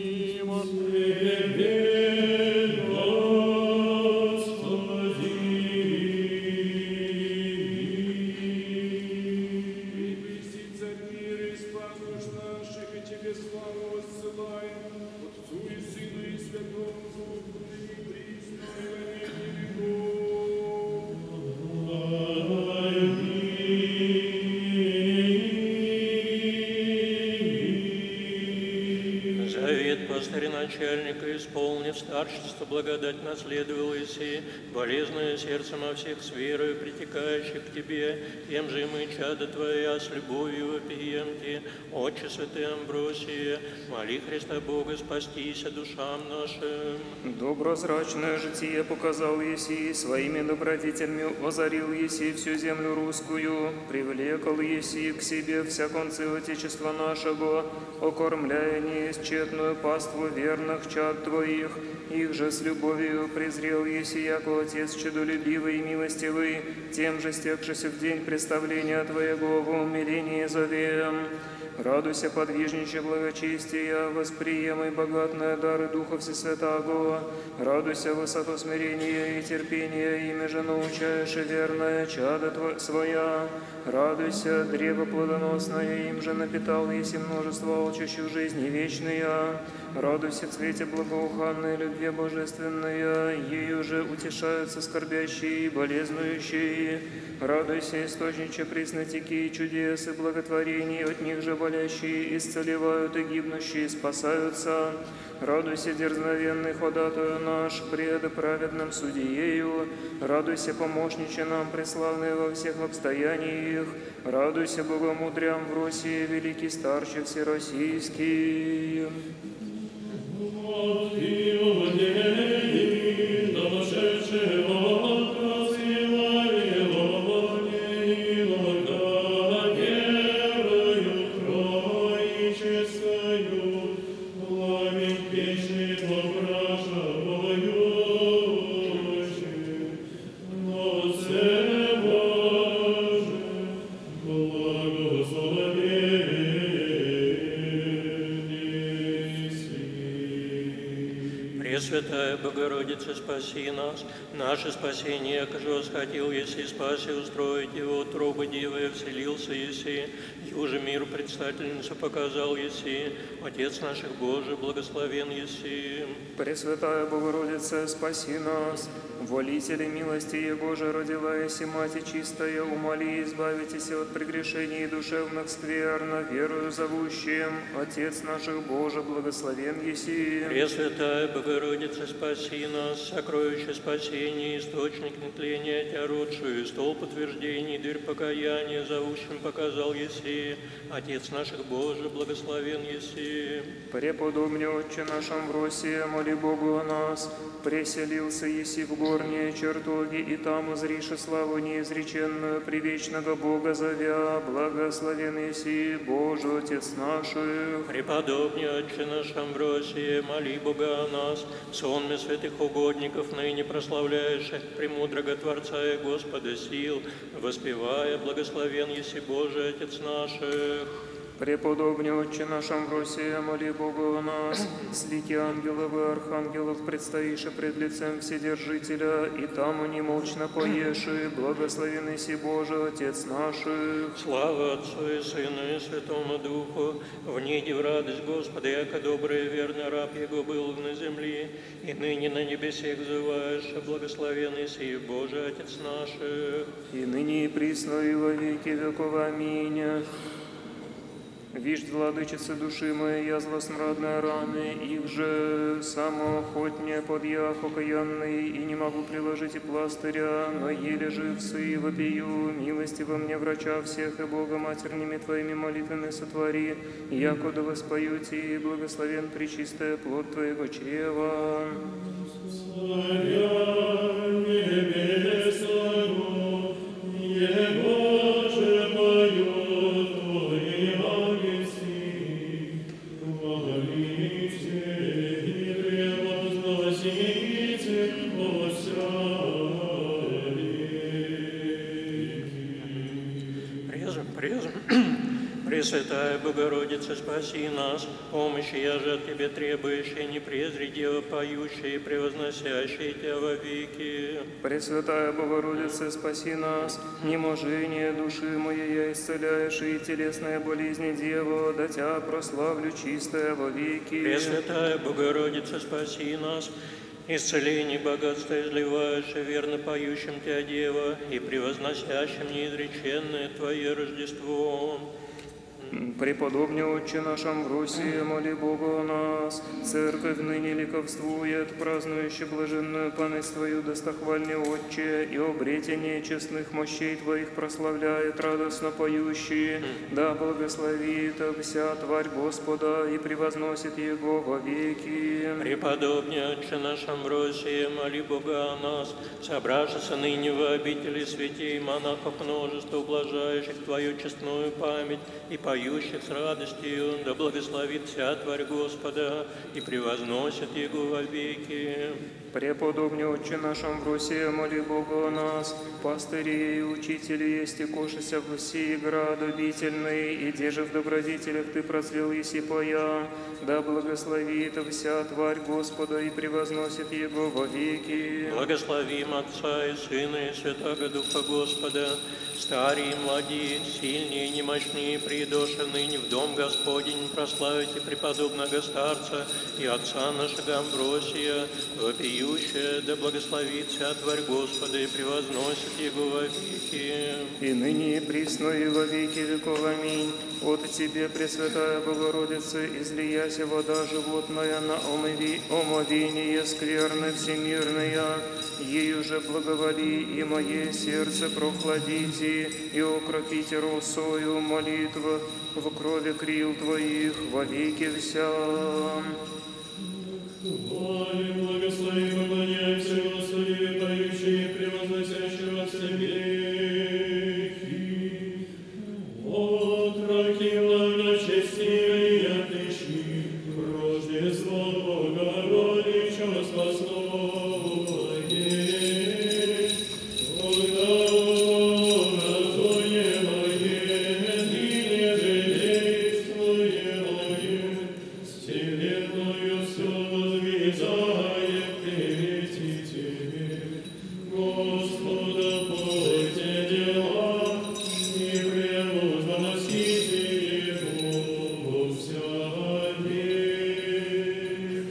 Начальника исполни от старчества благодать наследовал Иси, болезное сердцем о всех с верою притекающих к Тебе, тем же и мы, чада Твоя, с любовью вопиемки, Отче Святый Амбросия, моли Христа Бога, спастися душам нашим. Доброзрачное житие показал Еси, своими добродетелями озарил Еси всю землю русскую, привлекал Еси к себе вся концы Отечества нашего, окормляя неисчетную паству верных чад Твоих, их же с любовью презрел Еси, яко Отец чудолюбивый и милостивый, тем же стекшися в день представления Твоего в умилении зовем. Радуйся, подвижниче благочестия, восприемай богатные дары Духа Всесвятаго. Радуйся, высоту смирения и терпения, ими же научаешь и верное чадо Тво... своя. Радуйся, древо плодоносное, им же напитал еси множество алчущих жизни вечная. Радуйся, цвете благоуханной любви божественная, ею же утешаются скорбящие и болезнующие. Радуйся, источниче преснотеки и чудес и благотворений, от них же болящие исцеливают и гибнущие спасаются. Радуйся, дерзновенный ходатаю наш, пред праведным судьею. Радуйся, помощниче нам, преславный во всех обстояниях. Радуйся, богомудрям в России, великий старче всероссийский. Пресвятая Богородица, спаси нас, наше спасение, как же восхотел еси, спаси, устроить его, утробы Девы, вселился еси, юже миру предстательницу показал еси, Отец наших Божий, благословен еси. Пресвятая Богородица, спаси нас, волители милости Его же родила еси, Мати чистая, умоли, избавитесь от прегрешений душевных скверно, верою зовущим, Отец наших Божий, благословен еси. Пресвятая Богородица, спаси нас, сокровище спасения, источник нетления, Тя родшую, столб утверждений, дверь покаяния, зовущим показал еси, Отец наших Божий, благословен еси. Преподобный Отче нашем в России, моли Богу о нас, преселился еси в горние чертоги, и там узрише славу неизреченную привечного Бога зовя, благословен еси, Боже, Отец наших. Преподобный Отче наш Амбросия, моли Бога о нас, сонме святых угодников, ныне прославляющих премудрого Творца и Господа сил, воспевая, благословен еси, Боже, Отец наших. Преподобный Отче наш Амвросия, моли Бога о нас, слики ангелов и архангелов, предстоишь пред лицем Вседержителя, и там немолчно поеши, благословен еси, Боже, Отец наших. Слава Отцу и Сыну и Святому Духу, в ниде в радость Господа, яко добрый и верный раб Его был на земле, и ныне на небесе взываешь, благословен еси, Боже, Отец наших. И ныне и присно и во веки веков. Аминь. Вишь, владычица души моей, я злосмрадные раны, их же самоохотнее подъях окаянный, и не могу приложить и пластыря, но еле живцы и вопию, милости во мне врача всех, и Бога матерными Твоими молитвами сотвори, яко да воспою Ти, благословен пречистая плод Твоего чрева. Царя небесного, Его же поют Твои агнцы, хвалите и превозносите Отца великий. Презум, презум. Пресвятая Богородица, спаси нас, помощи я же от Тебе требующая, не презри, Дева поющая и превозносящая Тебя во веки. Пресвятая Богородица, спаси нас, неможение души моей я исцеляешь, и телесные болезни Дева, да Тя прославлю чистая во веки. Пресвятая Богородица, спаси нас, исцеление богатства изливаешь, и верно поющим Тебя, Дева, и превозносящим неизреченное Твое Рождество. Преподобный Отче нашем в Руси, моли Бога о нас. Церковь ныне ликовствует, празднующая блаженную память Твою, достохвальный Отче, и обретение честных мощей Твоих прославляет, радостно поющие. Да благословит вся тварь Господа и превозносит Его во веки. Преподобный Отче нашем в Руси, моли Бога о нас. Собравшись ныне в обители святей монахов множество, ублажающих Твою честную память и поющих с радостью, да благословит вся тварь Господа и превозносит Его во веки. Преподобный Отче нашем в Руси, моли Бога о нас. Пастыри и учители есть и кошися в Руси, град обительный, и где же в добродетелях Ты прозрел Есипая, да благословит вся тварь Господа и превозносит Его во веки. Благословим Отца и Сына и Святого Духа Господа, старые и млади, сильные и немощные, придоши ныне в Дом Господень, прославите преподобного старца и Отца нашего Амвросия, вопиющая, да благословит вся тварь Господа и превозносит Его во веки. И ныне и присно и во веки веков. Аминь. От Тебе, Пресвятая Богородица, излияся вода животная на омови... омовение скверны всемирная, ею же благоволи и мое сердце прохладите, и окропите росою молитва в крови крил Твоих во веки вся. Хвалим, благословим, поклоняемся, Господи, поющие, превозносящего Тебе. Отроки благочестивые отыщи, Рождество Богородича спасное. Когда разумение мое, ныне же действует, вселенную все возвязает перед Тебе. Господа, пойте дела, и превозносите Его вся веки.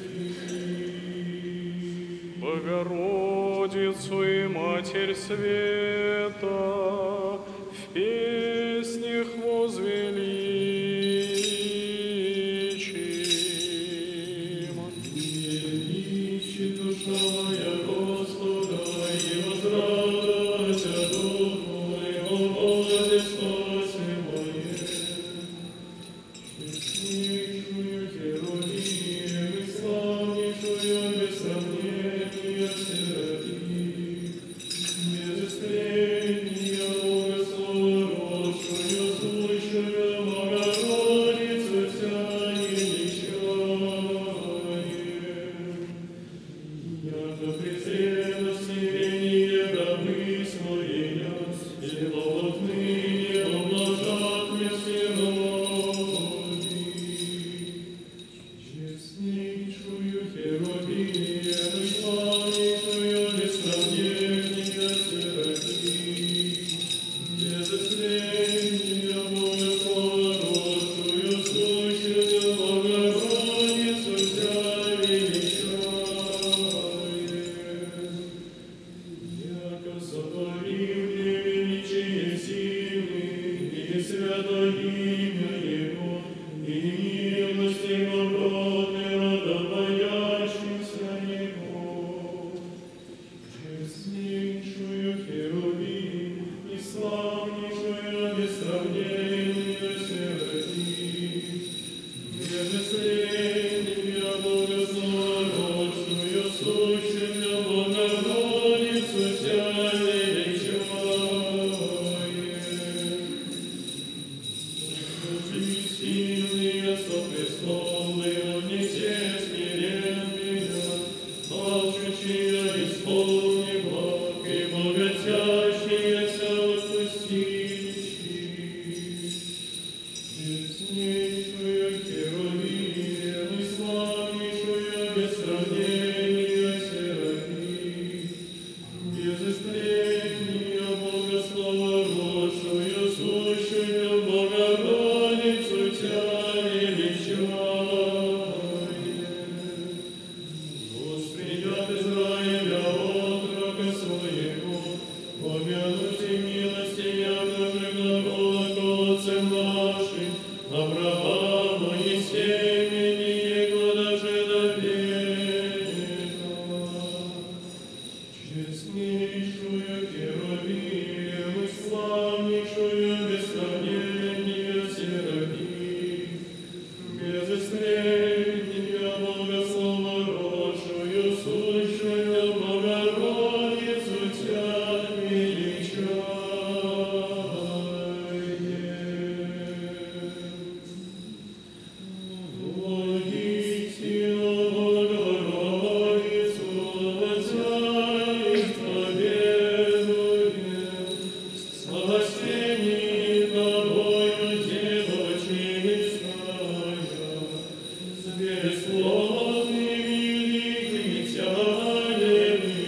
Богородицу и Матерь Света в песнях возвеличим. Величи душа моя Господа, и возрадуйся дух мой, о Боже, спаси мое. Честнейшую Херувим и славнейшую без сомнения Серафим, без истления Богословшую, сущую Богородицу вся величаем. Яко презрено смирение рабы своей, и вот ныне ублажат мне все ноги. Честнейшую Херувим и славнейшую без сравнения Серафим, без истления Богословшую, сущую Богородицу вся величаем. Яко сотворил мне величие силы и святое имя Его, и милости добротный родом боящихся Его. Честнейшую Херувим и славнейшую без сравнения Серафим, без истления Богословшую, сущую Богородицу вся величаем. Силы сопрестолные, несе смиренные, алчущие исполни благ, и богатящиеся отпусти. спасении Тобою, Дева честная, с бесплодными дитями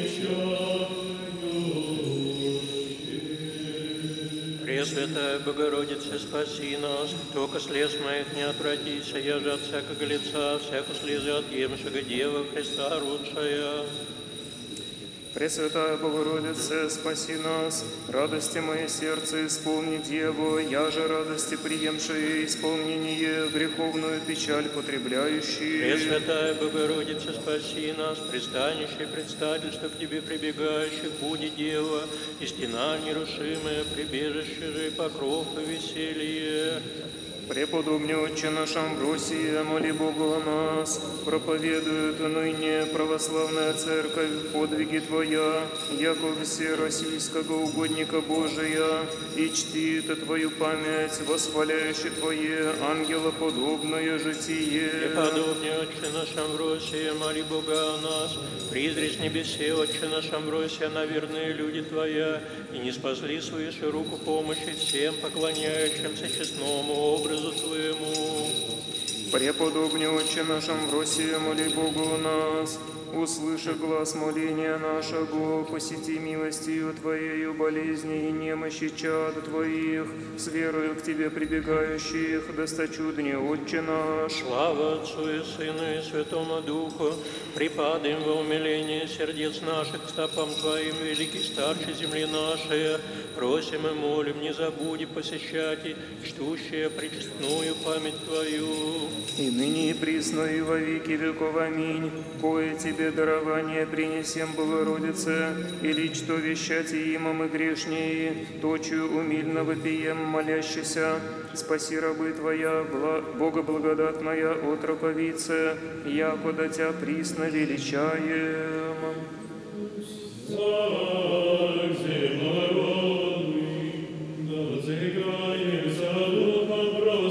Пресвятая Богородица, спаси нас, только слез моих не отвратися, я же от всякого лица, всякую слезы отъемшего Дева Христа родшая. Пресвятая Богородица, спаси нас, радости мое сердце исполни Деву, я же радости приемшее исполнение, греховную печаль потребляющий. Пресвятая Богородица, спаси нас, пристанище и предстательство к Тебе прибегающих, буди Дева, и стена нерушимая, прибежище же и покров и веселье. Преподобный Отче наш Амвросия, моли Бога о нас, проповедует ныне православная церковь подвиги Твоя, яко все российского угодника Божия, и чтит Твою память, восхваляющий Твое ангелоподобное житие. Преподобный Отче наш Амвросия, моли Бога о нас, призрись небесе, Отче наш Амвросия, на верные люди Твоя, и не спасли свою руку помощи всем поклоняющимся честному образу Твоему. Преподобный Отче наш Амвросия, моли Богу о нас, услыши глаз моления нашего, посети милостью Твоею болезни и немощи чад Твоих, с верою к Тебе прибегающих, досточудный Отче наш. Слава Отцу и Сыну и Святому Духу, припадаем во умилении сердец наших к стопам Твоим, великий старче земли нашей, просим и молим, не забуди посещать и чтущие пречестную память Твою. И ныне и присно и во веки веков. Аминь. Кое Тебе дарование принесем, Богородице, или что вещать имам и грешнее, точию умильно вопием молящийся, спаси рабы Твоя, бла... Бога благодатная отроковице, якода Тя присно величаем. Царь земнородный, да взыграем за духом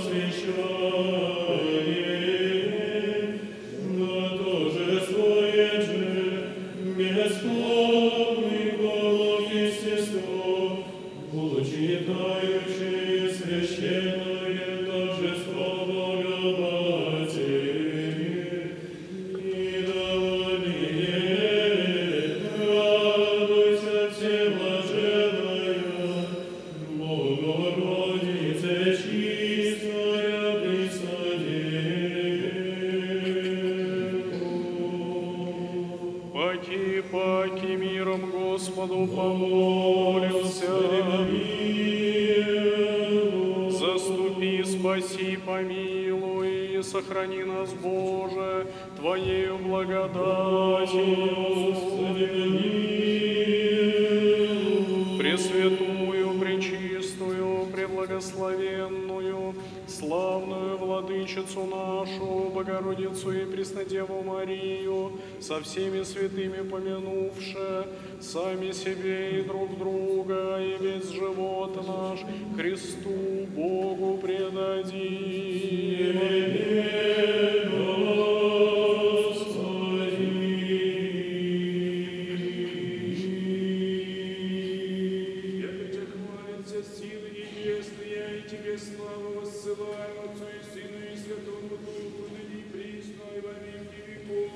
просвещаем, да торжествует же бесплодный голов естество, почитающие священное торжество Богоматери, и довольнее радуйся всеблаженная, Богородице чистая Преснодеву. Паки, паки, миром Господу помолимся. Заступи, спаси, помилуй, сохрани нас, Боже, Твоею благодатью. Пресвятую, пречистую, преблагословенную, славную Владычицу нашу, Богородицу и Преснодеву Марию, со всеми святыми помянувши, сами себе и друг друга, и весь живот наш Христу Богу предадим. Тебе славу воссылаем Отцу и Сыну и Святому Духу, ныне и присно и во веки веков.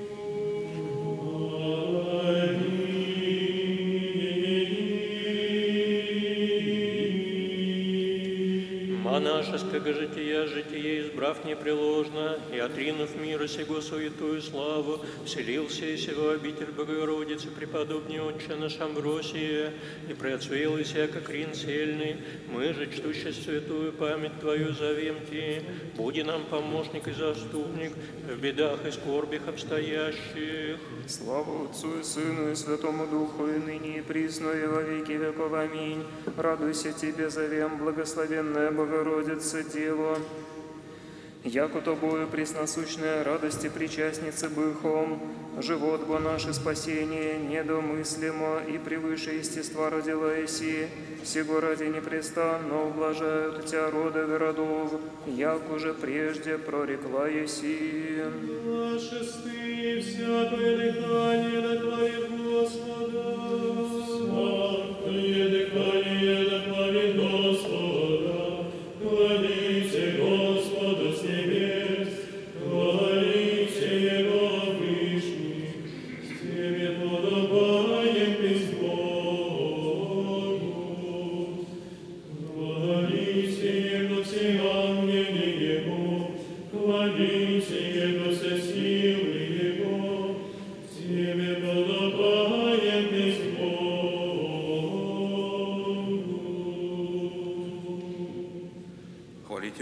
Монашеского жития, житие избрав непреложно, и отринув мира сего суетую славу, вселился и сего обитель Богородицы, преподобный Отче наш Амвросия, и преотсвелся, как рин сельный, мы же, чтущие святую память Твою, зовем Ти, буди нам помощник и заступник в бедах и скорбях обстоящих. Слава Отцу и Сыну и Святому Духу, и ныне и присно и во веки веков. Аминь. Радуйся Тебе, зовем, благословенная Богородица, Дева, яко Тобою пресносущная радости причастницы быхом, живот бо наше спасение недомыслимо и превыше естества родила еси, сего ради непрестанно ублажают Тя роды городов, як уже прежде прорекла еси. Шестые всякое дыхание наклонит Господа, всякое дыхание наклонит Господа.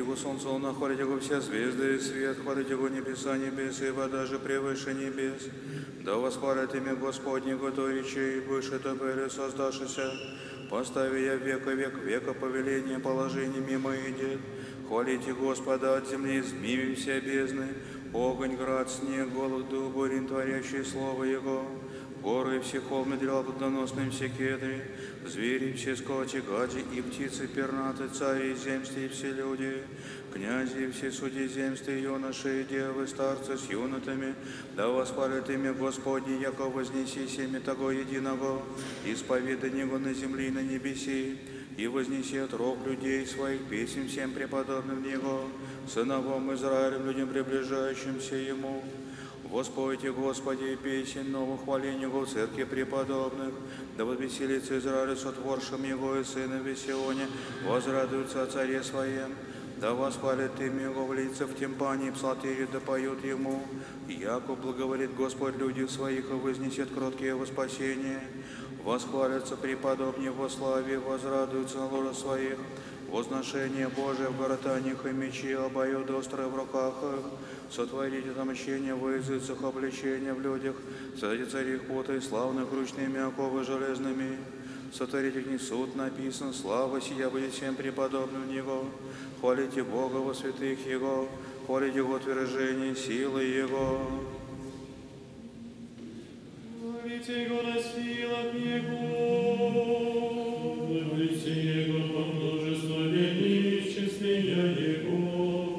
Его солнце, луна, хвалить Его все звезды и свет, хвалить Его небеса, небес, и вода же превыше небес. Да восхвалят имя Господне, который речей выше топери создавшийся. Постави я века век века повеление положение мимо идет. Хвалите Господа от земли, змеи все бездны. Огонь, град, снег, голод, дух, бурин, творящий слово Его. Горы и все холмы, дрел плодоносные все кедры, звери, все скоти, гаджи и птицы пернаты, цари земсти и все люди, князи и все судьи земсти, юноши и девы, старцы с юнотами, да восхвалят имя Господне, яко вознеси семя того единого, исповедай Него на земле и на небеси, и вознеси от рог людей своих песен всем преподобным Него, сыновом Израилем, людям приближающимся Ему. Воспойте, Господи, песен новых хвалень Его в церкви преподобных, да возвеселится Израиль сотворшим Его и Сыном в Сионе, возрадуются о Царе Своем, да восхвалит имя Его в лице в тимпане и псалтире, да поют Ему, яко благоволит Господь людях Своих и вознесет кроткие во спасение, восхвалятся преподобные во славе, возрадуются на ложах Своих, возношение Божие в гортанях и мечи, обоюды острые в руках их, сотворите отмщение во языцах, обличения в людях, среди царей пота и славных ручными оковы железными, сотворите не суд написан, слава сия будет всем преподобным в Него, хвалите Бога во святых Его, хвалите Его утверждение силы Его. Хвалите Его на силах Его, хвалите Его по множеству величествия Его.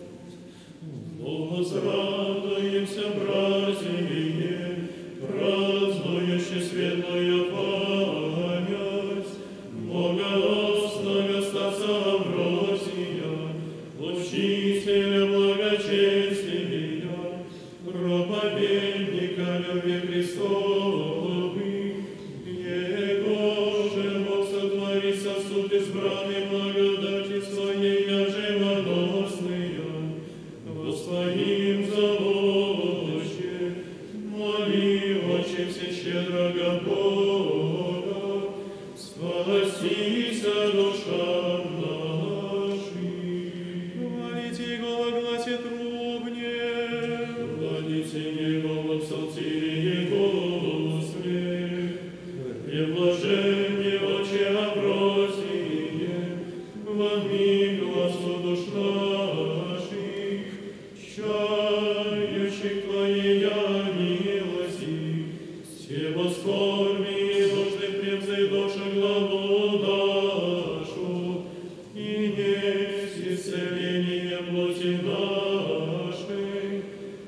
Возрадуемся, братья, празднующие светлую память богословия старца Амвросия, учителя благочестия, проповедника любви Христовой. Его же Бог сотворит сосуд избранный благодати своей живоносной, Своим заволоче, моли, Отче всещедрого Бога, спасися душа наша. Хвалите Его во гласе трубне, хвалите Его во псалтире Господе, преблажение Отче Амвросие, во миг глазу душ наших, чающих Твоя милости, все во скорби нужды превзойдоша главу нашу, и несть исцеление плоти нашей,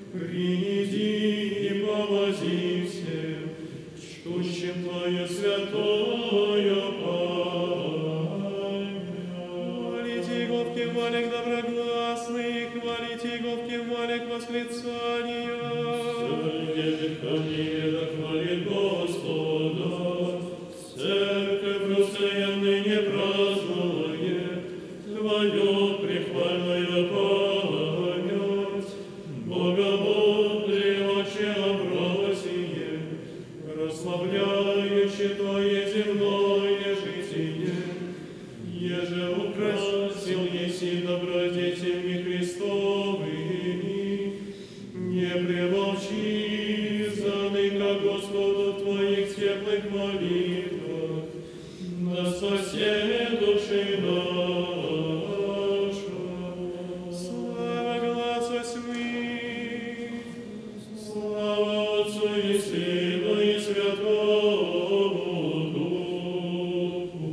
приди и помози всем, чтущим Твое святое память. Хвалите Его в кивалях доброгласных, хвалите Его в кивалях восклицания. Все дыхание да хвалит Господа, церковь русская ныне празднует Твою прихвальную память. Богомудрый Отче Амвросие, прославляющий Твое земное житие, еже украсил еси добродетельми Христовыми, не премолчи, заныка Господу в Твоих теплых молитвах, на спасе души наша. Слава глазу тьмы, слава Отцу и Сыну и Святому Духу.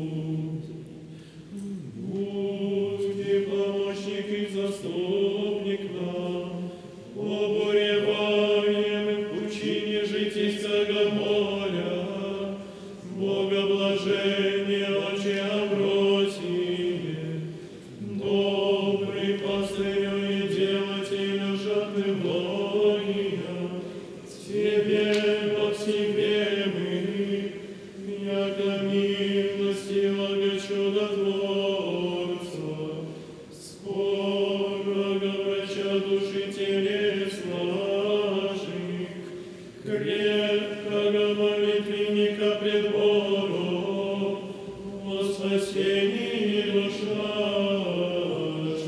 Будь помощник и заступник нам, обуреваем в пучине житейского моря, Бога блажения Отче Амвросие, добрый пастырю и делателю жатвы многие, Тебе во всем мы, яко милостивого чудотворца, скорого врача души телес наших, крепкого молитвенника пред Богом, во спасении душ наших.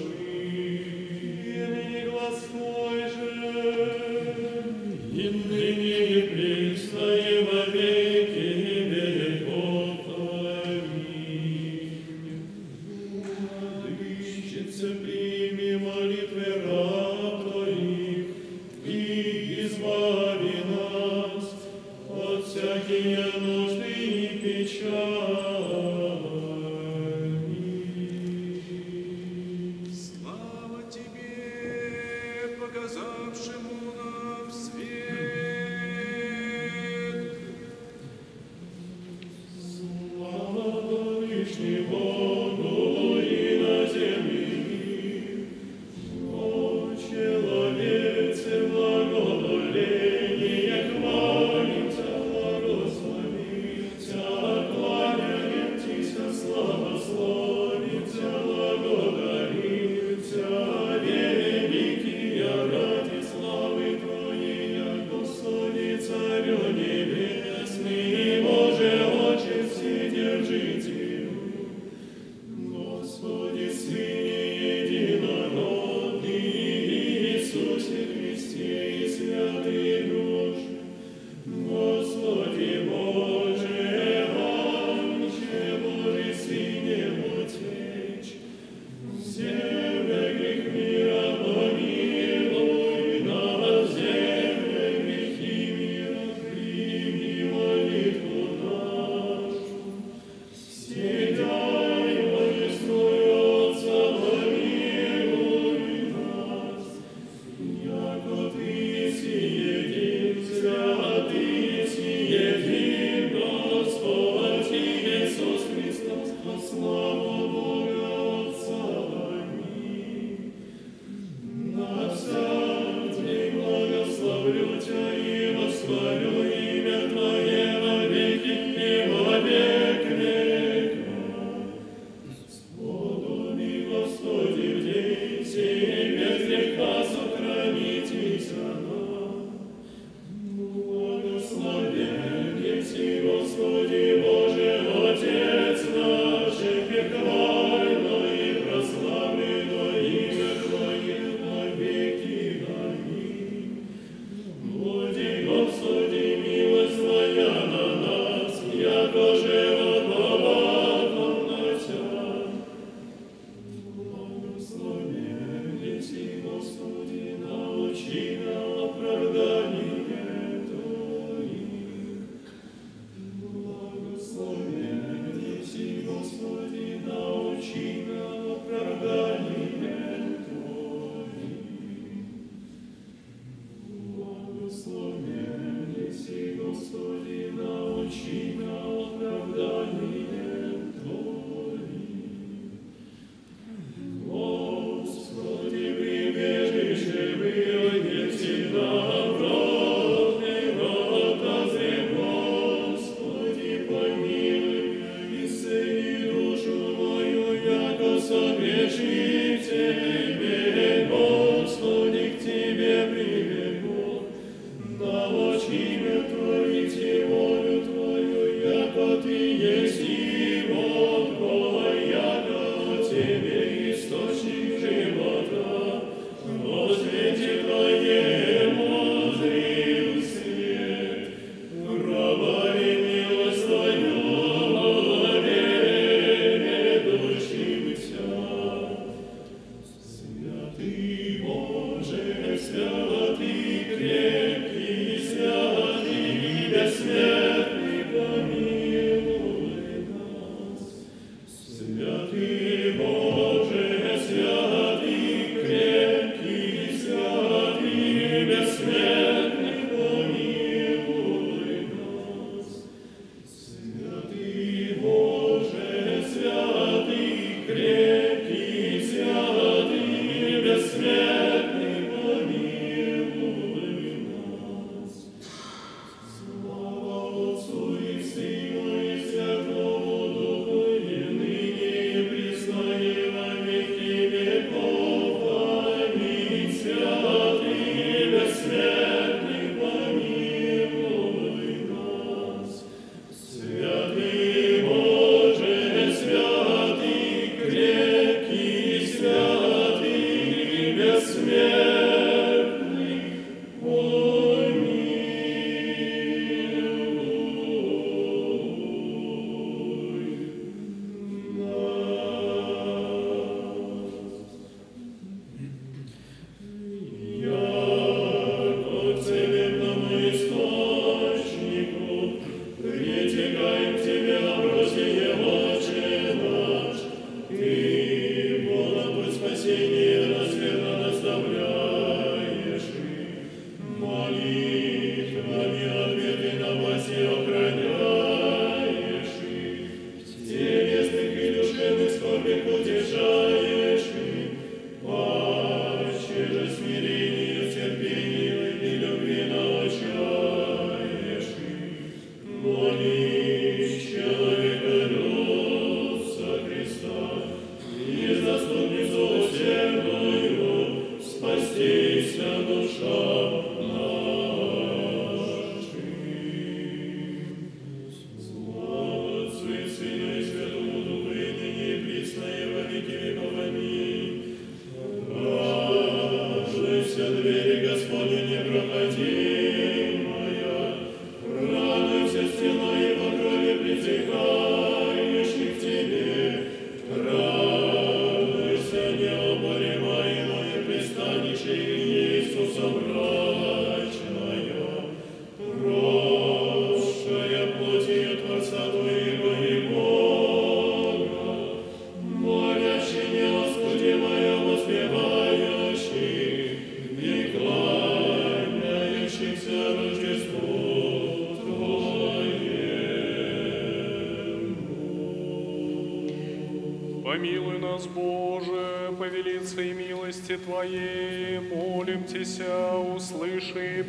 Помилуй нас, Боже, по велице милости Твоей, молим Тися, услыши и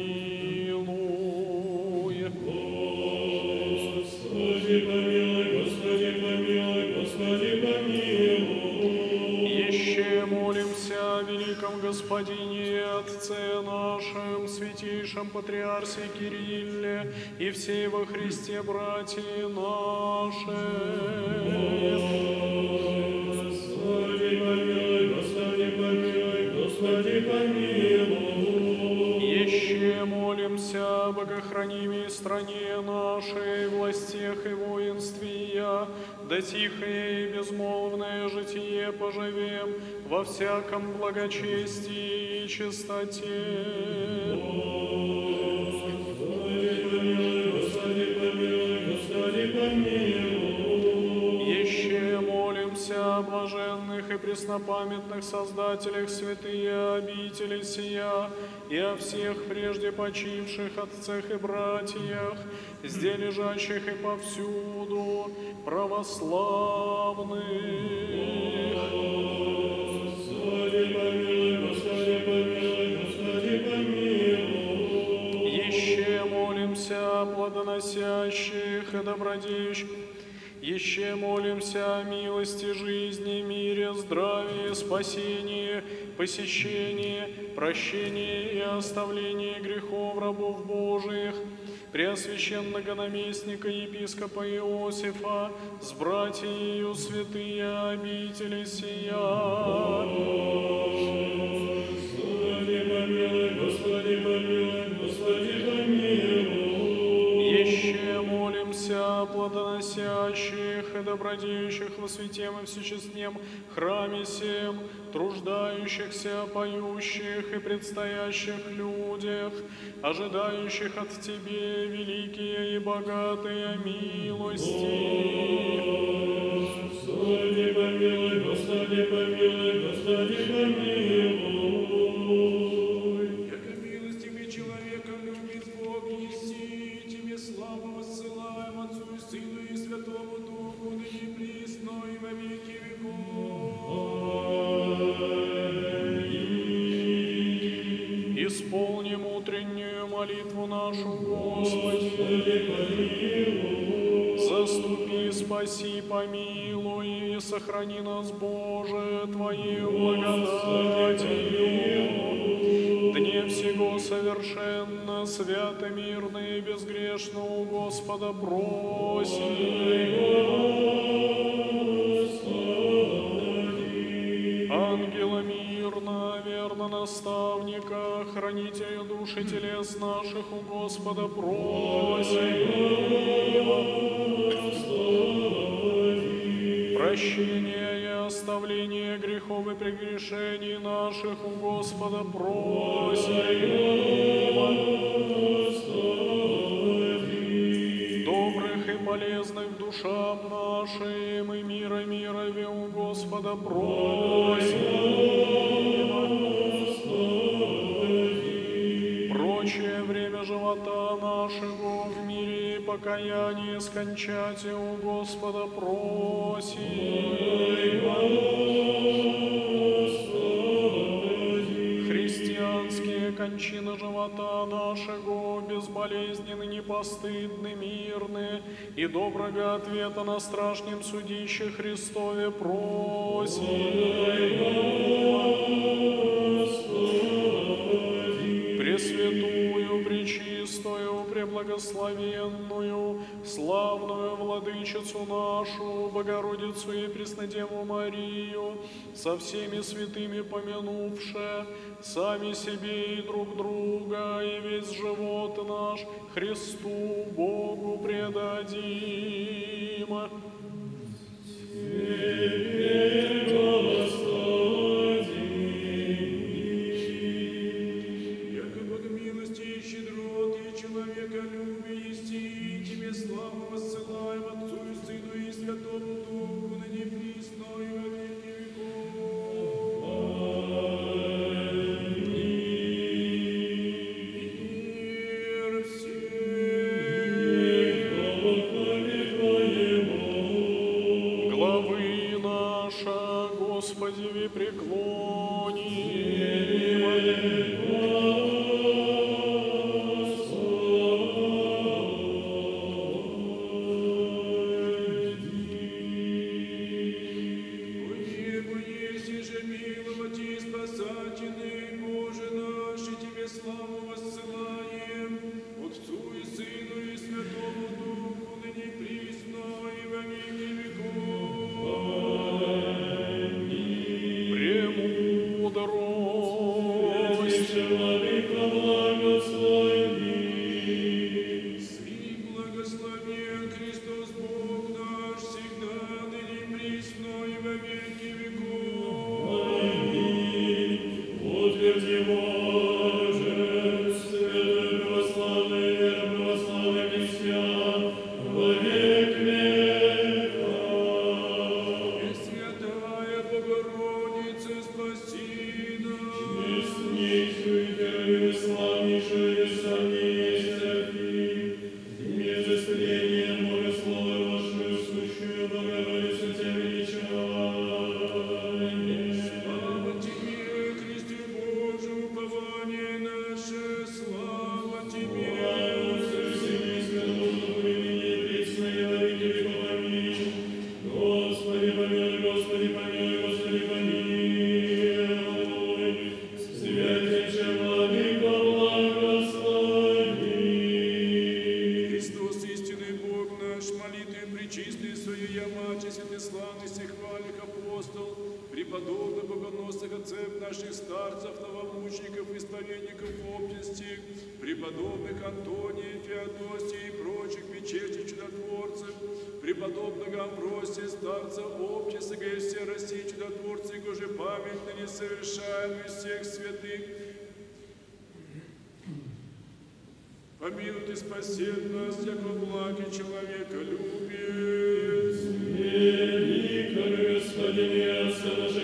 помилуй. Господи, помилуй, Господи, помилуй, Господи, помилуй. Еще молимся о великом Господине, Отце нашем, святейшем Патриарсе Кирилле и всей во Христе братья наши. Господи, помилуй, Господи, помилуй, Господи, помилуй. Еще молимся о богохранимой стране нашей, властях и воинствия, да тихое и безмолвное житие поживем во всяком благочестии и чистоте. Господи, помилуй, Господи, помилуй, Господи, помилуй. Еще молимся о блаженных и преснопамятных создателях святые обители сия и о всех прежде почивших отцах и братьях, здесь лежащих и повсюду, православных. Господи, помилуй, Господи, помилуй, Господи, помилуй. Еще молимся о плодоносящих и добродеющих. Еще молимся о милости жизни, мире, здравии, спасении, посещении, прощении и оставлении грехов рабов Божиих, преосвященного наместника епископа Иосифа с братьею святые обители сия. Господи, помилуй, Господи, помилуй, Господи, помилуй. Еще молимся о плодоносящих и добродеющих во святем и всечестнем храме сем, труждающихся, поющих и предстоящих людях, ожидающих от Тебе великие и богатые милости. Господи, спаси, помилуй и сохрани нас, Боже, Твоей благодатью. Дне всего совершенно, свято, мирно и безгрешно у Господа просим. Ангела мирно, верно наставника, хранителя души телес наших у Господа просим. Прощение и оставление грехов и прегрешений наших у Господа просим. Добрых и полезных душам нашим и мира мирове у Господа просим. Прочее время живота нашего в мире и покаянии скончать у Господа просим. Христианские кончины живота нашего безболезненны, непостыдны, мирны, и доброго ответа на страшном судище Христове просим. Пресвятую, пречистую, преблагословенную, славную Владычицу нашу, Богородицу и Преснодеву Марию, со всеми святыми помянувши, сами себе и друг друга, и весь живот наш Христу Богу предадим. Теперь, Господи, яко Бог милости и щедроты, и человеколюбие есть, и Тебе славу воссылаем Отцу и Сыну и Святому Духу, ныне присно и во веки веков. Аминь. Мир всех во славе Твоему. Главы наша, Господи, ви Помилуй и спасет нас, яко благий человеколюбец. Великий Господи, Отца наших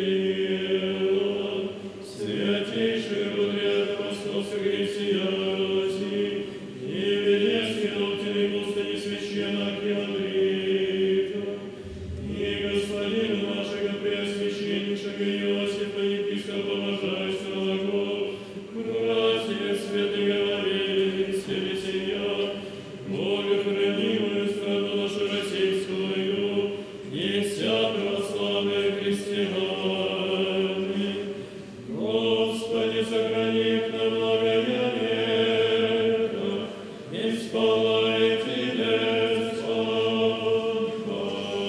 грехов, святейший Патриарх Московской Христиании, и Великий Доктор Господи Священного Архимандрита, и Господина нашего Преосвященнейшего Иосифа, епископа Можайского, братья святых говорили, Бога хранимую страну нашу российскую, православные христиане, Господи, сохрани их на благое века, исполнители Господа.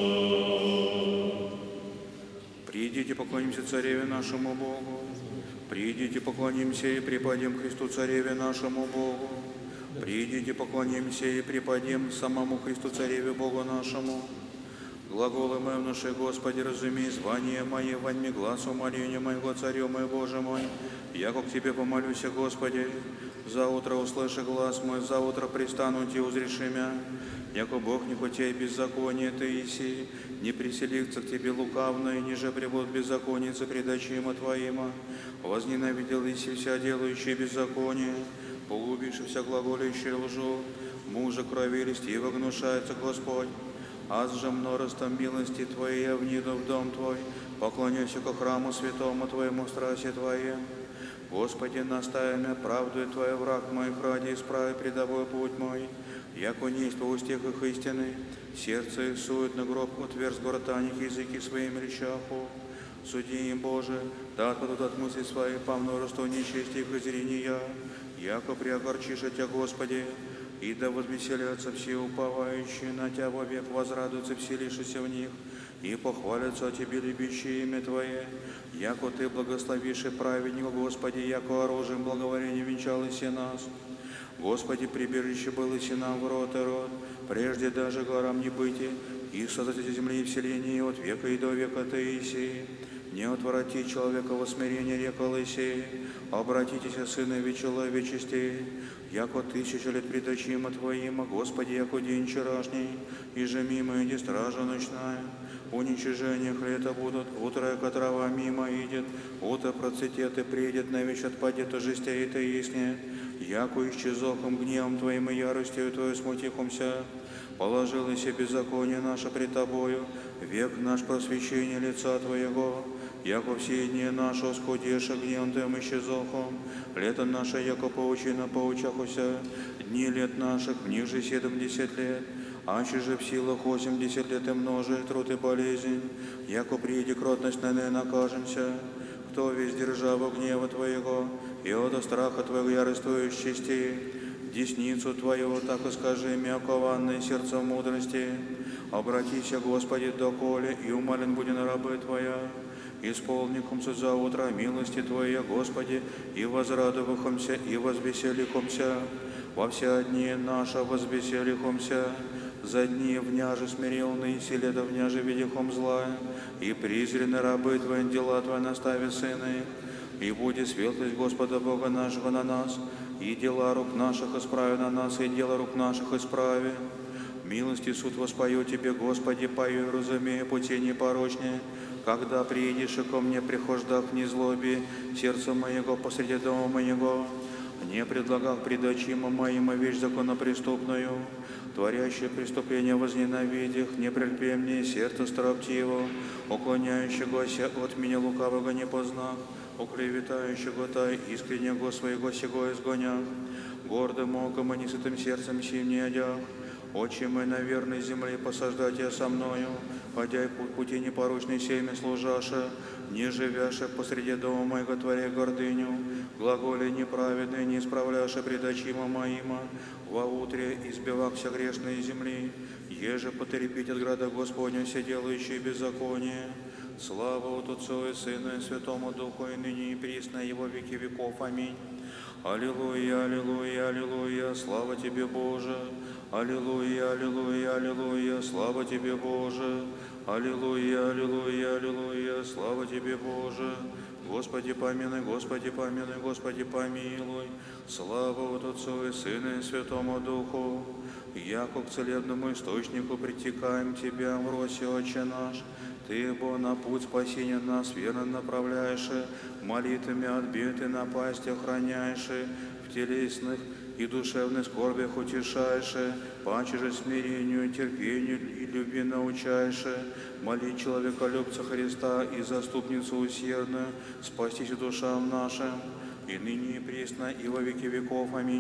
Придите, поклонимся Цареве нашему Богу. Придите, поклонимся и преподем Христу Цареве нашему Богу. Придите, поклонимся и преподем самому Христу Цареве Богу нашему. Глаголы мои внуши, Господи, разумей, звание мое, воньми глаз умоления моего, Царю мой, Боже мой. Яко к Тебе помолюся, Господи, за утро услыши глаз мой, за утро пристану Ти, узреши мя. Яко Бог не хотей беззаконие Ты иси, не приселится к Тебе лукавное, ниже прибуд беззаконницы пред очима Твоима. Возненавидел иси вся делающие беззаконие, погубившийся глаголящий лжу, мужа крови льстиво гнушается Господь. Аз же множеством милости Твоей я вниду в дом Твой, поклоняйся ко храму святому Твоему, страсти Твоей. Господи, настави меня правду Твоя, враг моих ради, исправи предовой путь мой. Яко несть по устех их истины, сердце их сует на гроб, отверз гортаних языки своим речаху. Суди им, Боже, да отпадут от мысли своей по множеству нечести их изрения, яко приогорчишь Тя, Господи, и да возвеселятся все уповающие на Тя вовек, возрадуются вселившиеся в них, и похвалятся о Тебе любящие имя Твое, яко Ты благословишь и праведника, Господи, яко оружием благоволения венчал и нас. Господи, прибежище было и нам в рот и род, прежде даже горам не быти, и создатель земли и вселения от века и до века Ты иси. Не отврати человека во смирение река Лысей, обратитесь, сынови человечестей, яко тысяча лет пред очима Твоима, Господи, яко день вчерашний, и же мимо иди стража ночная. Уничижениях лета будут, утро, которого мимо идет, утро процветет и придет, навеч отпадет, и жестеет и яснет, яко исчезохом гневом Твоим и яростью Твою смутихомся. Положилось и беззаконие наше пред Тобою, век наш просвещение лица Твоего, яко все дни наши сходеша гневом Твоим исчезохом, лето наше, яко паучина поучахуся, дни лет наших, в них же семьдесят лет, аще же в силах восемьдесят лет и множит труд и болезнь, яко приди кротность на ней накажемся. Кто весь держава гнева Твоего, и от страха Твоего яростуешь чести, десницу Твою, так и скажи мне, окованное сердце мудрости. Обратися, Господи, доколе, и умолен будем рабы Твоя. Исполникомся за утро милости Твоей, Господи, и возрадовахомся, и возвеселихомся. Во все дни наши возвеселихомся. За дни вняже смиренные, силета вняже видихом зла, и призрены рабы Твои, дела Твои настави сыны. И будет светлость Господа Бога нашего на нас, и дела рук наших исправи на нас, и дела рук наших исправи. Милости суд воспою Тебе, Господи, пою, разумея пути непорочнее. Когда приедешь и ко мне, прихождах в незлобе, сердце моего посреди дома моего, не предлагах пред очима моим вещь законопреступную, творящее преступление возненавидях, не прельпе мне сердце строптиво, уклоняющегося от меня лукавого не познах, уклеветающего тай искреннего своего сего изгонях, гордым оком и несытым сердцем сим не одях, отче мой на верной земле посаждать я со мною, ходя по пути непорочной семя служаша, не живяша посреди дома моего творя гордыню, глаголи неправедные, не исправляша пред очима моима, во утре избивахся грешной земли, еже потерпеть от града Господня все делающие беззаконие. Слава от Отцу и Сыну и Святому Духу, и ныне и присно, и во веки веков. Аминь. Аллилуйя, аллилуйя, аллилуйя, слава Тебе, Боже. Аллилуйя, аллилуйя, аллилуйя, слава Тебе, Боже. Аллилуйя, аллилуйя, аллилуйя, слава Тебе, Боже. Господи помилуй, Господи помилуй, Господи помилуй. Слава от Отцу и Сыну и Святому Духу. Яко к целебному источнику притекаем Тебя, в росе, Отче наш. Ты, Бо, на путь спасения нас верно направляешь, молитвами от бед и напасти охраняешь, в телесных и душевных скорбях утешаешь, паче же смирению, терпению и любви научаешь. Моли человеколюбца Христа и заступницу усердную, спастись душам нашим, и ныне и пресно, и во веки веков. Аминь.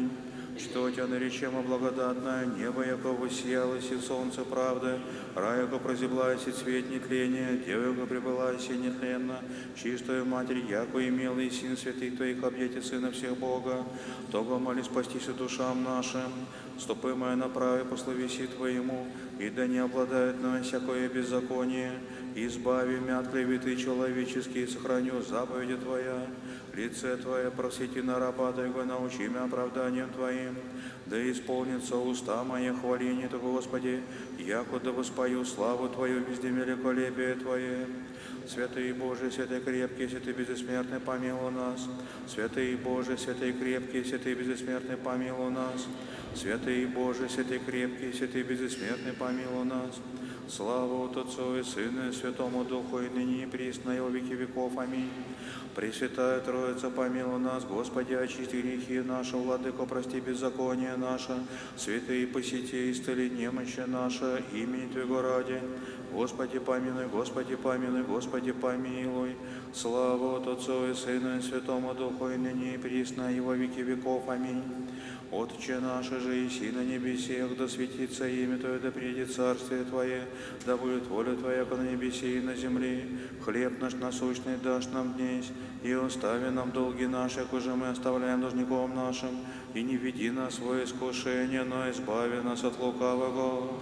что тебя наречемо благодатное небо, яко воссиялось и солнце правды, рай, яко прозеблась и цвет нетления, дева, яко пребылась и нетленно, чистую Матерь, яко имела и Син святых Твоих объятий Сына всех Бога, того моли спастися душам нашим, стопы мои направи по словеси Твоему, и да не обладает на всякое беззаконие, избави мя от клеветы человеческие, сохраню заповеди Твоя, лице Твое просвети на раба Твоего, научи меня оправданием Твоим, да исполнится уста мои хваление Твое, Господи, яко да воспою славу Твою везде великолепие Твое. Святый Боже, святый крепкий, святый безсмертный, помилуй нас. Святый Боже, святый крепкий, святый безсмертный, помилуй нас. Святый Боже, святый крепкий, святый безсмертный, помилуй нас. Слава Отцу и Сыну и Святому Духу, и ныне и присно, и во веки веков. Аминь. Пресвятая Троица, помилуй нас, Господи, очисти грехи наши, Владыко, прости беззаконие наше, святые посети, исцели немощи наши, имени Твоего ради. Господи, помилуй, Господи, помилуй, Господи, помилуй. Слава Отцу и Сыну и Святому Духу, и ныне и присно, и во веки веков. Аминь. Отче наше же, иси на небесех, да светится имя Твое, да придет царствие Твое, да будет воля Твоя, как на небесе и на земле. Хлеб наш насущный дашь нам днесь, и остави нам долги наши, как уже мы оставляем должником нашим, и не веди нас в искушение, но избави нас от лукавого.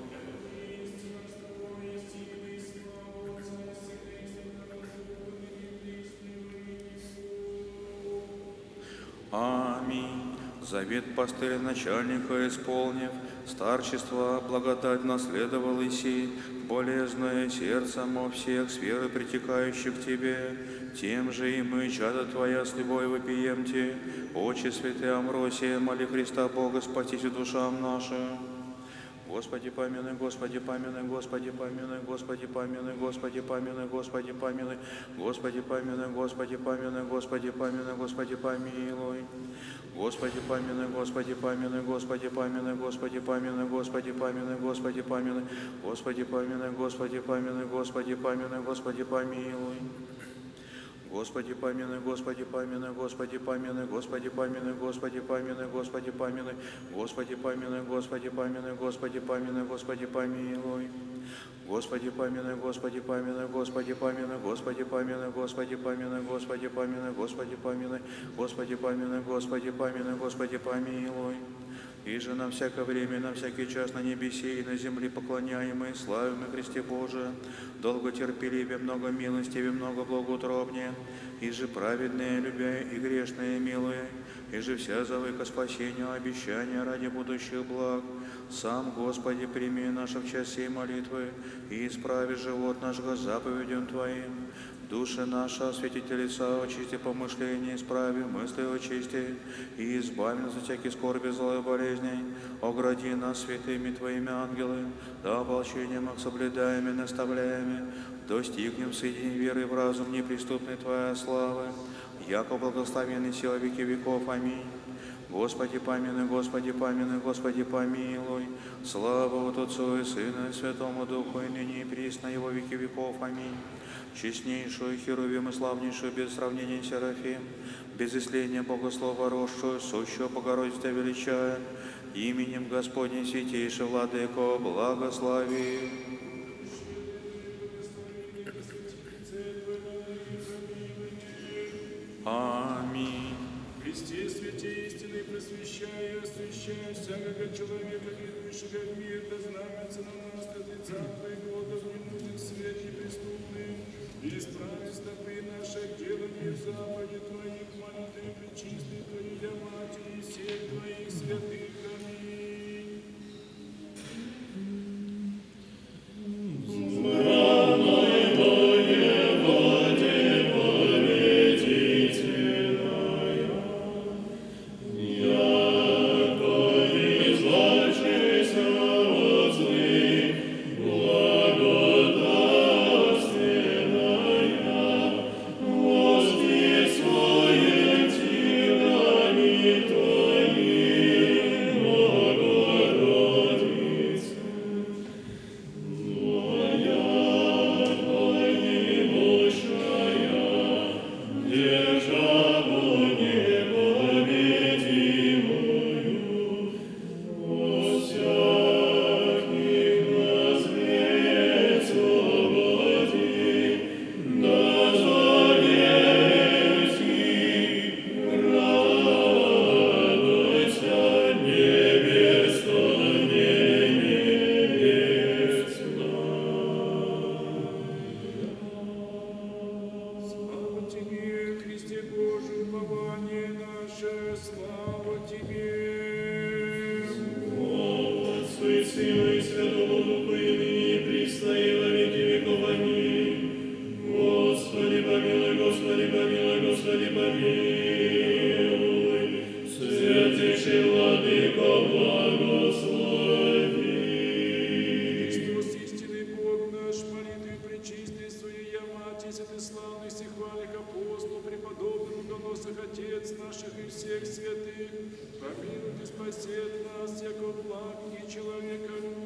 Аминь. Завет пастыря начальника исполнив, старчество благодать наследовал Иси, болезное сердцем о всех сфер притекающих к Тебе, тем же и мы, чада Твоя, с любовью вопием Те, Отче святый Амвросия, моли Христа Бога, спасите душам нашим. Господи, помилуй, Господи, помилуй, Господи, помилуй, Господи, помилуй, Господи, помилуй, Господи, помилуй, Господи, помилуй, Господи, помилуй, Господи, помилуй, Господи, помилуй. Господи, помилуй, Господи, помилуй, Господи, помилуй, Господи, помилуй, Господи, помилуй, Господи, помилуй, Господи, помилуй, Господи, помилуй, Господи, помилуй, Господи, помилуй. Господи, помилуй, Господи, помилуй, Господи, помилуй, Господи, помилуй, Господи, помилуй, Господи, помилуй, Господи, помилуй, Господи, помилуй, Господи, помилуй, Господи, помилуй. Господи, помилуй, Господи, помилуй, Господи, помилуй, Господи, помилуй, Господи, помилуй, Господи, помилуй, Господи, помилуй, Господи, помилуй, Господи, помилуй, Господи, помилуй. И же на всякое время, на всякий час на небесе и на земле поклоняемые, славим и Христе Божие, долготерпеливее, много милостивее, много благоутробнее, и же праведные, любя и грешные, милые, и же вся зовы ко спасению, обещания ради будущих благ. Сам, Господи, прими наши в час сей молитвы, и исправи живот наш заповедям Твоим. Души наши, осветите лица, очисти помышления, исправи мысли, очисти, и избави нас от всяких скорби, злой болезней. Огради нас святыми Твоими ангелы, да ополчением их соблюдаем и наставляем, достигнем соединения веры в разум неприступной Твоей славы, яко благословенный сила веки веков. Аминь. Господи, помилуй, Господи, помилуй, Господи, помилуй. Слава Отцу и Сыну и Святому Духу, и ныне и присно, и во веки веков. Аминь. Честнейшую Херувим и славнейшую без сравнения Серафим, без исления Богослова росшую, сущую Богородица величая, именем Господним святейший Владыко, благослови. Аминь. Христе, святе истины, просвещая, освящая всякого человека, ведущего в мир, да знамется на нас, от лица Твоего, да внемудет свет неприступный, и исправи стопы наши, делание заповеди Твоих, молитвы пречистой Твоей, для Матери и всех Твоих святых. Аминь. Благодатственная помилуй. Святейший Владыко, благослови. Христос, истинный Бог наш, молитвы пречистой Своей Мати, святославных всех хвалих апостолов, преподобных доносах Отец наших и всех святых, помилуй и спасет нас, яко благ и человека